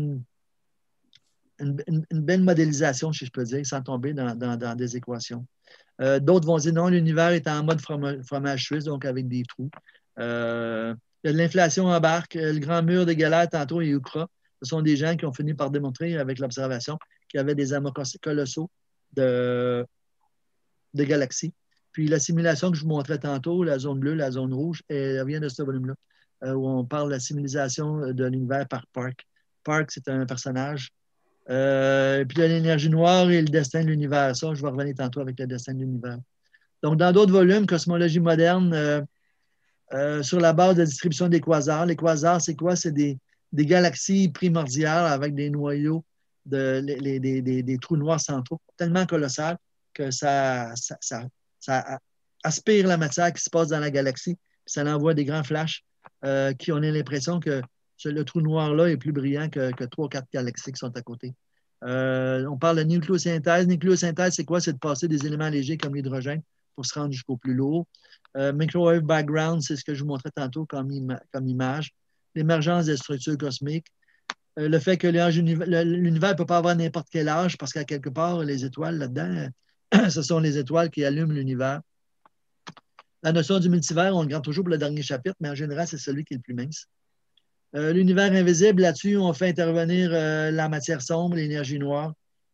belle modélisation, si je peux dire, sans tomber dans des équations. D'autres vont dire non, l'univers est en mode fromage suisse, donc avec des trous. Il y a de l'inflation en barque. Le grand mur des galères, tantôt, et Ukra, ce sont des gens qui ont fini par démontrer avec l'observation qu'il y avait des amas colossaux de galaxies. Puis la simulation que je vous montrais tantôt, la zone bleue, la zone rouge, elle vient de ce volume-là, où on parle de la simulation de l'univers par Park. Park, c'est un personnage. Puis il y a l'énergie noire et le destin de l'univers. Ça, je vais revenir tantôt avec le destin de l'univers. Donc, dans d'autres volumes, cosmologie moderne, sur la base de la distribution des quasars. Les quasars, c'est quoi? C'est des galaxies primordiales avec des noyaux, des trous noirs centraux, tellement colossales que ça aspire la matière qui se passe dans la galaxie, puis ça envoie des grands flashs qui ont l'impression que le trou noir-là est plus brillant que 3-4 galaxies qui sont à côté. On parle de nucléosynthèse. Nucléosynthèse, c'est quoi? C'est de passer des éléments légers comme l'hydrogène pour se rendre jusqu'au plus lourd. Microwave background, c'est ce que je vous montrais tantôt comme image. L'émergence des structures cosmiques. Le fait que l'univers ne peut pas avoir n'importe quel âge parce qu'à quelque part, les étoiles là-dedans, ce sont les étoiles qui allument l'univers. La notion du multivers, on le garde toujours pour le dernier chapitre, mais en général, c'est celui qui est le plus mince. L'univers invisible, là-dessus, on fait intervenir la matière sombre, l'énergie noire.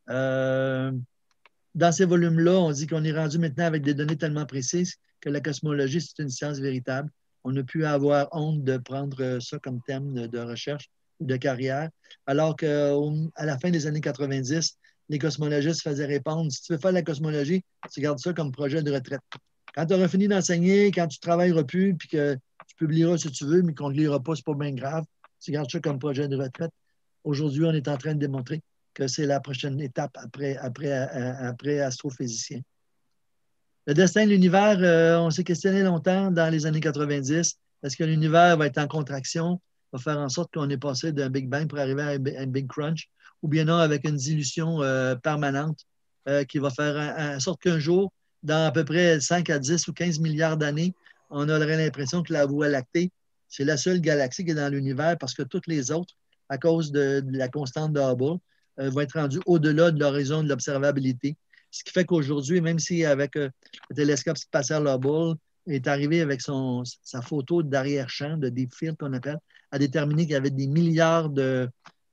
Dans ces volumes-là, on dit qu'on est rendu maintenant avec des données tellement précises que la cosmologie, c'est une science véritable. On n'a plus à avoir honte de prendre ça comme thème de recherche ou de carrière, alors qu'à la fin des années 90, les cosmologistes faisaient répondre, si tu veux faire la cosmologie, tu gardes ça comme projet de retraite. Quand tu auras fini d'enseigner, quand tu ne travailleras plus, puis que tu publieras si tu veux, mais qu'on ne lira pas, ce n'est pas bien grave, tu gardes ça comme projet de retraite. Aujourd'hui, on est en train de démontrer que c'est la prochaine étape après astrophysicien. Le destin de l'univers, on s'est questionné longtemps dans les années 90. Est-ce que l'univers va être en contraction, va faire en sorte qu'on est passé d'un Big Bang pour arriver à un Big Crunch, ou bien non, avec une dilution permanente qui va faire en sorte qu'un jour, dans à peu près 5 à 10 ou 15 milliards d'années, on aurait l'impression que la Voie lactée, c'est la seule galaxie qui est dans l'univers parce que toutes les autres, à cause de la constante de Hubble, vont être rendues au-delà de l'horizon de l'observabilité. Ce qui fait qu'aujourd'hui, même si avec le télescope spatial Hubble est arrivé avec sa photo d'arrière-champ, de deep field qu'on appelle, à déterminer qu'il y avait des milliards de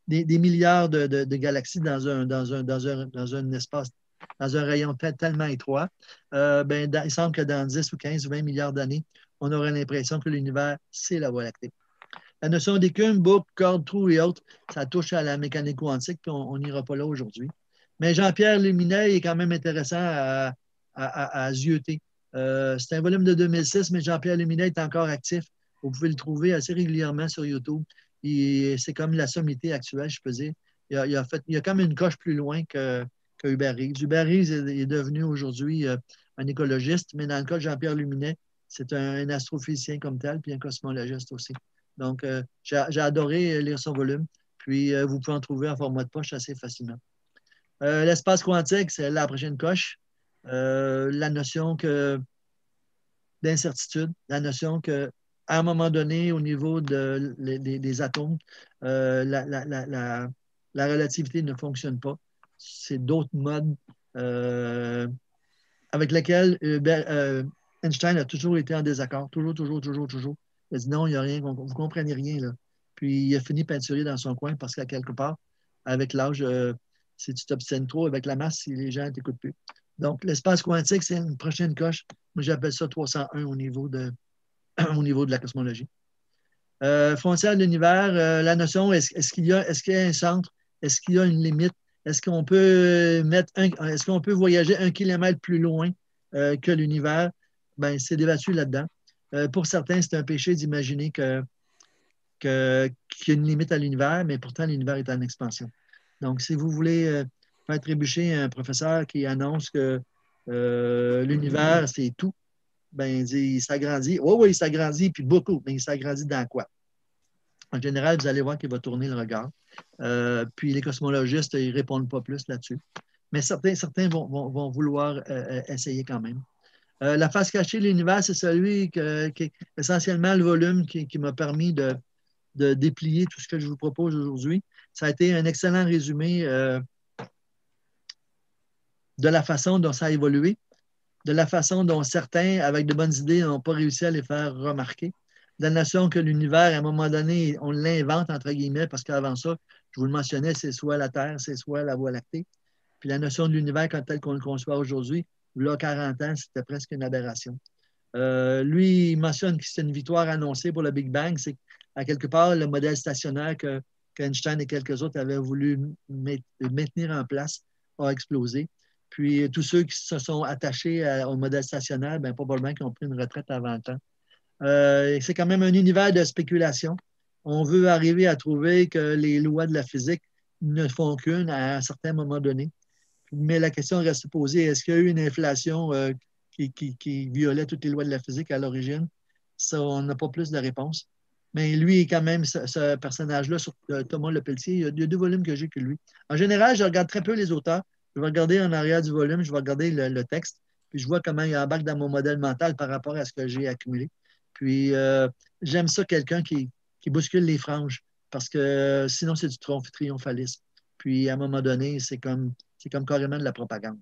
galaxies dans un espace, dans un rayon tellement étroit, il semble que dans 10 ou 15 ou 20 milliards d'années, on aurait l'impression que l'univers, c'est la Voie lactée. La notion d'écume, boucle, corde, trou et autres, ça touche à la mécanique quantique, puis on n'ira pas là aujourd'hui. Mais Jean-Pierre Luminet est quand même intéressant à zioter. C'est un volume de 2006, mais Jean-Pierre Luminet est encore actif. Vous pouvez le trouver assez régulièrement sur YouTube. C'est comme la sommité actuelle, je peux dire. Il y a comme une coche plus loin que Hubert Reeves. Hubert Reeves est devenu aujourd'hui un écologiste, mais dans le cas de Jean-Pierre Luminet, c'est un astrophysicien comme tel, puis un cosmologiste aussi. Donc, j'ai adoré lire son volume. Puis, vous pouvez en trouver en format de poche assez facilement. L'espace quantique, c'est la prochaine coche. La notion d'incertitude, la notion qu'à un moment donné, au niveau des atomes, la relativité ne fonctionne pas. C'est d'autres modes avec lesquels Einstein a toujours été en désaccord. Toujours. Il a dit non, il n'y a rien, vous ne comprenez rien. Là. Puis il a fini peinturé dans son coin parce qu'à quelque part, avec l'âge, si tu t'obstines trop avec la masse, les gens ne t'écoutent plus. Donc, l'espace quantique, c'est une prochaine coche. Moi, j'appelle ça 301 au niveau de la cosmologie. Frontière de l'univers, la notion, est-ce qu'il y a un centre? Est-ce qu'il y a une limite? Est-ce qu'on peut voyager 1 kilomètre plus loin que l'univers? Ben, c'est débattu là-dedans. Pour certains, c'est un péché d'imaginer qu'il y a une limite à l'univers, mais pourtant, l'univers est en expansion. Donc, si vous voulez faire trébucher un professeur qui annonce que L'univers, c'est tout. Ben, il s'agrandit. Oui, il s'agrandit, puis beaucoup, mais il s'agrandit dans quoi? En général, vous allez voir qu'il va tourner le regard. Puis les cosmologistes, ils ne répondent pas plus là-dessus. Mais certains vont vouloir essayer quand même. La face cachée de l'univers, c'est celui qui est essentiellement le volume qui m'a permis de déplier tout ce que je vous propose aujourd'hui. Ça a été un excellent résumé de la façon dont ça a évolué, de la façon dont certains, avec de bonnes idées, n'ont pas réussi à les faire remarquer, de la notion que l'univers, à un moment donné, on l'invente, entre guillemets, parce qu'avant ça, je vous le mentionnais, c'est soit la Terre, c'est soit la Voie lactée. Puis la notion de l'univers, tel qu'on le conçoit aujourd'hui, là, 40 ans, c'était presque une aberration. Lui, il mentionne que c'est une victoire annoncée pour le Big Bang. C'est à quelque part le modèle stationnaire qu'Einstein et quelques autres avaient voulu maintenir en place a explosé. Puis tous ceux qui se sont attachés au modèle stationnaire, bien, probablement qu'ils ont pris une retraite avant le temps. C'est quand même un univers de spéculation. On veut arriver à trouver que les lois de la physique ne font qu'une à un certain moment donné. Mais la question reste posée, est-ce qu'il y a eu une inflation qui violait toutes les lois de la physique à l'origine? Ça, on n'a pas plus de réponse. Mais lui, quand même, ce personnage-là, sur Thomas Lepelletier, il y a 2 volumes que j'ai que lui. En général, je regarde très peu les auteurs. Je vais regarder en arrière du volume, je vais regarder le texte, puis je vois comment il embarque dans mon modèle mental par rapport à ce que j'ai accumulé. Puis, j'aime ça, quelqu'un qui bouscule les franges, parce que sinon, c'est du triomphalisme. Puis, à un moment donné, c'est comme carrément de la propagande.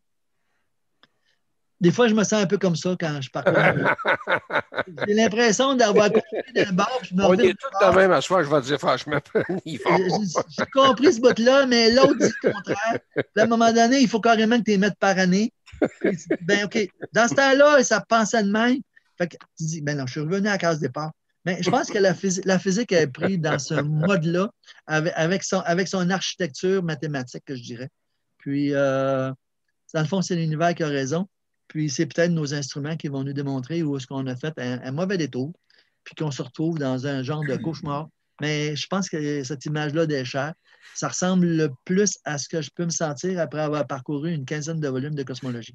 Des fois, je me sens un peu comme ça quand je parle. J'ai l'impression d'avoir compris d'un bord. On est tous de même à soi, je vais te dire franchement. J'ai compris ce bout-là, mais l'autre dit le contraire. Puis à un moment donné, il faut carrément que tu les mettes par année. Puis, ben, OK. Dans ce temps-là, ça pensait de même. Fait que tu dis, ben non, je suis revenu à la case départ. Mais je pense que la physique est prise dans ce mode-là avec son architecture mathématique, que je dirais. Puis, dans le fond, c'est l'univers qui a raison. Puis, c'est peut-être nos instruments qui vont nous démontrer où est-ce qu'on a fait un mauvais détour, puis qu'on se retrouve dans un genre de cauchemar. Mais je pense que cette image-là des chairs, ça ressemble le plus à ce que je peux me sentir après avoir parcouru une quinzaine de volumes de cosmologie.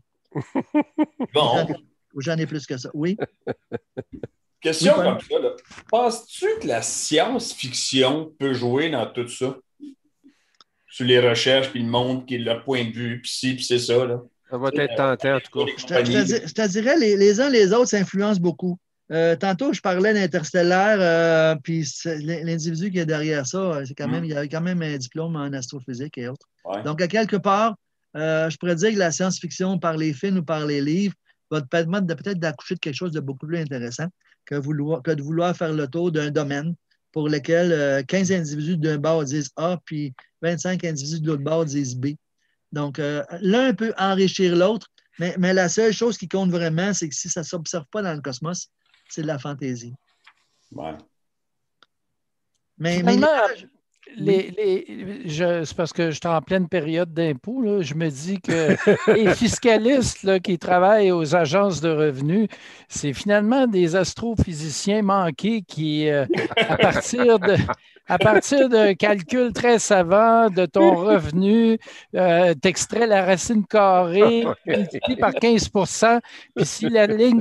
Bon. J'en ai plus que ça. Oui? Question comme ça. Là. Penses-tu que la science-fiction peut jouer dans tout ça? Sur les recherches, puis le monde, qui est leur point de vue, puis ci, puis c'est ça. Là. Ça va être tentant, en tout cas. Je te dirais, les uns les autres s'influencent beaucoup. Tantôt, je parlais d'Interstellaire, puis l'individu qui est derrière ça, c'est quand même, il y a quand même un diplôme en astrophysique et autres. Ouais. Donc, à quelque part, je pourrais dire que la science-fiction, par les films ou par les livres, va te permettre peut-être d'accoucher de quelque chose de beaucoup plus intéressant que de vouloir faire le tour d'un domaine pour lequel 15 individus d'un bord disent A, puis 25 individus de l'autre bord disent B. Donc, l'un peut enrichir l'autre, mais la seule chose qui compte vraiment, c'est que si ça ne s'observe pas dans le cosmos, c'est de la fantaisie. Ouais. Mais c'est parce que je suis en pleine période d'impôt. Là. Je me dis que les fiscalistes là, qui travaillent aux agences de revenus, c'est finalement des astrophysiciens manqués qui, à partir de calculs très savants de ton revenu, t'extrais la racine carrée, multiplié par 15 %, puis si la ligne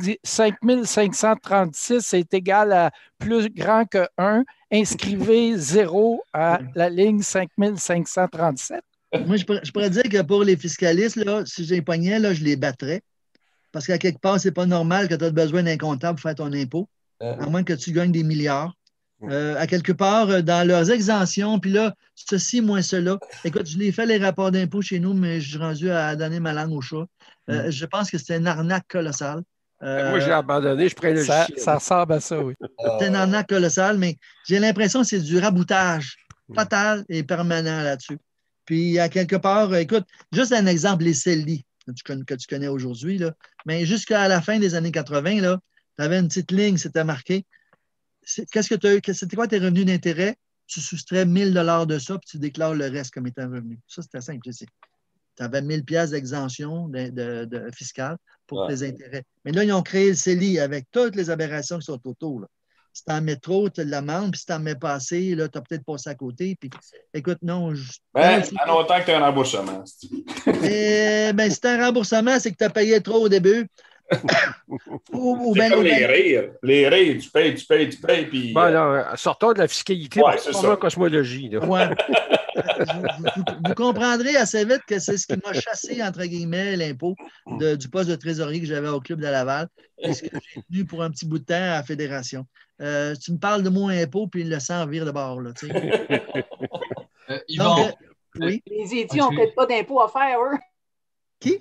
5536 est égale à plus grand que 1, inscrivez 0 à la ligne 5537. Moi, je pourrais dire que pour les fiscalistes, là, si j'ai pognais, là, je les battrais. Parce qu'à quelque part, ce n'est pas normal que tu aies besoin d'un comptable pour faire ton impôt, à moins que tu gagnes des milliards. À quelque part, dans leurs exemptions, puis là, ceci, moins cela. Écoute, je l'ai fait les rapports d'impôt chez nous, mais je suis rendu à donner ma langue au chat. Je pense que c'est une arnaque colossale. Moi, j'ai abandonné, je prends le logiciel. Ça ressemble à ça, oui. C'est une arnaque colossale, mais j'ai l'impression que c'est du raboutage total et permanent là-dessus. Puis, à quelque part, écoute, juste un exemple, les CELI que tu connais aujourd'hui, là, mais jusqu'à la fin des années 80, tu avais une petite ligne, c'était marqué. C'était quoi tes revenus d'intérêt? Tu soustrais 1 000 de ça, puis tu déclares le reste comme étant revenu. Ça, c'était simple. Tu avais 1 000 $ d'exemption fiscale pour tes intérêts. Mais là, ils ont créé le CELI avec toutes les aberrations qui sont autour. Là. Si tu en mets trop, tu l'amendes, puis si tu en mets pas assez, là, tu as peut-être passé à côté. Puis, écoute, non. En autant que tu as un remboursement. Si tu as un remboursement, c'est que tu as payé trop au début. C'est comme les rires. Les rires, tu payes. Puis, sortons de la fiscalité pour la cosmologie. Ouais. Vous comprendrez assez vite que c'est ce qui m'a chassé, entre guillemets, l'impôt du poste de trésorier que j'avais au Club de Laval et ce que j'ai tenu pour un petit bout de temps à la Fédération. Tu me parles de mon impôt, puis le sang vire de bord. Là, Yvon, oui? Les Étis n'ont peut-être pas d'impôt à faire, eux. Qui?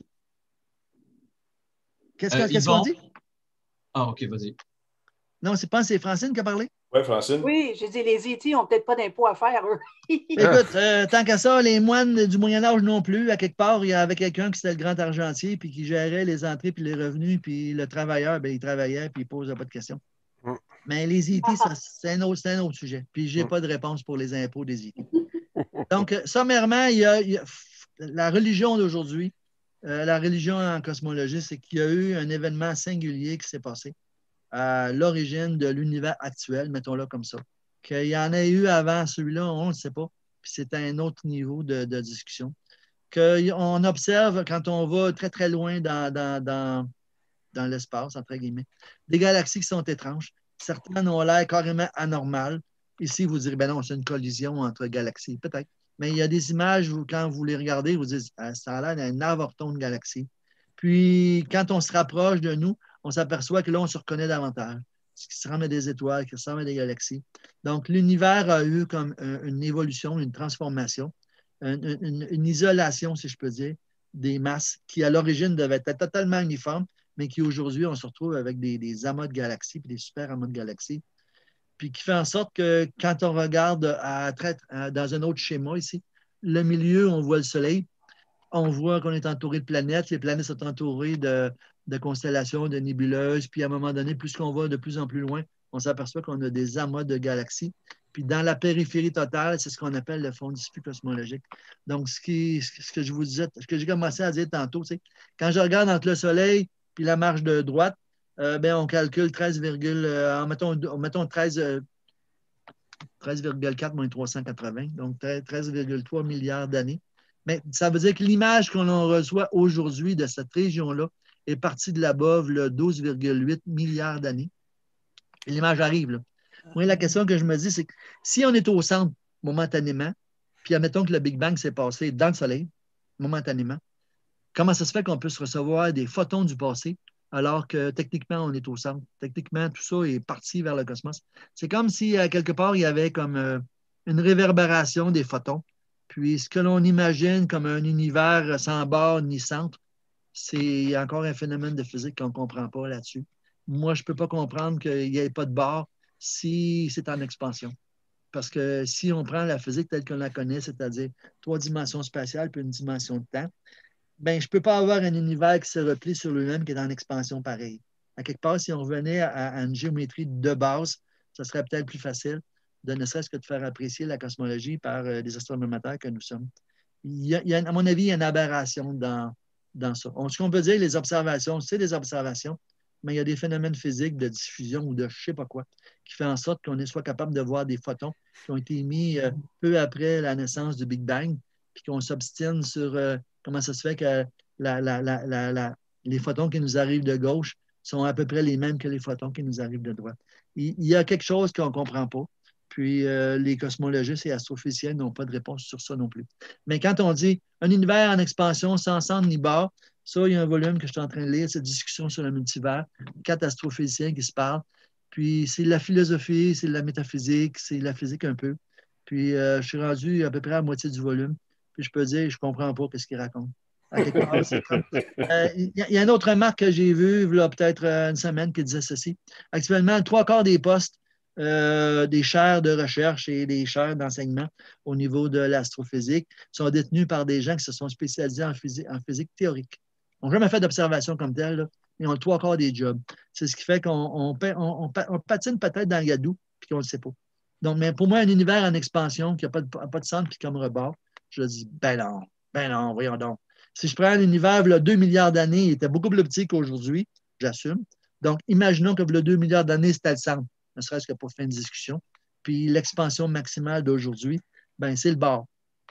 Qu'est-ce qu'on dit? Ah, OK, vas-y. Non, c'est Francine qui a parlé? Oui, Francine. Oui, j'ai dit, les Étis n'ont peut-être pas d'impôt à faire, eux. Écoute, tant qu'à ça, les moines du Moyen-Âge non plus. À quelque part, il y avait quelqu'un qui c'était le grand argentier, puis qui gérait les entrées, puis les revenus, puis le travailleur, il travaillait, puis il ne posait pas de questions. Mais les Étis, c'est un autre sujet. Puis je n'ai pas de réponse pour les impôts des Étis. Donc, sommairement, il y a la religion d'aujourd'hui, la religion en cosmologie, c'est qu'il y a eu un événement singulier qui s'est passé à l'origine de l'univers actuel, mettons-le comme ça. Qu'il y en a eu avant celui-là, on ne sait pas. Puis c'est un autre niveau de discussion. Qu'on observe quand on va très, très loin dans l'espace, entre guillemets, des galaxies qui sont étranges. Certaines ont l'air carrément anormales. Ici, vous direz, ben non, c'est une collision entre galaxies. Peut-être. Mais il y a des images où, quand vous les regardez, vous dites, ça a l'air d'un avorton de galaxie. Puis, quand on se rapproche de nous, on s'aperçoit que là, on se reconnaît davantage. Ce qui se ressemble à des étoiles, qui ressemble à des galaxies. Donc, l'univers a eu comme une évolution, une transformation, une isolation, si je peux dire, des masses qui, à l'origine, devaient être totalement uniformes, mais qui, aujourd'hui, on se retrouve avec des amas de galaxies, puis des super amas de galaxies. Puis qui fait en sorte que quand on regarde dans un autre schéma ici, le milieu, on voit le Soleil, on voit qu'on est entouré de planètes, les planètes sont entourées de constellations, de nébuleuses, puis à un moment donné, plus qu'on va de plus en plus loin, on s'aperçoit qu'on a des amas de galaxies. Puis dans la périphérie totale, c'est ce qu'on appelle le fond diffus cosmologique. Donc, ce que je vous disais, ce que j'ai commencé à dire tantôt, c'est quand je regarde entre le Soleil puis la marge de droite, on calcule 13, mettons 13,4 moins 380, donc 13,3 milliards d'années. Mais ça veut dire que l'image qu'on en reçoit aujourd'hui de cette région-là est partie de là-bas, 12,8 milliards d'années. Et l'image arrive, là. Moi, la question que je me dis, c'est que si on est au centre momentanément, puis admettons que le Big Bang s'est passé dans le Soleil, momentanément, comment ça se fait qu'on puisse recevoir des photons du passé alors que techniquement, on est au centre? Techniquement, tout ça est parti vers le cosmos. C'est comme si, quelque part, il y avait comme une réverbération des photons. Puis, ce que l'on imagine comme un univers sans bord ni centre, c'est encore un phénomène de physique qu'on ne comprend pas là-dessus. Moi, je ne peux pas comprendre qu'il n'y ait pas de bord si c'est en expansion. Parce que si on prend la physique telle qu'on la connaît, c'est-à-dire 3 dimensions spatiales puis une dimension de temps, je ne peux pas avoir un univers qui se replie sur lui-même qui est en expansion pareille. À quelque part, si on revenait à une géométrie de base, ça serait peut-être plus facile de ne serait-ce que de faire apprécier la cosmologie par des astronomes amateurs que nous sommes. À mon avis, il y a une aberration dans ça. Ce qu'on peut dire, les observations, c'est des observations, mais il y a des phénomènes physiques de diffusion ou de je ne sais pas quoi qui fait en sorte qu'on soit capable de voir des photons qui ont été émis peu après la naissance du Big Bang, puis qu'on s'obstine sur comment ça se fait que les photons qui nous arrivent de gauche sont à peu près les mêmes que les photons qui nous arrivent de droite. Il y a quelque chose qu'on ne comprend pas. Puis les cosmologistes et astrophysiciens n'ont pas de réponse sur ça non plus. Mais quand on dit un univers en expansion sans centre ni bord, ça, il y a un volume que je suis en train de lire, cette discussion sur le multivers, 4 astrophysiciens qui se parlent. Puis c'est de la philosophie, c'est de la métaphysique, c'est de la physique un peu. Puis je suis rendu à peu près à moitié du volume. Puis je peux dire, je ne comprends pas ce qu'ils racontent. Il y a une autre remarque que j'ai vue, il y a peut-être une semaine, qui disait ceci. Actuellement, 3/4 des postes des chaires de recherche et des chaires d'enseignement au niveau de l'astrophysique sont détenus par des gens qui se sont spécialisés en physique théorique. Ils n'ont jamais fait d'observation comme telle, là. Ils ont le 3/4 des jobs. C'est ce qui fait qu'on patine peut-être dans le gadou et qu'on ne le sait pas. Donc, mais pour moi, un univers en expansion qui n'a pas de centre puis comme rebord, je dis, ben non, voyons donc. Si je prends l'univers, il y a 2 milliards d'années, il était beaucoup plus petit qu'aujourd'hui, j'assume. Donc, imaginons que il y a 2 milliards d'années, c'était le centre. ne serait-ce que pour faire une discussion. Puis l'expansion maximale d'aujourd'hui, ben, c'est le bar.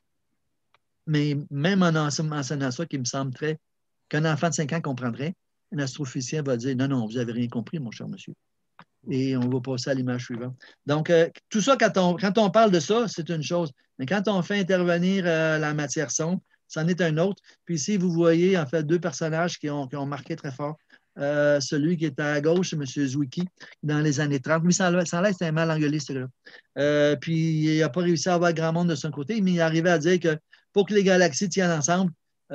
Mais même en enseignant ça, qui me semble qu'un enfant de 5 ans comprendrait, un astrophysicien va dire, non, non, vous n'avez rien compris, mon cher monsieur. Et on va passer à l'image suivante. Donc, tout ça, quand on parle de ça, c'est une chose. Mais quand on fait intervenir la matière sombre, c'en est un autre. Puis ici, vous voyez, en fait, 2 personnages qui ont marqué très fort. Celui qui est à gauche, c'est M. Zwicky, dans les années 30. Lui, ça c'était un mal engueulé, ce gars-là. Puis, il n'a pas réussi à avoir grand monde de son côté, mais il est arrivé à dire que pour que les galaxies tiennent ensemble,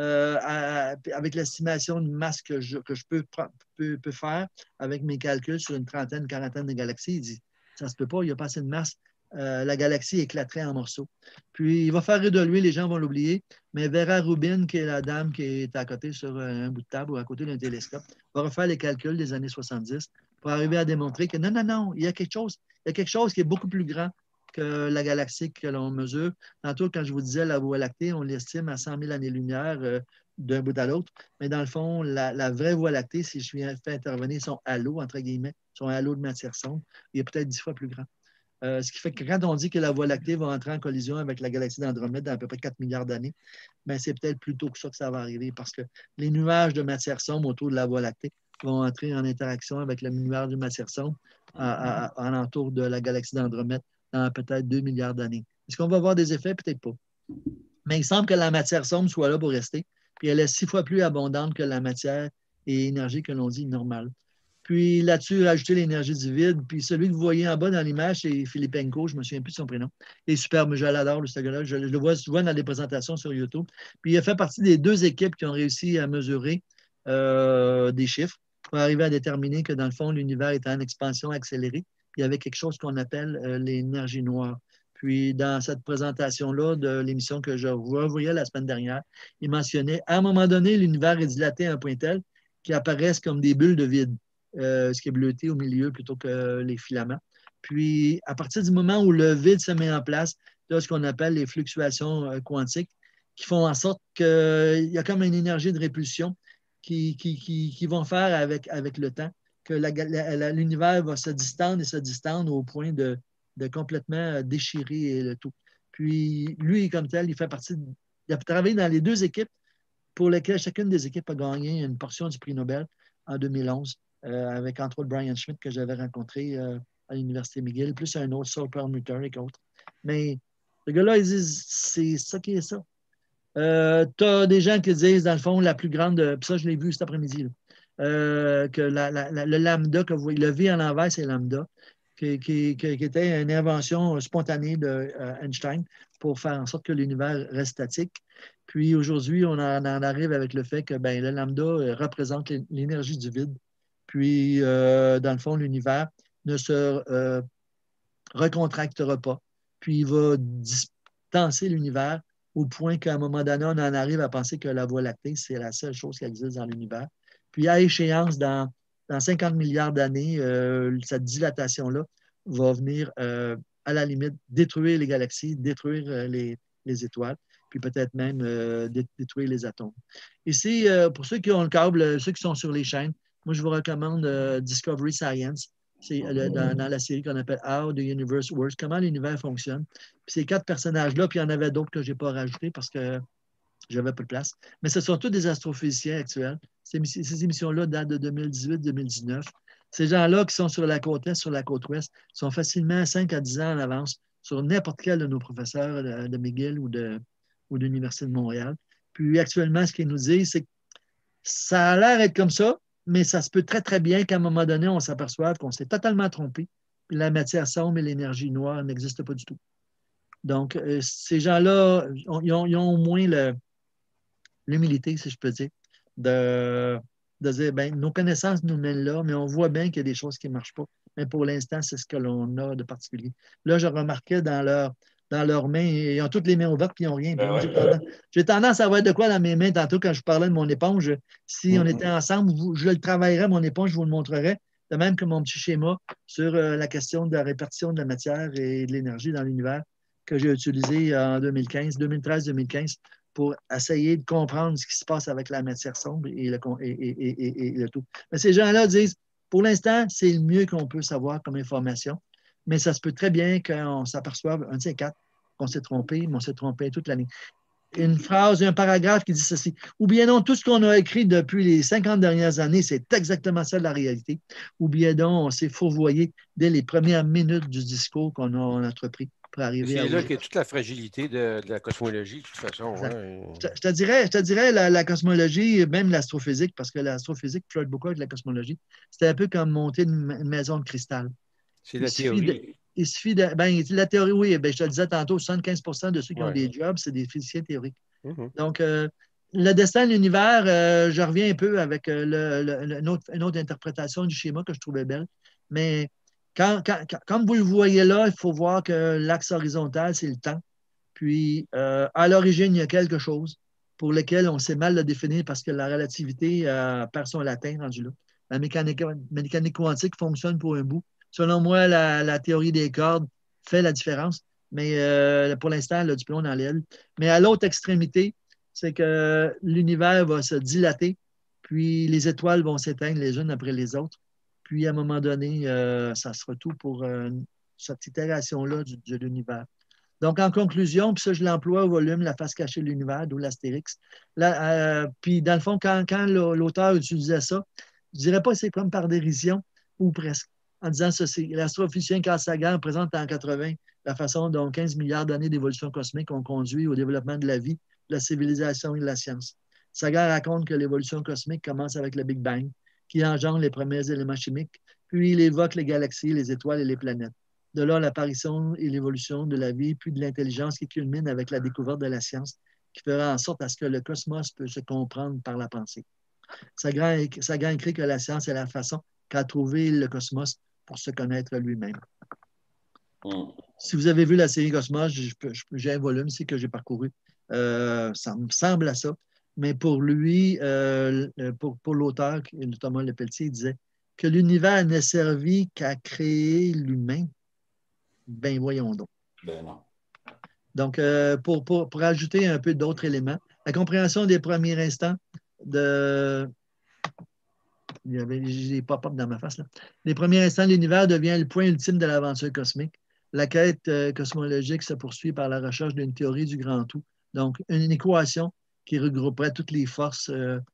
avec l'estimation de masse que je peux faire avec mes calculs sur une quarantaine de galaxies, il dit ça ne se peut pas, il n'y a pas assez de masse. La galaxie éclaterait en morceaux. Puis, il va faire rire de lui, les gens vont l'oublier, mais Vera Rubin, qui est la dame qui est à côté sur un bout de table ou à côté d'un télescope, va refaire les calculs des années 70 pour arriver à démontrer que non, il y a quelque chose qui est beaucoup plus grand que la galaxie que l'on mesure. Tantôt, quand je vous disais la Voie lactée, on l'estime à 100 000 années-lumière d'un bout à l'autre. Mais dans le fond, la vraie Voie lactée, si je viens faire intervenir son halo, entre guillemets, son halo de matière sombre, il est peut-être 10 fois plus grand. Ce qui fait que quand on dit que la Voie lactée va entrer en collision avec la galaxie d'Andromède dans à peu près 4 milliards d'années, ben c'est peut-être plus tôt que ça va arriver parce que les nuages de matière sombre autour de la Voie lactée vont entrer en interaction avec le nuage de matière sombre alentour de la galaxie d'Andromède dans peut-être 2 milliards d'années. Est-ce qu'on va avoir des effets? Peut-être pas. Mais il semble que la matière sombre soit là pour rester, puis elle est 6 fois plus abondante que la matière et énergie que l'on dit normale. Puis là-dessus, rajouter l'énergie du vide. Puis celui que vous voyez en bas dans l'image, c'est Filipenko, je ne me souviens plus de son prénom. Il est superbe, je l'adore, ce gars-là. Je le vois souvent dans des présentations sur YouTube. Puis il a fait partie des 2 équipes qui ont réussi à mesurer des chiffres pour arriver à déterminer que, dans le fond, l'univers est en expansion accélérée. Il y avait quelque chose qu'on appelle l'énergie noire. Puis, dans cette présentation-là de l'émission que je revoyais la semaine dernière, il mentionnait, à un moment donné, l'univers est dilaté à un point tel qu'il apparaissent comme des bulles de vide, ce qui est bleuté au milieu plutôt que les filaments. Puis, à partir du moment où le vide se met en place, il y a ce qu'on appelle les fluctuations quantiques qui font en sorte qu'il y a comme une énergie de répulsion qui vont faire avec le temps que l'univers va se distendre au point de complètement déchirer le tout. Puis, lui, comme tel, il a travaillé dans les 2 équipes pour lesquelles chacune des équipes a gagné une portion du prix Nobel en 2011, avec entre autres Brian Schmidt, que j'avais rencontré à l'Université McGill, plus un autre, Saul Perlmutter et autres. Mais le gars-là, ils disent, c'est ça qui est ça. Tu as des gens qui disent, dans le fond, la plus grande, puis ça, je l'ai vu cet après-midi, que le lambda, que vous voyez, le V à l'envers, c'est lambda, qui était une invention spontanée d'Einstein pour faire en sorte que l'univers reste statique. Puis aujourd'hui, on en arrive avec le fait que le lambda représente l'énergie du vide. Puis, dans le fond, l'univers ne se recontractera pas. Puis, il va distancer l'univers au point qu'à un moment donné, on en arrive à penser que la Voie lactée, c'est la seule chose qui existe dans l'univers. Puis, à échéance, dans 50 milliards d'années, cette dilatation-là va venir, à la limite, détruire les galaxies, détruire les étoiles, puis peut-être même détruire les atomes. Ici, pour ceux qui ont le câble, ceux qui sont sur les chaînes, moi, je vous recommande Discovery Science. C'est dans la série qu'on appelle How the Universe Works, comment l'univers fonctionne. Puis ces 4 personnages-là, puis il y en avait d'autres que je n'ai pas rajoutés parce que j'avais pas de place. Mais ce sont tous des astrophysiciens actuels. Ces émissions-là datent de 2018-2019. Ces gens-là qui sont sur la côte est, sur la côte ouest, sont facilement 5 à 10 ans en avance sur n'importe quel de nos professeurs de McGill ou de l'Université de Montréal. Puis actuellement, ce qu'ils nous disent, c'est que ça a l'air d'être comme ça, mais ça se peut très, très bien qu'à un moment donné, on s'aperçoive qu'on s'est totalement trompé. La matière sombre et l'énergie noire n'existent pas du tout. Donc, ces gens-là, ils ont au moins l'humilité, si je peux dire, de dire, nos connaissances nous mènent là, mais on voit bien qu'il y a des choses qui ne marchent pas. Mais pour l'instant, c'est ce que l'on a de particulier. Là, je remarquais dans leurs mains, ils ont toutes les mains ouvertes, puis ils n'ont rien. J'ai tendance à avoir de quoi dans mes mains tantôt quand je parlais de mon éponge. Si on était ensemble, je le travaillerais, mon éponge, je vous le montrerais. De même que mon petit schéma sur la question de la répartition de la matière et de l'énergie dans l'univers que j'ai utilisé en 2013-2015 pour essayer de comprendre ce qui se passe avec la matière sombre et le tout. Mais ces gens-là disent, Pour l'instant, c'est le mieux qu'on peut savoir comme information, mais ça se peut très bien qu'on s'aperçoive, un de ces quatre, qu'on s'est trompé, mais on s'est trompé toute l'année. Une phrase, un paragraphe qui dit ceci. Ou bien non, tout ce qu'on a écrit depuis les 50 dernières années, c'est exactement ça la réalité. Ou bien non, on s'est fourvoyé dès les premières minutes du discours qu'on a entrepris pour arriver à... C'est là qu'est toute la fragilité de la cosmologie, de toute façon. Je te dirais la cosmologie, même l'astrophysique, parce que l'astrophysique flirte beaucoup avec la cosmologie. C'était un peu comme monter une maison de cristal. C'est la théorie. Il suffit de. Ben, la théorie, oui, ben, je te le disais tantôt, 75 de ceux qui ont des jobs, c'est des physiciens théoriques. Donc, le destin de l'univers, je reviens un peu avec une autre interprétation du schéma que je trouvais belle. Mais comme vous le voyez là, il faut voir que l'axe horizontal, c'est le temps. Puis, à l'origine, il y a quelque chose pour lequel on sait mal le définir parce que la relativité perd son latin rendu là. La mécanique quantique fonctionne pour un bout. Selon moi, la théorie des cordes fait la différence, mais pour l'instant, elle a du plomb dans l'aile. Mais à l'autre extrémité, c'est que l'univers va se dilater, puis les étoiles vont s'éteindre les unes après les autres. Puis, à un moment donné, ça sera tout pour cette itération-là de l'univers. Donc, en conclusion, puis ça, je l'emploie au volume, la face cachée de l'univers, d'où l'astérix. Puis, dans le fond, quand l'auteur utilisait ça, je ne dirais pas que c'est comme par dérision, ou presque, en disant ceci. L'astrophysicien Carl Sagan présente en 80 la façon dont 15 milliards d'années d'évolution cosmique ont conduit au développement de la vie, de la civilisation et de la science. Sagan raconte que l'évolution cosmique commence avec le Big Bang, qui engendre les premiers éléments chimiques, puis il évoque les galaxies, les étoiles et les planètes. De là, l'apparition et l'évolution de la vie, puis de l'intelligence qui culmine avec la découverte de la science, qui fera en sorte à ce que le cosmos peut se comprendre par la pensée. Sagan écrit que la science est la façon qu'a trouvé le cosmos pour se connaître lui-même. Si vous avez vu la série Cosmos, j'ai un volume ici que j'ai parcouru. Ça me semble à ça. Mais pour lui, pour l'auteur, Thomas Lepelletier, il disait que l'univers n'est servi qu'à créer l'humain. Ben voyons donc. Ben non. Donc, pour ajouter un peu d'autres éléments, la compréhension des premiers instants de... Il y avait des pop-up dans ma face. Là. Les premiers instants de l'univers devient le point ultime de l'aventure cosmique. La quête cosmologique se poursuit par la recherche d'une théorie du grand tout. Donc, une équation qui regrouperait toutes les forces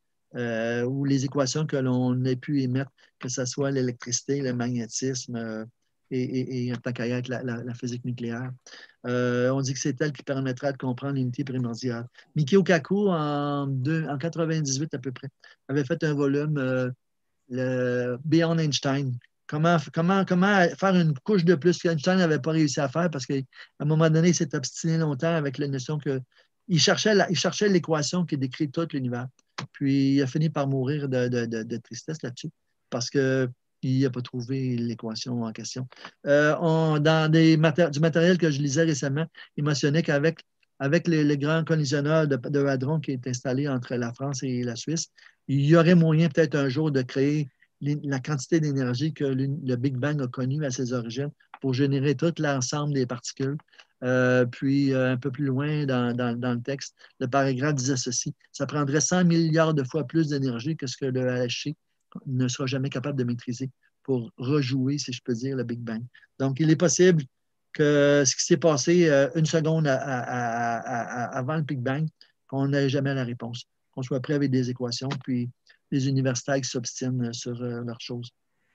ou les équations que l'on ait pu émettre, que ce soit l'électricité, le magnétisme et tant qu'à y être la physique nucléaire. On dit que c'est elle qui permettra de comprendre l'unité primordiale. Mikio Kaku, en 98 à peu près, avait fait un volume, le Beyond Einstein. Comment faire une couche de plus qu'Einstein n'avait pas réussi à faire parce qu'à un moment donné, il s'est obstiné longtemps avec la notion qu'il cherchait l'équation qui décrit tout l'univers. Puis il a fini par mourir de tristesse là-dessus parce qu'il n'a pas trouvé l'équation en question. Dans du matériel que je lisais récemment, il mentionnait qu'avec le grand collisionneur de hadrons qui est installé entre la France et la Suisse, il y aurait moyen peut-être un jour de créer la quantité d'énergie que le Big Bang a connue à ses origines pour générer tout l'ensemble des particules. Puis, un peu plus loin dans le texte, le paragraphe disait ceci. Ça prendrait 100 milliards de fois plus d'énergie que ce que le LHC ne sera jamais capable de maîtriser pour rejouer, si je peux dire, le Big Bang. Donc, il est possible que ce qui s'est passé une seconde avant le Big Bang, qu'on n'ait jamais la réponse, qu'on soit prêt avec des équations, puis les universitaires qui s'obstinent sur leurs choses.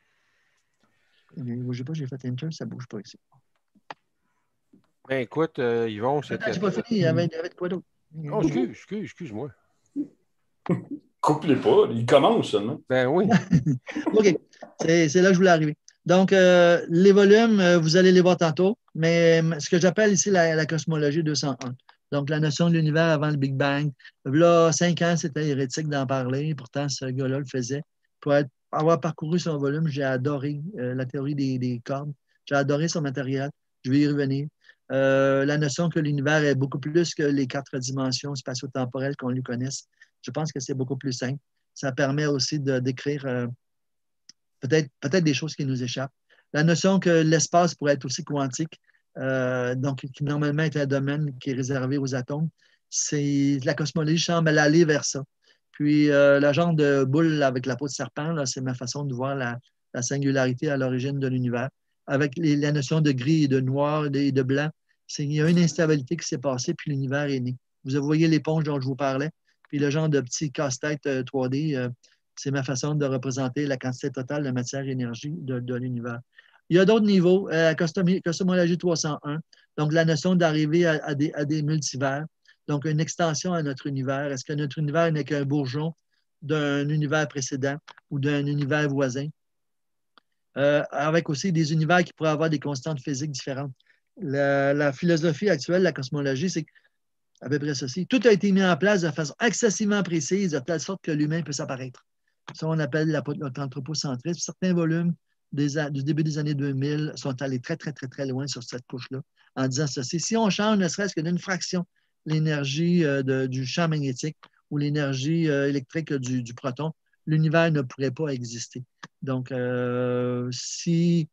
Je ne sais pas, j'ai fait Enter, ça ne bouge pas ici. Ben écoute, Yvon, c'est... Attends, j'ai pas fini, il y avait de quoi d'autre? Oh, excuse-moi. Coupe-les pas, il commence seulement. Ben oui. OK, c'est là que je voulais arriver. Donc, les volumes, vous allez les voir tantôt, mais ce que j'appelle ici la cosmologie 201. Donc, la notion de l'univers avant le Big Bang. Là, 5 ans, c'était hérétique d'en parler. Pourtant, ce gars-là le faisait. Pour avoir parcouru son volume, j'ai adoré la théorie des cordes. J'ai adoré son matériel. Je vais y revenir. La notion que l'univers est beaucoup plus que les 4 dimensions spatio-temporelles qu'on lui connaisse. Je pense que c'est beaucoup plus simple. Ça permet aussi de décrire peut-être des choses qui nous échappent. La notion que l'espace pourrait être aussi quantique, donc qui normalement est un domaine qui est réservé aux atomes, c'est la cosmologie semble aller vers ça. Puis la genre de boule avec la peau de serpent, c'est ma façon de voir la la singularité à l'origine de l'univers, avec la notion de gris et de noir et de blanc. Il y a une instabilité qui s'est passée, puis l'univers est né. Vous voyez l'éponge dont je vous parlais, puis le genre de petit casse-tête 3D, c'est ma façon de représenter la quantité totale de matière et énergie de l'univers. Il y a d'autres niveaux, cosmologie 301, donc la notion d'arriver à des multivers, donc une extension à notre univers. Est-ce que notre univers n'est qu'un bourgeon d'un univers précédent ou d'un univers voisin? Avec aussi des univers qui pourraient avoir des constantes physiques différentes. La philosophie actuelle, la cosmologie, c'est à peu près ceci. Tout a été mis en place de façon excessivement précise, de telle sorte que l'humain peut s'apparaître. Ça, on appelle l'anthropocentrisme. Certains volumes du début des années 2000 sont allés très, très, très, très loin sur cette couche-là, en disant ceci. Si on change ne serait-ce que d'une fraction l'énergie du champ magnétique ou l'énergie électrique du proton, l'univers ne pourrait pas exister. Donc, si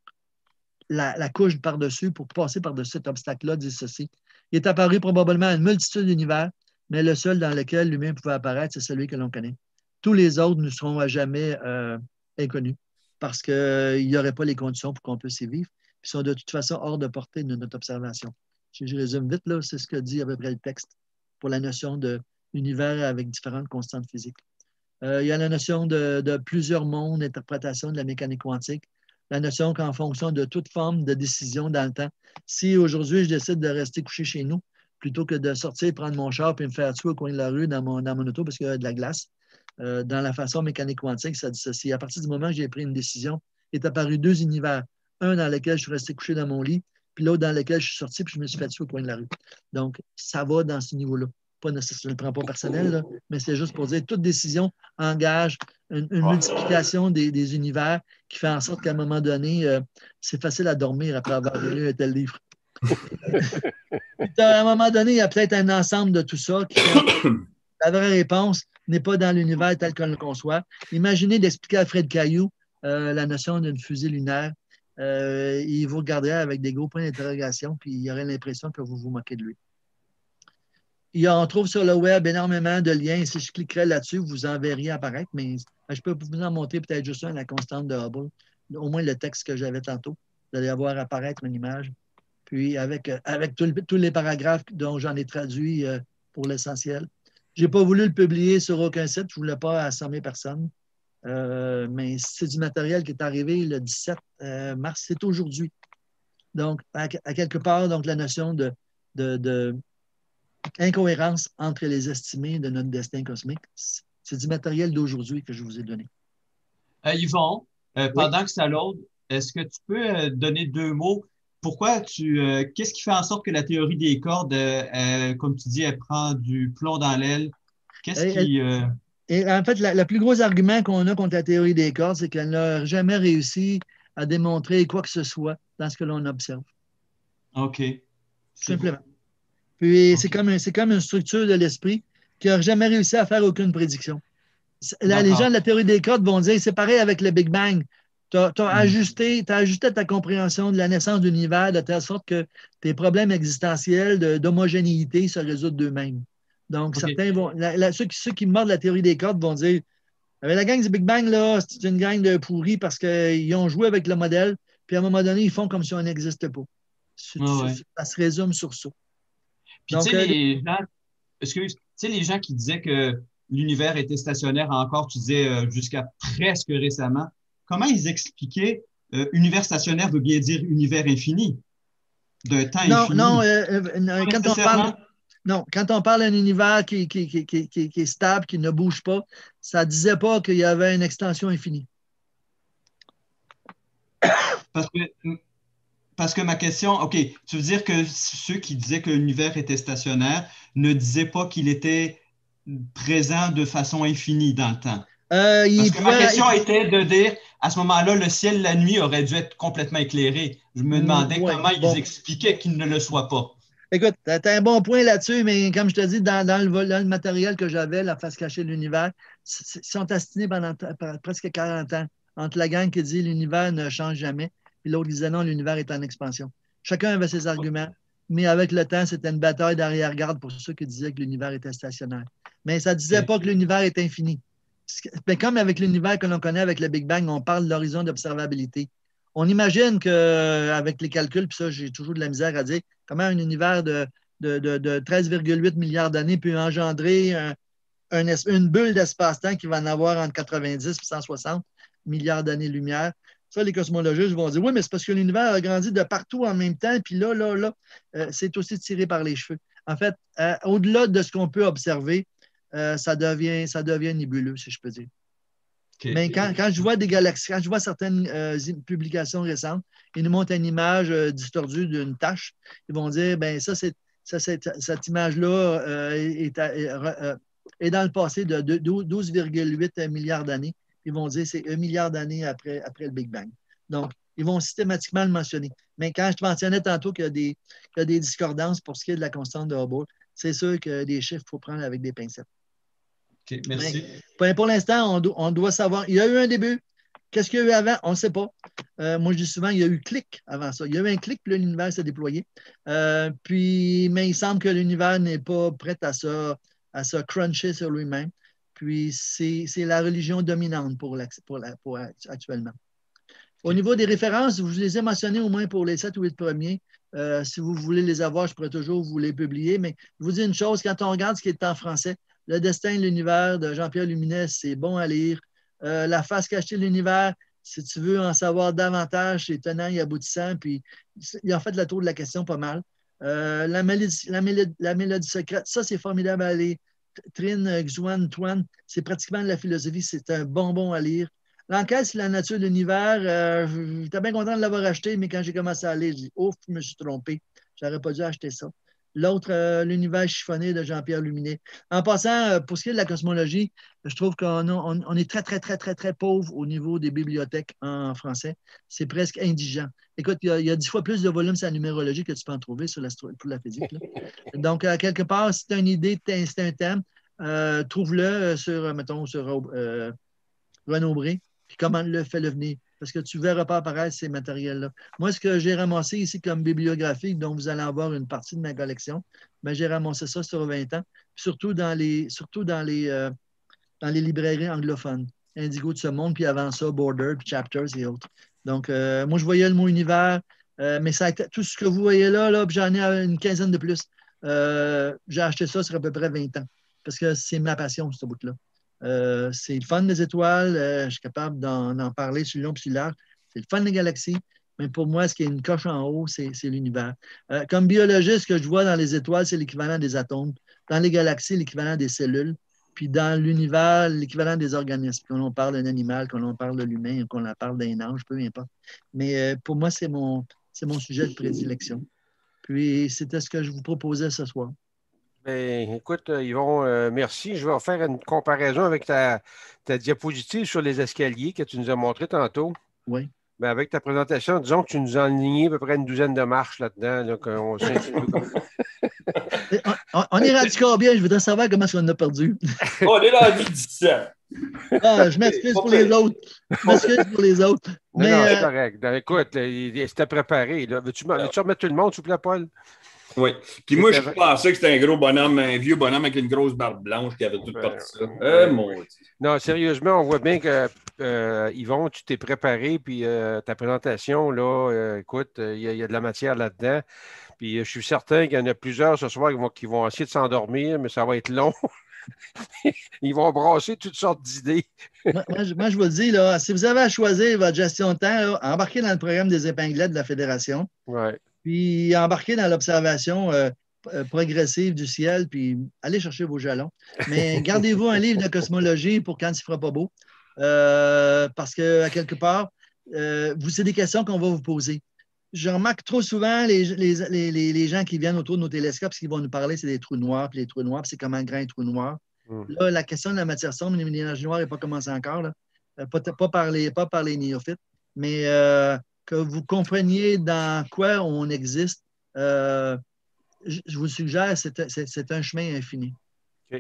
la couche par-dessus, pour passer par-dessus cet obstacle-là, dit ceci, il est apparu probablement à une multitude d'univers, mais le seul dans lequel l'humain pouvait apparaître, c'est celui que l'on connaît. Tous les autres ne seront à jamais inconnus parce qu'il n'y aurait pas les conditions pour qu'on puisse y vivre. Ils sont de toute façon hors de portée de notre observation. Je résume vite, là, c'est ce que dit à peu près le texte pour la notion d'univers avec différentes constantes physiques. Il y a la notion de plusieurs mondes, interprétation de la mécanique quantique, la notion qu'en fonction de toute forme de décision dans le temps, si aujourd'hui je décide de rester couché chez nous, plutôt que de sortir, prendre mon char et me faire tuer au coin de la rue dans mon auto parce qu'il y a de la glace, dans la façon mécanique quantique, ça dit ceci. À partir du moment que j'ai pris une décision, il est apparu deux univers. Un dans lequel je suis resté couché dans mon lit, puis l'autre dans lequel je suis sorti puis je me suis fait tuer au coin de la rue. Donc, ça va dans ce niveau-là. Pas nécessairement, je ne le prends pas personnel, là, mais c'est juste pour dire que toute décision engage une multiplication des univers qui fait en sorte qu'à un moment donné, c'est facile à dormir après avoir lu un tel livre. À un moment donné, il y a peut-être un ensemble de tout ça qui fait la vraie réponse n'est pas dans l'univers tel qu'on le conçoit. Imaginez d'expliquer à Fred Caillou la notion d'une fusée lunaire. Il vous regarderait avec des gros points d'interrogation, puis il aurait l'impression que vous vous moquez de lui. On trouve sur le web énormément de liens. Si je cliquerais là-dessus, vous en verriez apparaître, mais je peux vous en montrer peut-être juste un, la constante de Hubble. Au moins le texte que j'avais tantôt. Vous allez voir apparaître une image. Puis avec tous les paragraphes dont j'en ai traduit pour l'essentiel. Je n'ai pas voulu le publier sur aucun site. Je ne voulais pas assommer personne. Mais c'est du matériel qui est arrivé le 17 mars. C'est aujourd'hui. Donc, à quelque part, donc, la notion de incohérence entre les estimés de notre destin cosmique, c'est du matériel d'aujourd'hui que je vous ai donné. Yvon, oui. Pendant que ça load, est-ce que tu peux donner deux mots? Qu'est-ce qui fait en sorte que la théorie des cordes, comme tu dis, elle prend du plomb dans l'aile? Et en fait, le plus gros argument qu'on a contre la théorie des cordes, c'est qu'elle n'a jamais réussi à démontrer quoi que ce soit dans ce que l'on observe. OK. Simplement. Puis c'est comme une structure de l'esprit qui n'a jamais réussi à faire aucune prédiction. Là, les gens de la théorie des cordes vont dire c'est pareil avec le Big Bang. Tu as ajusté ta compréhension de la naissance de l'univers de telle sorte que tes problèmes existentiels d'homogénéité se résoudent d'eux-mêmes. Donc, certains vont. Ceux qui mordent la théorie des cordes vont dire la gang du Big Bang, là, c'est une gang de pourris parce qu'ils ont joué avec le modèle, puis à un moment donné, ils font comme si on n'existait pas. Ça se résume sur ça. Puis, tu sais, les gens qui disaient que l'univers était stationnaire encore, tu disais jusqu'à presque récemment, comment ils expliquaient univers stationnaire veut bien dire univers infini, d'un temps infini? Quand on parle d'un univers qui est stable, qui ne bouge pas, ça ne disait pas qu'il y avait une extension infinie. Parce que ma question, OK, tu veux dire que ceux qui disaient que l'univers était stationnaire ne disaient pas qu'il était présent de façon infinie dans le temps. Parce que ma question était de dire, à ce moment-là, le ciel, la nuit aurait dû être complètement éclairé. Je me demandais comment ils expliquaient qu'il ne le soit pas. Écoute, tu as un bon point là-dessus, mais comme je te dis, dans le matériel que j'avais, la face cachée de l'univers, ils sont astinés pendant presque 40 ans entre la gang qui dit l'univers ne change jamais et l'autre disait non, l'univers est en expansion. Chacun avait ses arguments, mais avec le temps, c'était une bataille d'arrière-garde pour ceux qui disaient que l'univers était stationnaire. Mais ça ne disait pas que l'univers est infini. ben, comme avec l'univers que l'on connaît avec le Big Bang, on parle de l'horizon d'observabilité. On imagine qu'avec les calculs, puis ça, j'ai toujours de la misère à dire, comment un univers de 13,8 milliards d'années peut engendrer une bulle d'espace-temps qui va en avoir entre 90 et 160 milliards d'années-lumière. Ça, les cosmologistes vont dire, oui, mais c'est parce que l'univers a grandi de partout en même temps, puis là, c'est aussi tiré par les cheveux. En fait, au-delà de ce qu'on peut observer, ça devient nébuleux, si je peux dire. Okay. Mais quand je vois des galaxies, quand je vois certaines publications récentes, ils nous montrent une image distordue d'une tache, ils vont dire, ben cette image-là est dans le passé de 12,8 milliards d'années. Ils vont dire c'est 1 milliard d'années après le Big Bang. Donc, ils vont systématiquement le mentionner. Mais quand je te mentionnais tantôt qu'il y a des discordances pour ce qui est de la constante de Hubble, c'est sûr que des chiffres, il faut prendre avec des pincettes. OK, merci. Mais pour l'instant, on doit savoir. Il y a eu un début. Qu'est-ce qu'il y a eu avant? On ne sait pas. Moi, je dis souvent, il y a eu clic avant ça. Il y a eu un clic, puis l'univers s'est déployé. Mais il semble que l'univers n'est pas prêt à se cruncher sur lui-même. Puis, c'est la religion dominante pour actuellement. Au niveau des références, je vous les ai mentionnées au moins pour les 7 ou 8 premiers. Si vous voulez les avoir, je pourrais toujours vous les publier. Mais je vous dis une chose, quand on regarde ce qui est en français, Le destin de l'univers de Jean-Pierre Luminet, c'est bon à lire. La face cachée de l'univers, si tu veux en savoir davantage, c'est tenant et aboutissant. Puis, il a fait le tour de la question pas mal. La mélodie secrète, ça, c'est formidable à lire. Trine Xuan Tuan, c'est pratiquement de la philosophie, c'est un bonbon à lire. L'enquête sur la nature de l'univers, j'étais bien content de l'avoir acheté, mais quand j'ai commencé à lire, j'ai dit « Ouf, je me suis trompé, j'aurais pas dû acheter ça ». L'autre, L'univers chiffonné de Jean-Pierre Luminet. En passant, pour ce qui est de la cosmologie, je trouve qu'on est très, très, très, très, très pauvre au niveau des bibliothèques en français. C'est presque indigent. Écoute, il y a 10 fois plus de volumes sur la numérologie que tu peux en trouver pour la physique. Là. Donc, quelque part, si tu as une idée, c'est un thème, trouve-le sur Renaud Bré, puis comment le venir. Parce que tu ne verras pas apparaître ces matériels-là. Moi, ce que j'ai ramassé ici comme bibliographie, dont vous allez avoir une partie de ma collection, ben, j'ai ramassé ça sur 20 ans, surtout dans les librairies anglophones. Indigo de ce monde, puis avant ça, Border, puis Chapters et autres. Donc, moi, je voyais le mot univers, mais ça a été, tout ce que vous voyez là puis j'en ai une quinzaine de plus. J'ai acheté ça sur à peu près 20 ans, parce que c'est ma passion, ce bout-là. C'est le fun des étoiles, je suis capable d'en parler sur le long et sur le large. C'est le fun des galaxies, mais pour moi, ce qui est une coche en haut, c'est l'univers. Comme biologiste, ce que je vois dans les étoiles, c'est l'équivalent des atomes. Dans les galaxies, l'équivalent des cellules. Puis dans l'univers, l'équivalent des organismes. Quand on parle d'un animal, quand on parle de l'humain, quand on parle d'un ange, peu importe. Mais pour moi, c'est mon sujet de prédilection. Puis c'était ce que je vous proposais ce soir. Bien, écoute, Yvon, merci. Je vais faire une comparaison avec ta diapositive sur les escaliers que tu nous as montré tantôt. Oui. Bien, avec ta présentation, disons que tu nous as aligné à peu près une douzaine de marches là-dedans. Donc, on est rendu combien? Je voudrais savoir comment on a perdu. On est dans 17. Ah, je m'excuse pour les autres. Je m'excuse pour les autres. Mais non, c'est correct. Écoute, c'était préparé. Veux-tu remettre tout le monde, s'il vous plaît, Paul? Oui. Puis moi, je pensais que c'était un gros bonhomme, un vieux bonhomme avec une grosse barbe blanche qui avait tout parti ça. Non, sérieusement, on voit bien que, Yvon, tu t'es préparé, puis ta présentation, là, écoute, il y a de la matière là-dedans. Puis je suis certain qu'il y en a plusieurs ce soir qui vont essayer de s'endormir, mais ça va être long. Ils vont brasser toutes sortes d'idées. moi, je vous le dis, là, si vous avez à choisir votre gestion de temps, là, embarquez dans le programme des épinglettes de la Fédération. Ouais. Puis embarquez dans l'observation progressive du ciel, puis allez chercher vos jalons. Mais gardez-vous un livre de cosmologie pour quand il ne fera pas beau. Parce qu'à quelque part, c'est des questions qu'on va vous poser. Je remarque trop souvent les gens qui viennent autour de nos télescopes, ce qu'ils vont nous parler, c'est des trous noirs, puis les trous noirs, puis c'est comment un grain trou noir. Là, la question de la matière sombre, l'énergie noire n'est pas commencée encore, là. Pas par les néophytes, mais que vous compreniez dans quoi on existe, je vous suggère, c'est un chemin infini. OK.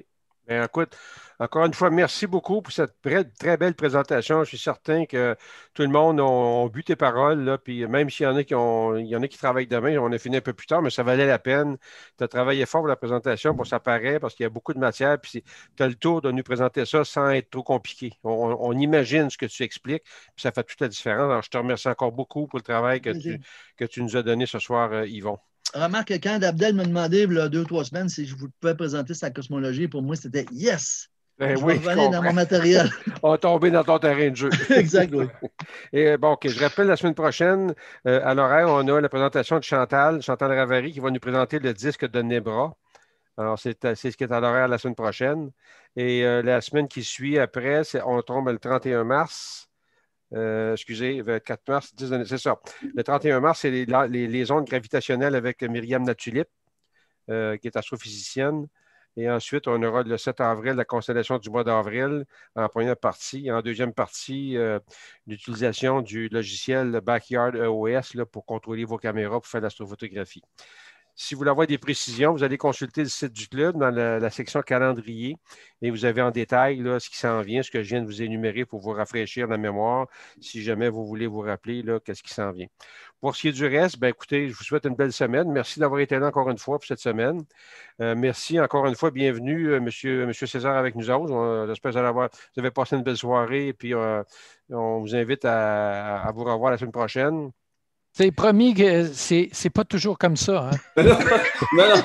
Bien, écoute, encore une fois, merci beaucoup pour cette très belle présentation. Je suis certain que tout le monde a bu tes paroles, là, puis même s'il y en a il y en a qui travaillent demain, on a fini un peu plus tard, mais ça valait la peine. Tu as travaillé fort pour la présentation, pour ça paraît, parce qu'il y a beaucoup de matière, puis tu as le tour de nous présenter ça sans être trop compliqué. On imagine ce que tu expliques, puis ça fait toute la différence. Alors, je te remercie encore beaucoup pour le travail que tu nous as donné ce soir, Yvon. Remarque que quand Abdel m'a demandé, il y a 2 ou 3 semaines, si je pouvais présenter sa cosmologie, pour moi, c'était yes! Ben je oui, vais revenir dans mon matériel. On va tomber dans ton terrain de jeu. Exact, oui. Et bon, OK, je rappelle la semaine prochaine, à l'horaire, on a la présentation de Chantal Ravary, qui va nous présenter le disque de Nebra. Alors, c'est ce qui est à l'horaire la semaine prochaine. Et la semaine qui suit après, on tombe le 31 mars. Excusez, le 4 mars, c'est ça. Le 31 mars, c'est les ondes gravitationnelles avec Myriam Natulip, qui est astrophysicienne. Et ensuite, on aura le 7 avril, la constellation du mois d'avril en première partie. Et en deuxième partie, l'utilisation du logiciel Backyard EOS là, pour contrôler vos caméras pour faire l'astrophotographie. Si vous voulez avoir des précisions, vous allez consulter le site du club dans la section calendrier et vous avez en détail là, ce qui s'en vient, ce que je viens de vous énumérer pour vous rafraîchir la mémoire, si jamais vous voulez vous rappeler qu'est-ce qui s'en vient. Pour ce qui est du reste, ben, écoutez, je vous souhaite une belle semaine. Merci d'avoir été là encore une fois pour cette semaine. Merci encore une fois. Bienvenue, Monsieur César, avec nous autres. J'espère que vous avez passé une belle soirée et puis on vous invite à vous revoir la semaine prochaine. C'est promis que c'est pas toujours comme ça. Hein? Non.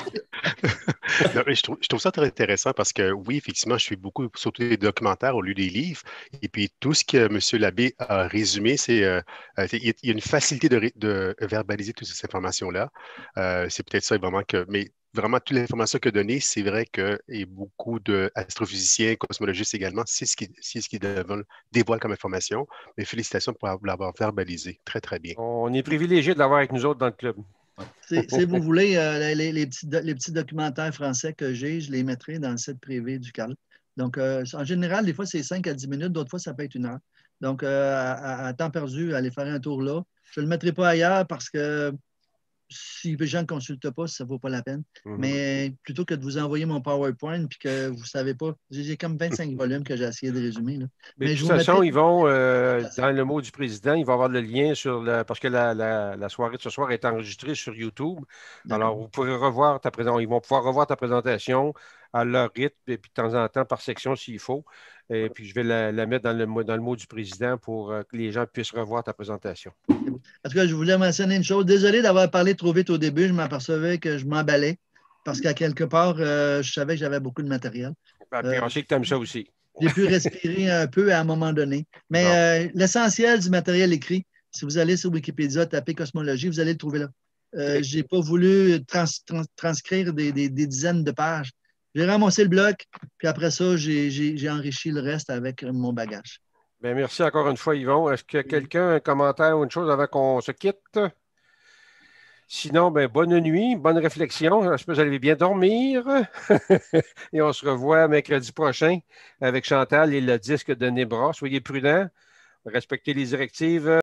Non, je trouve ça très intéressant parce que oui, effectivement, je suis beaucoup surtout des documentaires au lieu des livres. Et puis tout ce que M. Labbé a résumé, c'est il y a une facilité de verbaliser toutes ces informations-là. C'est peut-être ça vraiment mais vraiment, toute l'information qu'il a donnée, c'est vrai et beaucoup d'astrophysiciens, cosmologistes également, c'est ce qu'ils dévoilent comme information. Mais félicitations pour l'avoir verbalisé. Très, très bien. On est privilégié de l'avoir avec nous autres dans le club. Si vous voulez, les petits documentaires français que j'ai, je les mettrai dans le site privé du CAL. Donc, en général, des fois, c'est 5 à 10 minutes, d'autres fois, ça peut être 1 heure. Donc, à temps perdu, allez faire un tour là. Je ne le mettrai pas ailleurs parce que si les gens ne consultent pas, ça ne vaut pas la peine. Mais plutôt que de vous envoyer mon PowerPoint puis que vous ne savez pas, j'ai comme 25 volumes que j'ai essayé de résumer. Là. Mais de toute façon, ils vont, dans le mot du président, il va avoir le lien parce que la soirée de ce soir est enregistrée sur YouTube. Alors, vous pourrez revoir ils vont pouvoir revoir ta présentation à leur rythme et puis de temps en temps par section s'il faut. Et puis, je vais la mettre dans le mot du président pour que les gens puissent revoir ta présentation. En tout cas, je voulais mentionner une chose. Désolé d'avoir parlé trop vite au début. Je m'apercevais que je m'emballais parce qu'à quelque part, je savais que j'avais beaucoup de matériel. Puis on sait que tu aimes ça aussi. J'ai pu respirer un peu à un moment donné. Mais l'essentiel du matériel écrit, si vous allez sur Wikipédia, tapez cosmologie, vous allez le trouver là. Je n'ai pas voulu transcrire des dizaines de pages. J'ai ramassé le bloc, puis après ça, j'ai enrichi le reste avec mon bagage. Bien, merci encore une fois, Yvon. Est-ce que quelqu'un a un commentaire ou une chose avant qu'on se quitte? Sinon, ben, bonne nuit, bonne réflexion. J'espère que vous allez bien dormir. Et on se revoit mercredi prochain avec Chantal et le disque de Nebra. Soyez prudents, respectez les directives.